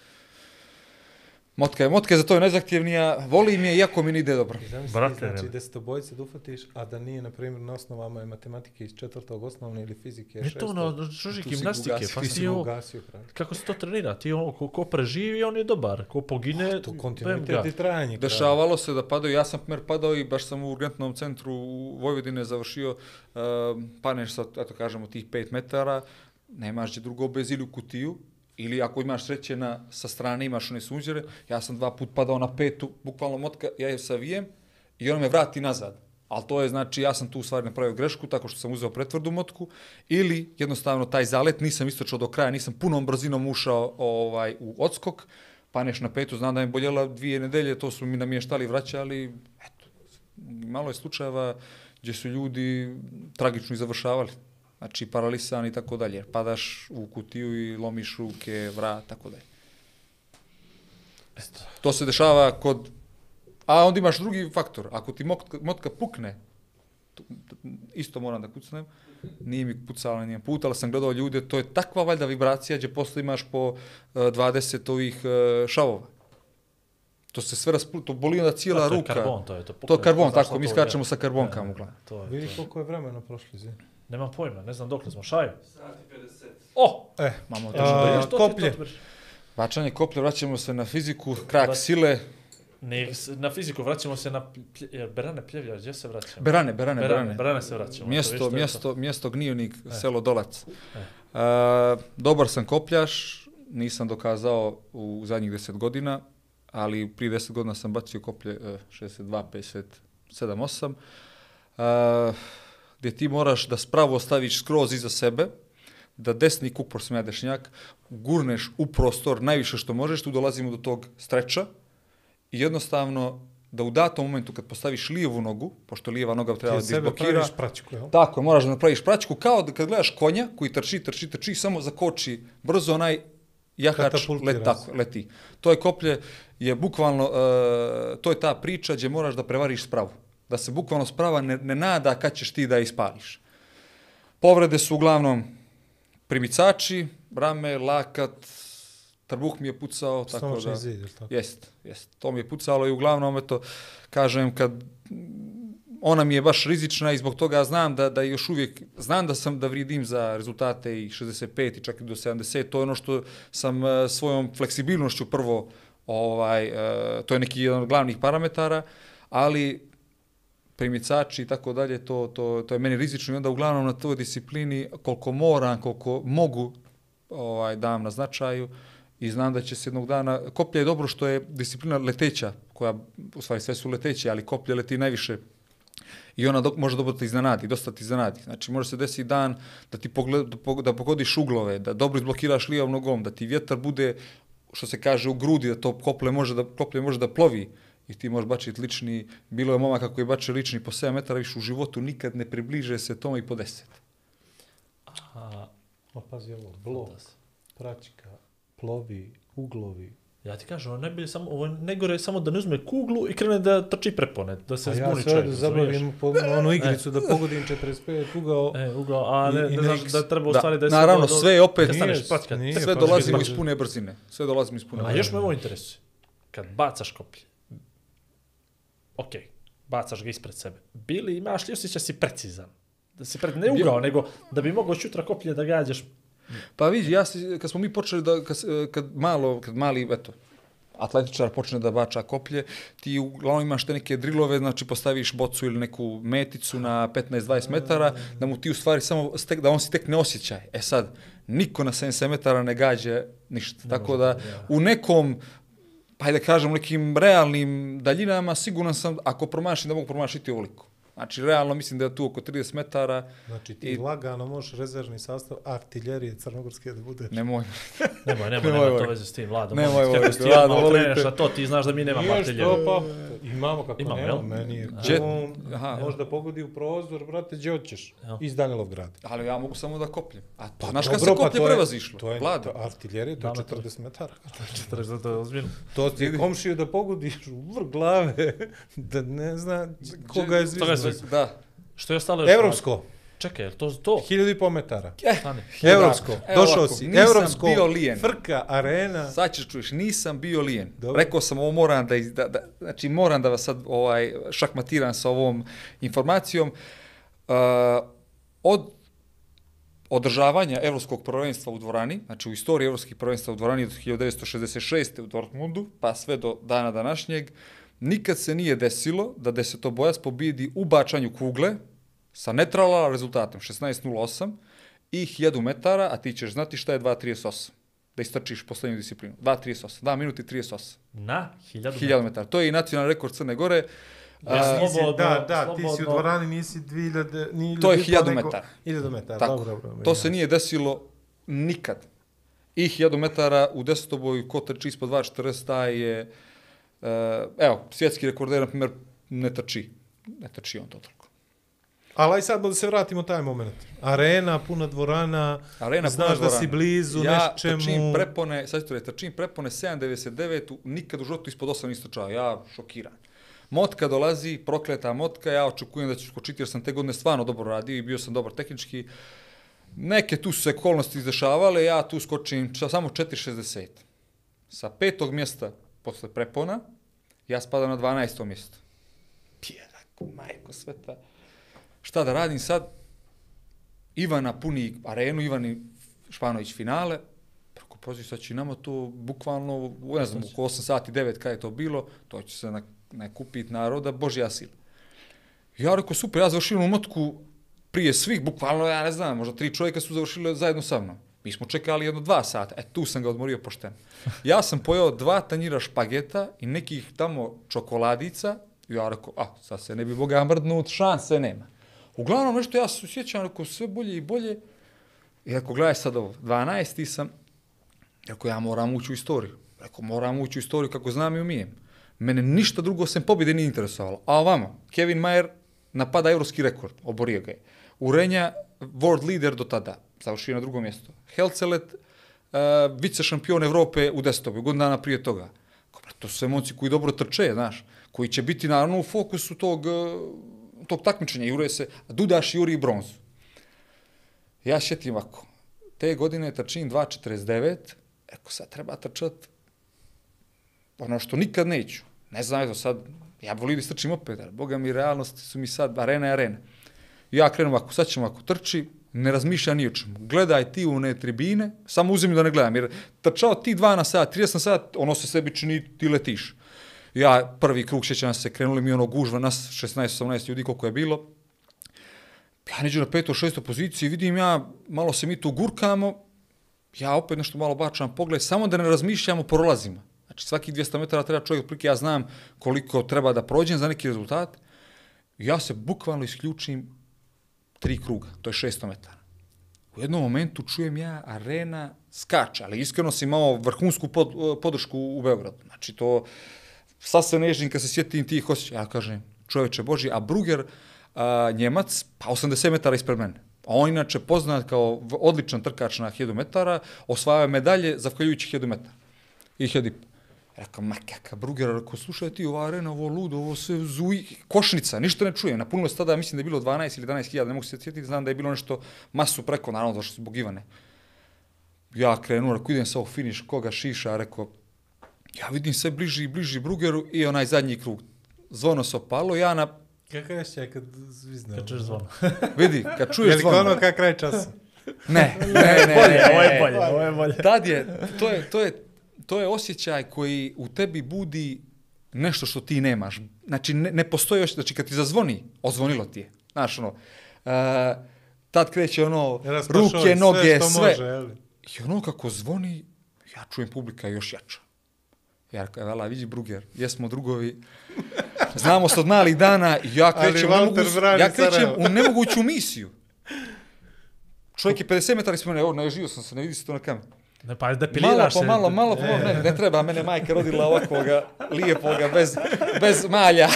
Motka je, motka je za to je najzahtjevnija, volim je, iako mi ne ide dobro. I zamisli, Brate, znači, ne. desetobojce da ufatiš, a da nije, na primjer, na osnovama je matematike iz četvrtog osnovne ili fizike Ne to šestog. na čuži Tu si gimnastike, ugasio, pa Ti ti si ovo, ugasio, pravi. kako se to trenira, ti ono, ko, ko preživi, on je dobar, ko pogine, To bem kontinuitet ga. i trajanje. Dešavalo se da padaju, ja sam primjer padao i baš sam u urgentnom centru u Vojvodine završio, uh, paneš sa, eto kažemo, tih pet metara, nemaš gdje drugo bez ili u kutiju, ili ako imaš sreće na, sa strane imaš one sunđere, ja sam dva put padao na petu, bukvalno motka, ja je savijem i on me vrati nazad. Ali to je, znači, ja sam tu u stvari napravio grešku tako što sam uzeo pretvrdu motku ili jednostavno taj zalet nisam istočao do kraja, nisam punom brzinom ušao ovaj, u odskok, paneš na petu, znam da mi boljela dvije nedelje, to su mi namještali, vraćali, eto, malo je slučajeva gdje su ljudi tragično i završavali. Znači, paralisan i tako dalje. jer Padaš u kutiju i lomiš ruke, vrat, tako dalje. Eto. To se dešava kod... A onda imaš drugi faktor. Ako ti motka, motka pukne, tu- isto moram da kucnem, nije mi pucala nijem put, ali sam gledao ljude, to je takva valjda vibracija gdje posle imaš po uh, dvadeset ovih uh, šavova. To se sve rasplu, to boli onda cijela Da, to je ruka. karbon, to je to. To je karbon, Znaš tako, šta mi to skačemo je? sa karbonkom uglavnom. To je, Vidi to je. koliko je vremena prošlo, zi. Nemam pojma, ne znam dok li smo, šaju. Sat i pedeset. O! E, Mamo, A, držimo Što ti koplje. to drži? Bačanje koplje, vraćamo se na fiziku, krak Vrat- sile, Ne, s- na fiziku vraćamo se na plje, jer Berane Pljevljač, gdje se vraćamo? berane, berane, Berane, berane. Berane se vraćamo. Mjesto, To, viš, to je mjesto, mjesto Gnijevnik, E. selo Dolac. E. E, dobar sam kopljaš, nisam dokazao u zadnjih deset godina, ali prije deset godina sam bacio koplje e, šezdeset dva, pedeset sedam, osam, e, gdje ti moraš da spravo staviš skroz iza sebe, da desni kuk, pošto sam ja dešnjak, gurneš u prostor najviše što možeš, tu dolazimo do tog streča i jednostavno da u datom momentu kad postaviš lijevu nogu, pošto lijeva noga treba da Ti sebe izblokira, praviš praćku, jel? tako, moraš da napraviš praćku, kao da kad gledaš konja koji trči, trči, trči, samo zakoči brzo onaj jahač Katapultira let, tako, leti. To je koplje, je bukvalno, uh, to je ta priča gdje moraš da prevariš spravu. Da se bukvalno sprava ne, ne nada kad ćeš ti da je ispališ. Povrede su uglavnom primicači, rame, lakat, trbuh mi je pucao, tako Stomačni da... zid, jel tako? Jest, jest. To mi je pucalo i uglavnom, eto, kažem, kad ona mi je baš rizična i zbog toga znam da, da još uvijek, znam da sam da vrijedim za rezultate i šezdeset pet i čak i do sedamdeset, to je ono što sam uh, svojom fleksibilnošću prvo, ovaj, uh, to je neki jedan od glavnih parametara, ali primicači i tako dalje, to, to, to je meni rizično i onda uglavnom na toj disciplini koliko moram, koliko mogu ovaj, dam na značaju i znam da će se jednog dana, koplje je dobro što je disciplina leteća, koja, u stvari sve su leteće, ali koplje leti najviše i ona do, može dobro te iznenadi, dosta ti iznenadi. Znači može se desiti dan da ti pogled, da pogodiš uglove, da dobro izblokiraš lijevom nogom, da ti vjetar bude, što se kaže, u grudi, da to koplje može da, koplje može da plovi i ti možeš bačiti lični, bilo je momaka koji bače lični po sedam metara, više u životu nikad ne približe se tome i po deset. A, Ma pazi ovo, blok, praćka, plovi, uglovi. ja ti kažem, ovo ne bi samo, ovo ne gore samo da ne uzme kuglu i krene da trči prepone, da se A ja zbuni se čovjek. ovdje razumiješ? zabavim po onu igricu da pogodim četrdeset pet ugao. E, ugao, a ne, I- i ne znaš next. da treba u Da, stvari da je naravno, do- do- sve je opet- kad staneš Nije, praćkat, nije, tek Sve pa dolazimo izbaci. iz pune brzine. Sve dolazimo iz pune A brzine. još me ovo interesuje. Kad bacaš koplje, ok, bacaš ga ispred sebe. Bili imaš li osjećaj da si precizan? Da si pred, ne ugao, nego da bi mogao šutra koplje da gađaš. Pa vidi, ja si, kad smo mi počeli da, kad, kad malo, kad mali, eto, atletičar počne da bača koplje, ti uglavnom imaš te neke drilove, znači postaviš bocu ili neku meticu na petnaest dvadeset metara, da mu ti u stvari samo, stek, da on si tek ne osjećaj. E sad, niko na sedamdeset metara ne gađe ništa. Tako da, u nekom, pa da kažem, u nekim realnim daljinama, siguran sam, ako promašim, da mogu promašiti ovoliko. Znači, realno mislim da je tu oko trideset metara. Znači ti I- lagano možeš rezervni sastav artiljerije crnogorske da bude. Nemoj. Nemoj, nemoj, Nemoj, nema to Vojko. veze s tim, Vlado. Nemoj, molim te, Vojko, kako ti Vlado, odmah molim okreneš te. na to, ti znaš da mi nemamo Nije artiljeriju. što, pa imamo kako Imamo, nema, jel? meni je Đe- kum, Aha. možda pogodi u prozor, brate, gdje hoćeš, Jel? iz Danilovgrada. Ali ja mogu samo da kopljem. A Pa znaš kad se dobro, pa koplje to je- prevazišlo? To je Vlado. to artiljerija, to je Dva metra. četrdeset metara. četrdeset, to je ozbiljno. To ti je komšiju da pogodiš u vrh glave, da ne zna koga je Toga je zvizno. sve. Da. Što je ostalo još? Evropsko, Čekaj, je li to to? hiljadu i po metara. Stani. Evropsko, Evo došao ovako, si, nisam Evropsko, bio lijen. frka, arena. Sad ćeš čuješ, nisam bio lijen. Dobro. Rekao sam, ovo moram da, iz- da, da, znači moram da vas sad ovaj, šakmatiram sa ovom informacijom. Uh, od održavanja Evropskog prvenstva u dvorani, znači u istoriji Evropskih prvenstva u dvorani od hiljadu devetsto šezdeset šeste. u Dortmundu, pa sve do dana današnjeg, nikad se nije desilo da desetobojac pobijedi u bačanju kugle sa netrala rezultatom šesnaest nula osam i hiljadu metara, a ti ćeš znati šta je dva trideset osam. Da istrčiš poslednju disciplinu. dva trideset osam, dva minuti trideset osam. Na hiljadu hiljadu metara. To je i nacionalni rekord Crne Gore. Ja A, sam- Slobodno, da, da, ti si u slobodno. dvorani, nisi dvije hiljade, ni To je i po, hiljadu nego- metara. hiljadu metara, Tako, dobro, dobro. to se nije desilo nikad. I hiljadu metara u desetoboju, ko trči ispod dva četrdeset, taj je, uh, evo, svjetski rekorder, na primjer, ne trči. Ne trči on to toliko. Ali aj sad da se vratimo taj moment. Arena, puna dvorana, Arena znaš puna da dvorana. si blizu ja nečemu. trčim prepone, sad ću reći, trčim prepone sedam devedeset devet, nikad u životu ispod osam nisam trčao, ja šokiran. Motka dolazi, prokleta motka, ja očekujem da ću skočiti jer sam te godine stvarno dobro radio i bio sam dobar tehnički. Neke tu su se okolnosti izdešavale, ja tu skočim ča- samo četiri šezdeset. Sa petog mjesta posle prepona, ja spadam na dvanaesto mjesto. Pjerako, majko sveta. Šta da radim sad? Ivana puni arenu, Ivani Španović finale. Preko poziv, sad će nama to bukvalno, ne znam, oko osam sati, devet kada je to bilo, to će se na, nakupiti naroda, Božja sila. Ja rekao, super, ja završio u motku prije svih, bukvalno, ja ne znam, možda tri čovjeka su završili zajedno sa mnom. Mi smo čekali jedno dva sata, e tu sam ga odmorio pošteno. Ja sam pojeo dva tanjira špageta i nekih tamo čokoladica, i ja rekao, a, sad se ne bi Boga mrdnut, šanse nema. Uglavnom, nešto ja se sjećam, rekao, sve bolje i bolje. I rekao, gledaj sad ovo, dvanaesti sam, rekao, ja moram ući u istoriju. Rekao, moram ući u istoriju kako znam i umijem. Mene ništa drugo sem pobjede nije interesovalo. A ovamo, Kevin Mayer napada evropski rekord, oborio ga je. Urenja, world leader do tada, završio na drugom mjestu. Helcelet, uh, vice šampion Evrope u desetoj, godinu dana prije toga. To su emocije koji dobro trče, znaš, koji će biti naravno u fokusu tog, tog takmičenja. Jure se, Dudaš juri bronzu. Ja šetim ovako, te godine trčim dva četrdeset devet, eko sad treba trčat ono što nikad neću. Ne znam, eto sad, ja volim da istrčim opet, ali boga mi, realnosti su mi sad, arena je arena. Ja krenem ovako, sad ćemo ovako trči, ne razmišlja ni o čemu. Gledaj ti u one tribine, samo uzim da ne gledam, jer trčao ti dva na sat, trideset na sat, ono se sebi čini, ti letiš. Ja prvi krug sjećam se, krenuli mi ono gužva, nas šesnaest osamnaest ljudi koliko je bilo. Ja neđu na peto šesto poziciji, vidim ja, malo se mi tu gurkamo, ja opet nešto malo bačam pogled, samo da ne razmišljamo o prolazima. Znači svakih dvjesto metara treba čovjek, otprilike ja znam koliko treba da prođem za neki rezultat. Ja se bukvalno isključim tri kruga, to je šesto metara. U jednom momentu čujem ja, arena skače, ali iskreno sam imao vrhunsku pod, podršku u Beogradu. Znači to, sad se nežim kad se sjetim tih osjećaja. Ja kažem, čovječe Boži, a Brugger, a, Njemac, pa osamdeset metara ispred mene. A on inače poznat kao odličan trkač na hiljadu metara, osvajao medalje zahvaljujući hiljadu metara. I hiljadu i po. Rekao, ma kakav Brugger, rekao, slušaj ti, ova arena, ovo ludo, ovo sve zuji, košnica, ništa ne čujem. Napunilo se tada, mislim da je bilo dvanaest ili jedanaest hiljada, ne mogu se sjetiti, znam da je bilo nešto masu preko, naravno, zašto zbog Ivane. Ja krenuo, rekao, idem sa ovog finiš, koga šiša, rekao, ja vidim sve bliži i bliži Bruggeru i onaj zadnji krug. Zvono se opalo, ja na... Kakav je še kad zvizne? Kad čuješ zvono. Vidi, kad čuješ zvono... Veliko ono kak kraj časa. Ne, ne, ne, ne, Bolje, ovo je ne. bolje, ovo je bolje. Tad je, to je, to je, to je osjećaj koji u tebi budi nešto što ti nemaš. Znači, ne, ne postoji još, znači kad ti zazvoni, ozvonilo ti je. Znaš, ono, uh, tad kreće ono, ruke, noge, sve. Što sve. može, jel? I ono kako zvoni, ja čujem publika još jača. Ja rekao, vela, vidi Brugger, jesmo drugovi, znamo se od malih dana, i ja krećem, Ali ne mogu, Walter brani ja krećem Sarajevo. u nemoguću misiju. Čovjek je pedeset metara ispod mene, evo, naježio sam se, ne vidi se to na kameru. Ne, pa da Malo piliraš po se. malo, malo po malo, ne, ne treba, mene majka rodila ovakvoga, lijepoga, bez, bez malja.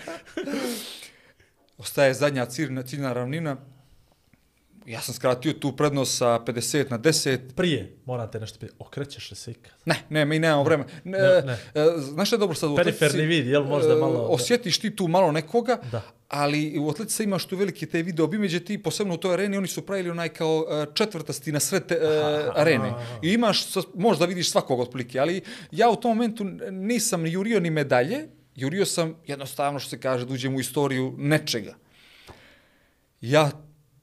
Ostaje zadnja ciljna, ciljna ravnina. Ja sam skratio tu prednost sa pedeset na deset. Prije, morate nešto prije. Okrećeš li se ikad? Ne, ne, mi nemamo vremena. Ne, Ne, ne. e, Znaš što je dobro sad u atletici? Periferni vid, jel možda malo... E, Osjetiš ti tu malo nekoga, Da. ali u atletici imaš tu velike te video obimeđe, ti posebno u toj areni, oni su pravili onaj kao e, četvrtasti na sred te, e, arene. I imaš, možda vidiš svakog otprilike, ali ja u tom momentu nisam ni jurio ni medalje, jurio sam jednostavno što se kaže da uđem u istoriju nečega. Ja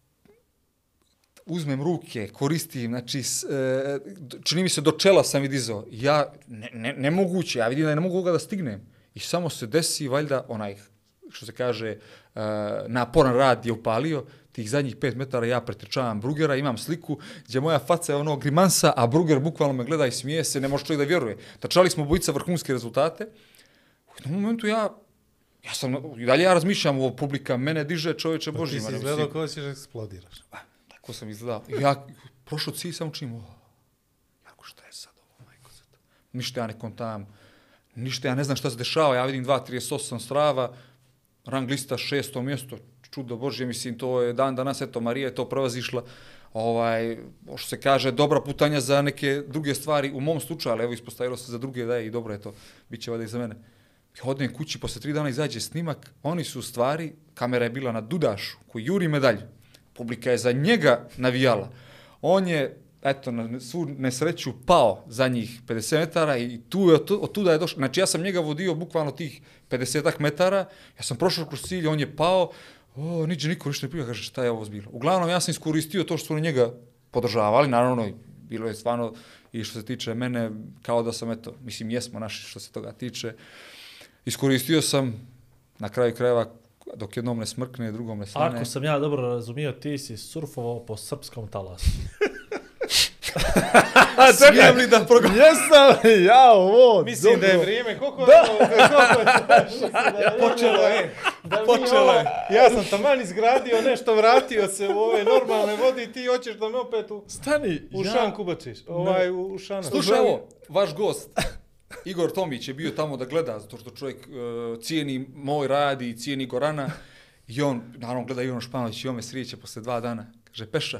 uzmem ruke, koristim, znači, s, e, čini mi se do čela sam i dizao. Ja, ne, ne, nemoguće, ja vidim da ne mogu ga da stignem. I samo se desi, valjda, onaj, što se kaže, e, naporan rad je upalio, tih zadnjih pet metara ja pretrčavam Bruggera, imam sliku gdje moja faca je ono grimansa, a Brugger bukvalno me gleda i smije se, ne može čovjek da vjeruje. Trčali smo bojica vrhunske rezultate. U jednom momentu ja, ja sam, i dalje ja razmišljam, ovo publika mene diže, čovječe Ti Božji. si izgledao kao ćeš eksplodiraš. Tako sam izgledao. Ja prošao cilj sam učim, oh, jako šta je sad ovo, majko sad. Ništa ja ne kontam, ništa ja ne znam šta se dešava, ja vidim dva trideset osam strava, rang lista šesto mjesto, čudo Božje, mislim, to je dan danas, eto, Marija je to prevazišla, ovaj, što se kaže, dobra putanja za neke druge stvari, u mom slučaju, ali evo ispostavilo se za druge da je i dobro je to, bit će valjda i za mene. Ja odem kući, posle tri dana izađe snimak, oni su u stvari, kamera je bila na Dudašu, koji juri medalju. Publika je za njega navijala. On je, eto, na svu nesreću pao za njih pedeset metara i tu je, od tuda je došao. Znači, ja sam njega vodio bukvalno tih pedesetak metara, ja sam prošao kroz cilj, on je pao, o, niđe niko ništa ne prija, kaže, šta je ovo zbilo. Uglavnom, ja sam iskoristio to što su njega podržavali, naravno, bilo je stvarno, i što se tiče mene, kao da sam, eto, mislim, jesmo naši što se toga tiče, iskoristio sam, na kraju krajeva, dok jednom ne smrkne, drugom ne stane. Ako sam ja dobro razumio, ti si surfovao po srpskom talasu. Smijem li da program? Jesam, ja, ovo, Mislim dobro. da je vrijeme, koliko je ovo, koliko je Počelo je. Da mi Počelo ovo- je. Ja sam taman izgradio nešto, vratio se u ove normalne vode i ti hoćeš da me opet u, Stani, u ja... šanku baciš. Ovaj, u, u šanu. Slušaj ovo, vaš gost, Igor Tomić je bio tamo da gleda, zato što čovjek uh, cijeni moj rad i cijeni Gorana. I on, naravno, gleda Ivana Španović i on me srijeće posle dva dana. Kaže, Peša,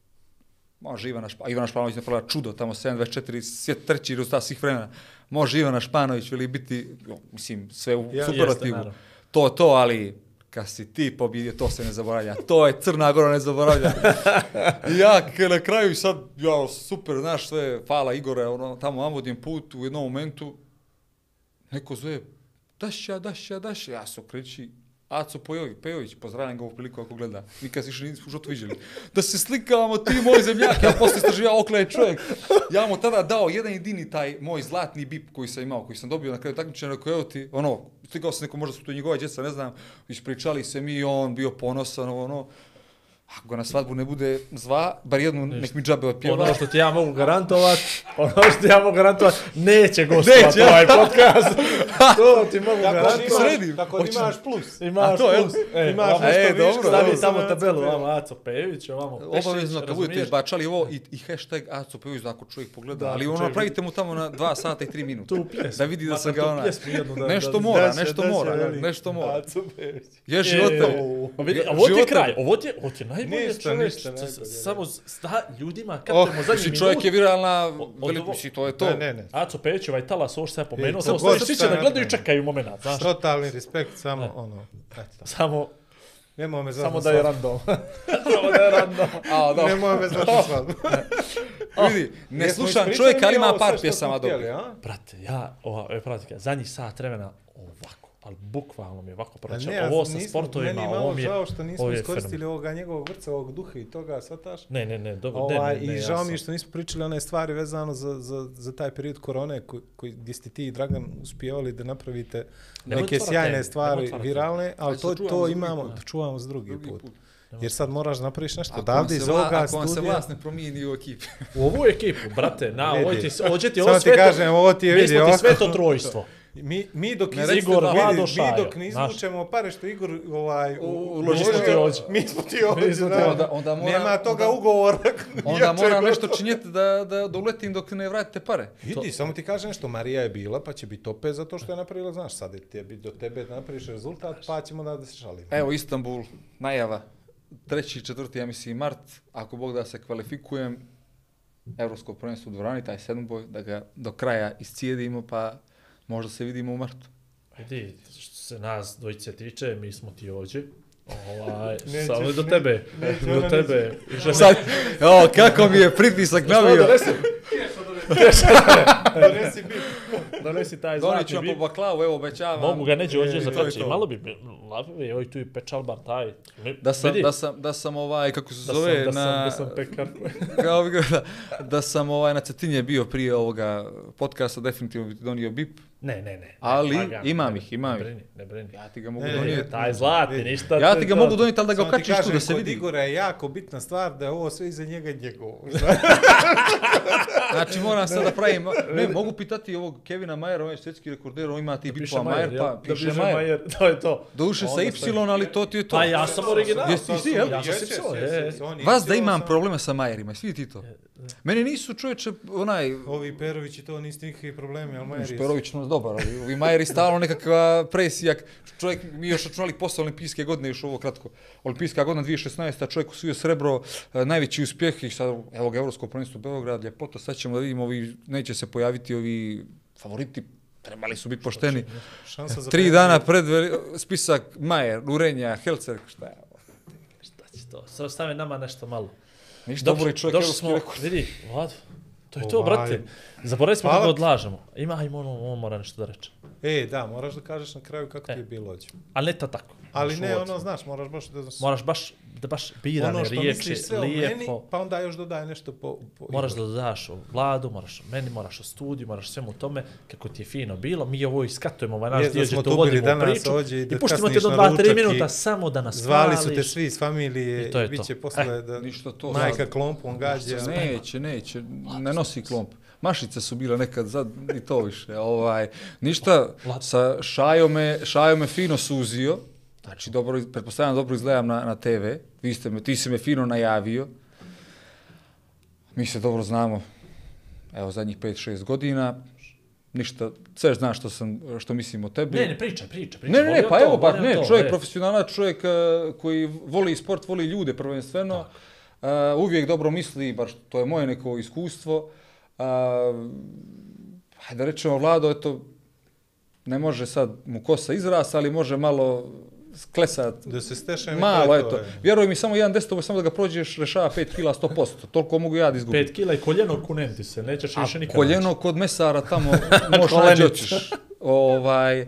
može Ivana Španović, Ivana Španović napravila čudo, tamo sedam dvadeset četiri, svijet treći rezultat svih vremena. Može Ivana Španović veli biti, jo, mislim, sve u Ja, superlativu. jeste, To, to, ali kad si ti pobjedio, to se ne zaboravlja. To je Crna Gora ne zaboravlja. I ja na kraju sad, ja, super, znaš sve, hvala Igore, ono, tamo navodim put, u jednom momentu, neko zove, Dašća, Dašća, Dašća, ja se okreći, Aco Pejović, Pejović, pozdravljam ga ovu priliku ako gleda, nikad se više nismo u životu viđeli. Da se slikavamo ti moj zemljak, ja posle istraživao okle je čovjek. Ja mu tada dao jedan jedini taj moj zlatni bip koji sam imao, koji sam dobio na kraju takmičenja, rekao evo ti, ono, slikao se neko, možda su to njegova djeca, ne znam, ispričali se mi, on bio ponosan, ono, ako na svadbu ne bude zva, bar jednu nek mi džabe otpjeva. Ono što ti ja mogu garantovat, ono što ti ja mogu garantovat, neće gostovati Neće, ovaj podcast. To ti mogu Tako garantovat. sredim. Tako Hoću- imaš plus. Imaš A to, jel? plus. E, Imaš ovamo nešto što viška, dobro, stavi dobro. tamo Aco tabelu, Pejović. ovamo Aco Pejović, ovamo Pešić, Obavezno, kad budete razumiješ? izbačali ovo i, i hashtag Aco Pejović, da ako čovjek pogleda, Da, ali ako ono, čovjek- napravite mu tamo na dva sata i tri minuta. Tu pjesmu. Da vidi da sam Makar ga tu ona, pjesmu jednu da- nešto da- mora, Da se- nešto da se mora, veli. nešto mora. Aco Pejović. Je života. E, pa vidi, a ovo ti je Života. kraj, ovo ti je, ovo ti je najbolje Ništa, čovječ, ništa, s- najbolje, samo sta ljudima Oh, kaptemo zadnji mislim, minut. čovjek je viralna, od veli, ovo- mislim, to je to. Ne, ne, ne. Aco Pejović, ovaj talas, ovo što sam ja pomenuo, E, samo to god svi će šta da ne- gledaju i čekaju moment, znaš. Totalni respekt, samo ono, eto. Samo, Nemoj me zvati samo na da je svadbu. random. samo da je random. A, da, Nemoj me zvati na svadbu. vidi, ne Jesmo slušam ispričali čovjeka, ali mi ima ovo sve par što pjesama smo htjeli, dobro. a? Brate, ja, ova, evo pratite, zadnjih sat vremena ovako, ali bukvalno mi je ovako Pa pročeo. ne, ja Ovo sa nismo- sportovima, meni je ovo malo mi je... žao što nismo ovo je iskoristili fenomen. ovoga njegovog vrca, ovog duha i toga, shvataš? Ne, ne, ne, dobro, Ovaj, ne, ne, ne, I ja žao mi sam- je što nismo pričali one stvari vezano za, za, za taj period korone koji, koji, gdje ste ti i Dragan uspjevali da napravite Nemoj neke otvarat sjajne teme, nemoj stvari otvarat viralne, ali se to, čuvamo to za drugi imamo, put. da čuvamo za drugi, Drugi put. put. Jer sad moraš da napraviš nešto Ako vam odavde se iz vla- ovoga ako vam se studija. vlast ne promijeni u ekipi. U ovu ekipu, brate, na, Vidi. ovdje ti, ovdje ti Samo ovo ti sveto... kažem, ovo ti je mi vidi smo ti ovako. sveto trojstvo. Mi, mi dok Ne iz- recite Igor, da- Vlado, vidi, mi Šajo, dok ne znaš. izvučemo pare što Igor ovaj, u- uloži uložio, smo ti ovdje. Mi smo ti Mi ovdje. smo ti da. Onda, onda mora, Nema toga onda, ugovora. onda jačeg mora od nešto toga. činjeti da, da, da uletim dok ne vratite pare. Vidi, samo ti kažem nešto, Marija je bila, pa će biti opet zato što je napravila, znaš, sad je tebi, do tebe napraviš rezultat, pa ćemo da, da se šalimo. Evo Istanbul, najava, treći, četvrti, ja mislim, mart, ako Bog da se kvalifikujem, Evropsko prvenstvo u dvorani, taj sedmboj, da ga do kraja iscijedimo, pa možda se vidimo u martu. Vidi, što se nas dvojice tiče, mi smo ti ovdje. Ovaj, Nećeš, samo do ne- tebe, neće do ona tebe. I žena- Sad, o, kako mi je pritisak Što navio. donesi? Donesi bip. Donesi taj Donijet zlatni ću vam bip. po baklavu, evo obećavam. Mogu ga neđe ođe E, za to je kači. to. Malo bi lapivi, evo i tu i pečalbar taj. Ne, Da sam, vidi, da sam, da sam ovaj, kako se da zove, sam, da sam, na... da sam pekar. Kao bi ga- da sam ovaj, na Cetinje bio prije ovoga podcasta, definitivno bi ti donio bip. Ne, ne, ne. Ali lagano, imam ne- ih, imam ne ih. brini, ne brini. Ja ti ga mogu Ne, ne, donijeti. Taj zlatni, vidi. ništa. Ja to ti je ga to. mogu donijeti, ali da ga Samo ti okačiš tu kažem, da se kod vidi. Igora je jako bitna stvar da je ovo sve iza njega njegovo. Znači moram sad da pravim, ne, mogu pitati ovog Kevina Majera, on je svjetski rekorder, on ima ti Piše bipova Majer, Majer, jel? pa Da piše piše Majer. Majer, to je to. Doduše sa Onda Y, sve- ali to ti je to. Pa ja sam original. Jesi ti, jel? Ja sam si psao, je. Vas da imam problema sa Majerima, svi ti to. Meni nisu čovječe, onaj, Ovi Perović i to nisu nikakvi problemi, ali Majer je... Šperović nas dobar, ali ovi Majeri stalno nekakva presijak. Čovjek, mi još računali posle olimpijske godine, još ovo kratko. Olimpijska godina dvije tisuće šesnaeste. čovjek osvojio srebro, eh, najveći uspjeh i sad, evo ga, Evropsko prvenstvo Beograd, ljepota, sad ćemo da vidimo, ovi, neće se pojaviti ovi favoriti, trebali su biti pošteni. Šansa za Tri penziju. dana pred veli- spisak Majer, Urenja, Helcer, šta je ovo? Šta će to? Sad stavi nama nešto malo. Ništa, Dobro, dobro je čovjek došli evropski smo, rekord. vidi, Vlado, to je to, Ovaj. brate. Zaboravili smo Hvala. kako odlažemo. Ima, ajmo, on, on mora nešto da reče. E, da, moraš da kažeš na kraju kako E. ti je bilo ođe. Ali ne to tako. Ali Znaš, ne, ovo- ono, znaš, moraš baš da... Moraš baš, da baš birane ono što riječi, misliš sve o meni, lijepo. pa onda još dodaj nešto po... po Moraš Igoru. da dodaš o Vladu, moraš o meni, moraš o studiju, moraš svemu tome, kako ti je fino bilo. Mi ovo iskatujemo, ovaj naš Jest da dio, smo gdje to tu bili vodimo u danas priču. ovdje i da I puštimo te kasniš do na dva tri ručak i minuta samo da nas Zvali su te hvališ. svi iz familije I to je i bit će to. posle da Ništa to. majka sad. klompom gađa. Neće, neće, ne nosi klomp. Mašice su bile nekad, sad i to više. Ovaj, ništa, sa Šajo me, Šajo me fino suzio, znači dobro, iz- pretpostavljam dobro izgledam na, na te ve, vi ste me, ti si me fino najavio, mi se dobro znamo, evo zadnjih pet šest godina, ništa, sve znaš što, sam, što mislim o tebi. Ne, ne, pričaj, pričaj, pričaj. Ne, ne, ne, Volio pa to, evo, pa volio ne, to, čovjek e. profesionalac, čovjek uh, koji voli sport, voli ljude prvenstveno, uh, uvijek dobro misli, baš to je moje neko iskustvo. Uh, hajde da rečemo, Vlado, eto, ne može sad mu kosa izrast, ali može malo sklesat. Da se stešem malo, eto. Vjeruj mi, samo jedan desetoboj, samo da ga prođeš, rešava pet kila sto posto. Toliko mogu ja da izgubim. Pet kila i koljeno kunem ti se, nećeš više nikad. Koljeno kod mesara tamo možeš naći otiš. Ovaj, uh,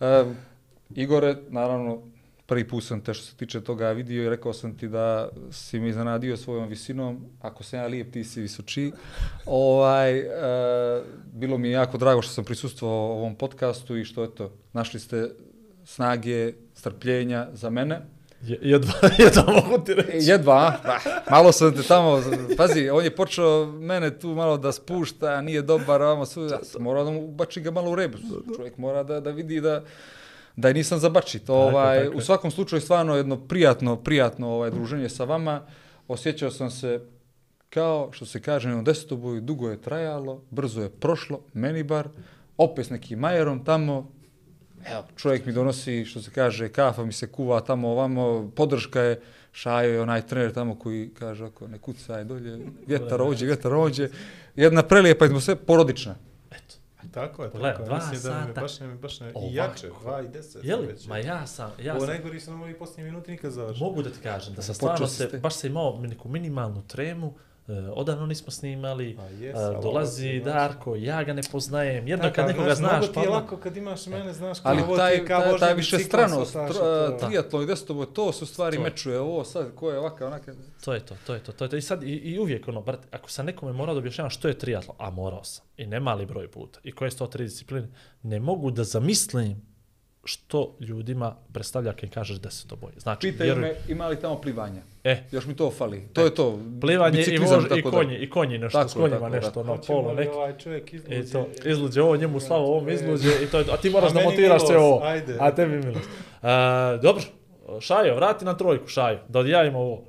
Igore, naravno, prvi put sam te što se tiče toga vidio i rekao sam ti da si mi iznenadio svojom visinom. Ako sam ja lijep, ti si visočiji. Ovaj, uh, bilo mi je jako drago što sam prisustvovao ovom podcastu i što, eto, našli ste snage, strpljenja za mene. Jedva, jedva mogu ti reći. Jedva, a? Malo sam te tamo, pazi, on je počeo mene tu malo da spušta, nije dobar, vamo sve, ja sam morao da mu bači ga malo u rebus. Čovjek mora da, da vidi da, da je nisam zabačit. Ovaj, tako, tako. U svakom slučaju stvarno jedno prijatno, prijatno ovaj, druženje sa vama. Osjećao sam se kao, što se kaže, na desetoboju, dugo je trajalo, brzo je prošlo, meni bar, opet s nekim majerom tamo. Evo, čovjek mi donosi, što se kaže, kafa mi se kuva tamo ovamo, podrška je, Šajo je onaj trener tamo koji kaže oko, ne kucaj dolje, vjetar ođe, vjetar ođe. Jedna prelijepa atmosfera, porodična. Eto. Tako je, Pogledaj, tako je. dva Mislim da mi sata. baš ne, baš ne, Ovako. i jače, dva i deset. Jeli? Već. Ma ja sam, ja Ovo sam, najgori su nam ovi posljednji minuti nikad završili. mogu da ti kažem da sam Počeo stvarno si se, ste. baš sam imao neku minimalnu tremu, Uh, odavno nismo snimali, Pa jes, uh, ali dolazi ovo ti, Darko, ja ga ne poznajem, jedno Tako, kad nekoga znaš, znaš, mnogo ti je pa lako kad imaš mene, znaš, kao Ali ovo ti taj, je kao taj, taj vožnja više bicikla, stranost, sotaš, tr- to. triatlon i desetoboj, to su stvari To je. mečuje, ovo sad, ko je ovakav, onakav. to je to, to je to, to je to. I sad i, i uvijek ono, brate, ako sam nekome morao da objašnjavam što je triatlon, a morao sam, i ne mali broj puta, i koje su to tri discipline, ne mogu da zamislim što ljudima predstavlja kad im kažeš desetoboj. Znači, Pitaj vjeruj, me, ima li tamo plivanja? e, Još mi to fali. To je to. plivanje i, Biciklizam, vož, i tako da. konji, i konji nešto Tako, s konjima, tako, nešto, tako. ono, Hoćemo polo li neki. ovaj čovjek izluđe? I to, izluđe ovo, njemu slavo, ovom E. izluđe i to je to. A ti moraš A da meni montiraš sve milost, ovo. ajde. A tebi milost. Uh, dobro, Šajo, vrati na trojku, Šajo, da odjavimo ovo.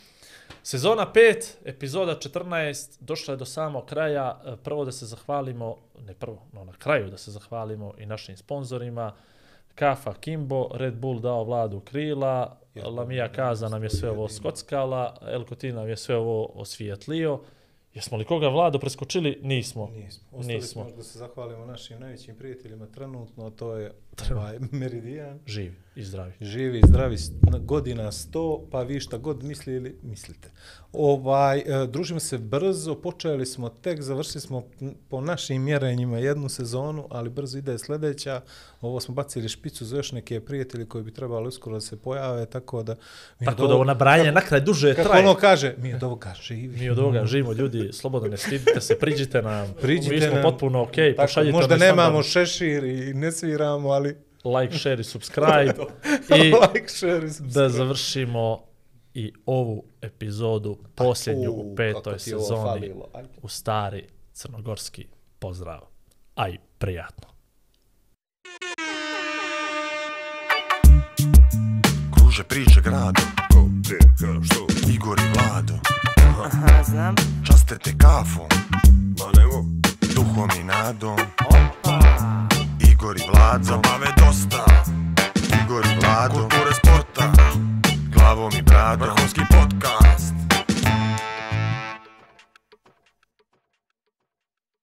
Sezona pet, epizoda četrnaest, došla je do samog kraja. Prvo da se zahvalimo, ne prvo, no na kraju da se zahvalimo i našim sponzorima. Kafa Kimbo, Red Bull dao Vladu krila, Lamija Kaza nam je sve ovo skockala, El Cotin nam je sve ovo osvijetlio. Jesmo li koga, Vlado, preskočili? Nismo. Nismo. Ostali Nismo. smo da se zahvalimo našim najvećim prijateljima trenutno, to je ovaj Meridian. Živi i zdravi. Živi, zdravi, s- na- godina sto, pa vi šta god mislili, mislite. Ovaj, e, družimo se brzo, počeli smo tek, završili smo m, po našim mjerenjima jednu sezonu, ali brzo ide sljedeća. Ovo smo bacili špicu za još neke prijatelji koji bi trebali uskoro da se pojave, tako da... mi od Tako da ovo ovog- nabrajanje na kraj duže Kako traje. ono kaže, mi od ovoga živi. Mi od ovoga živimo, ljudi, slobodno ne stidite se, priđite nam, Priđite mi smo nam. potpuno ok, Tako, pošaljite možda nam nemamo standard, šešir i ne sviramo, ali like, share i subscribe i like, share i da subscribe. završimo i ovu epizodu, posljednju U, u kako petoj ti je ovo sezoni, falilo, ajde. u stari crnogorski pozdrav. Aj, prijatno. Kruže priče grado, Ko, gdje, ka, što? Igor i Vlado. Aha, znam. Časte te kafom, Ma nemo. duhom i nadom. Opa. Igor i Vlado. Zabave dosta, Igor i Vlado. Kulture sporta, glavom i bradom. Vrhunski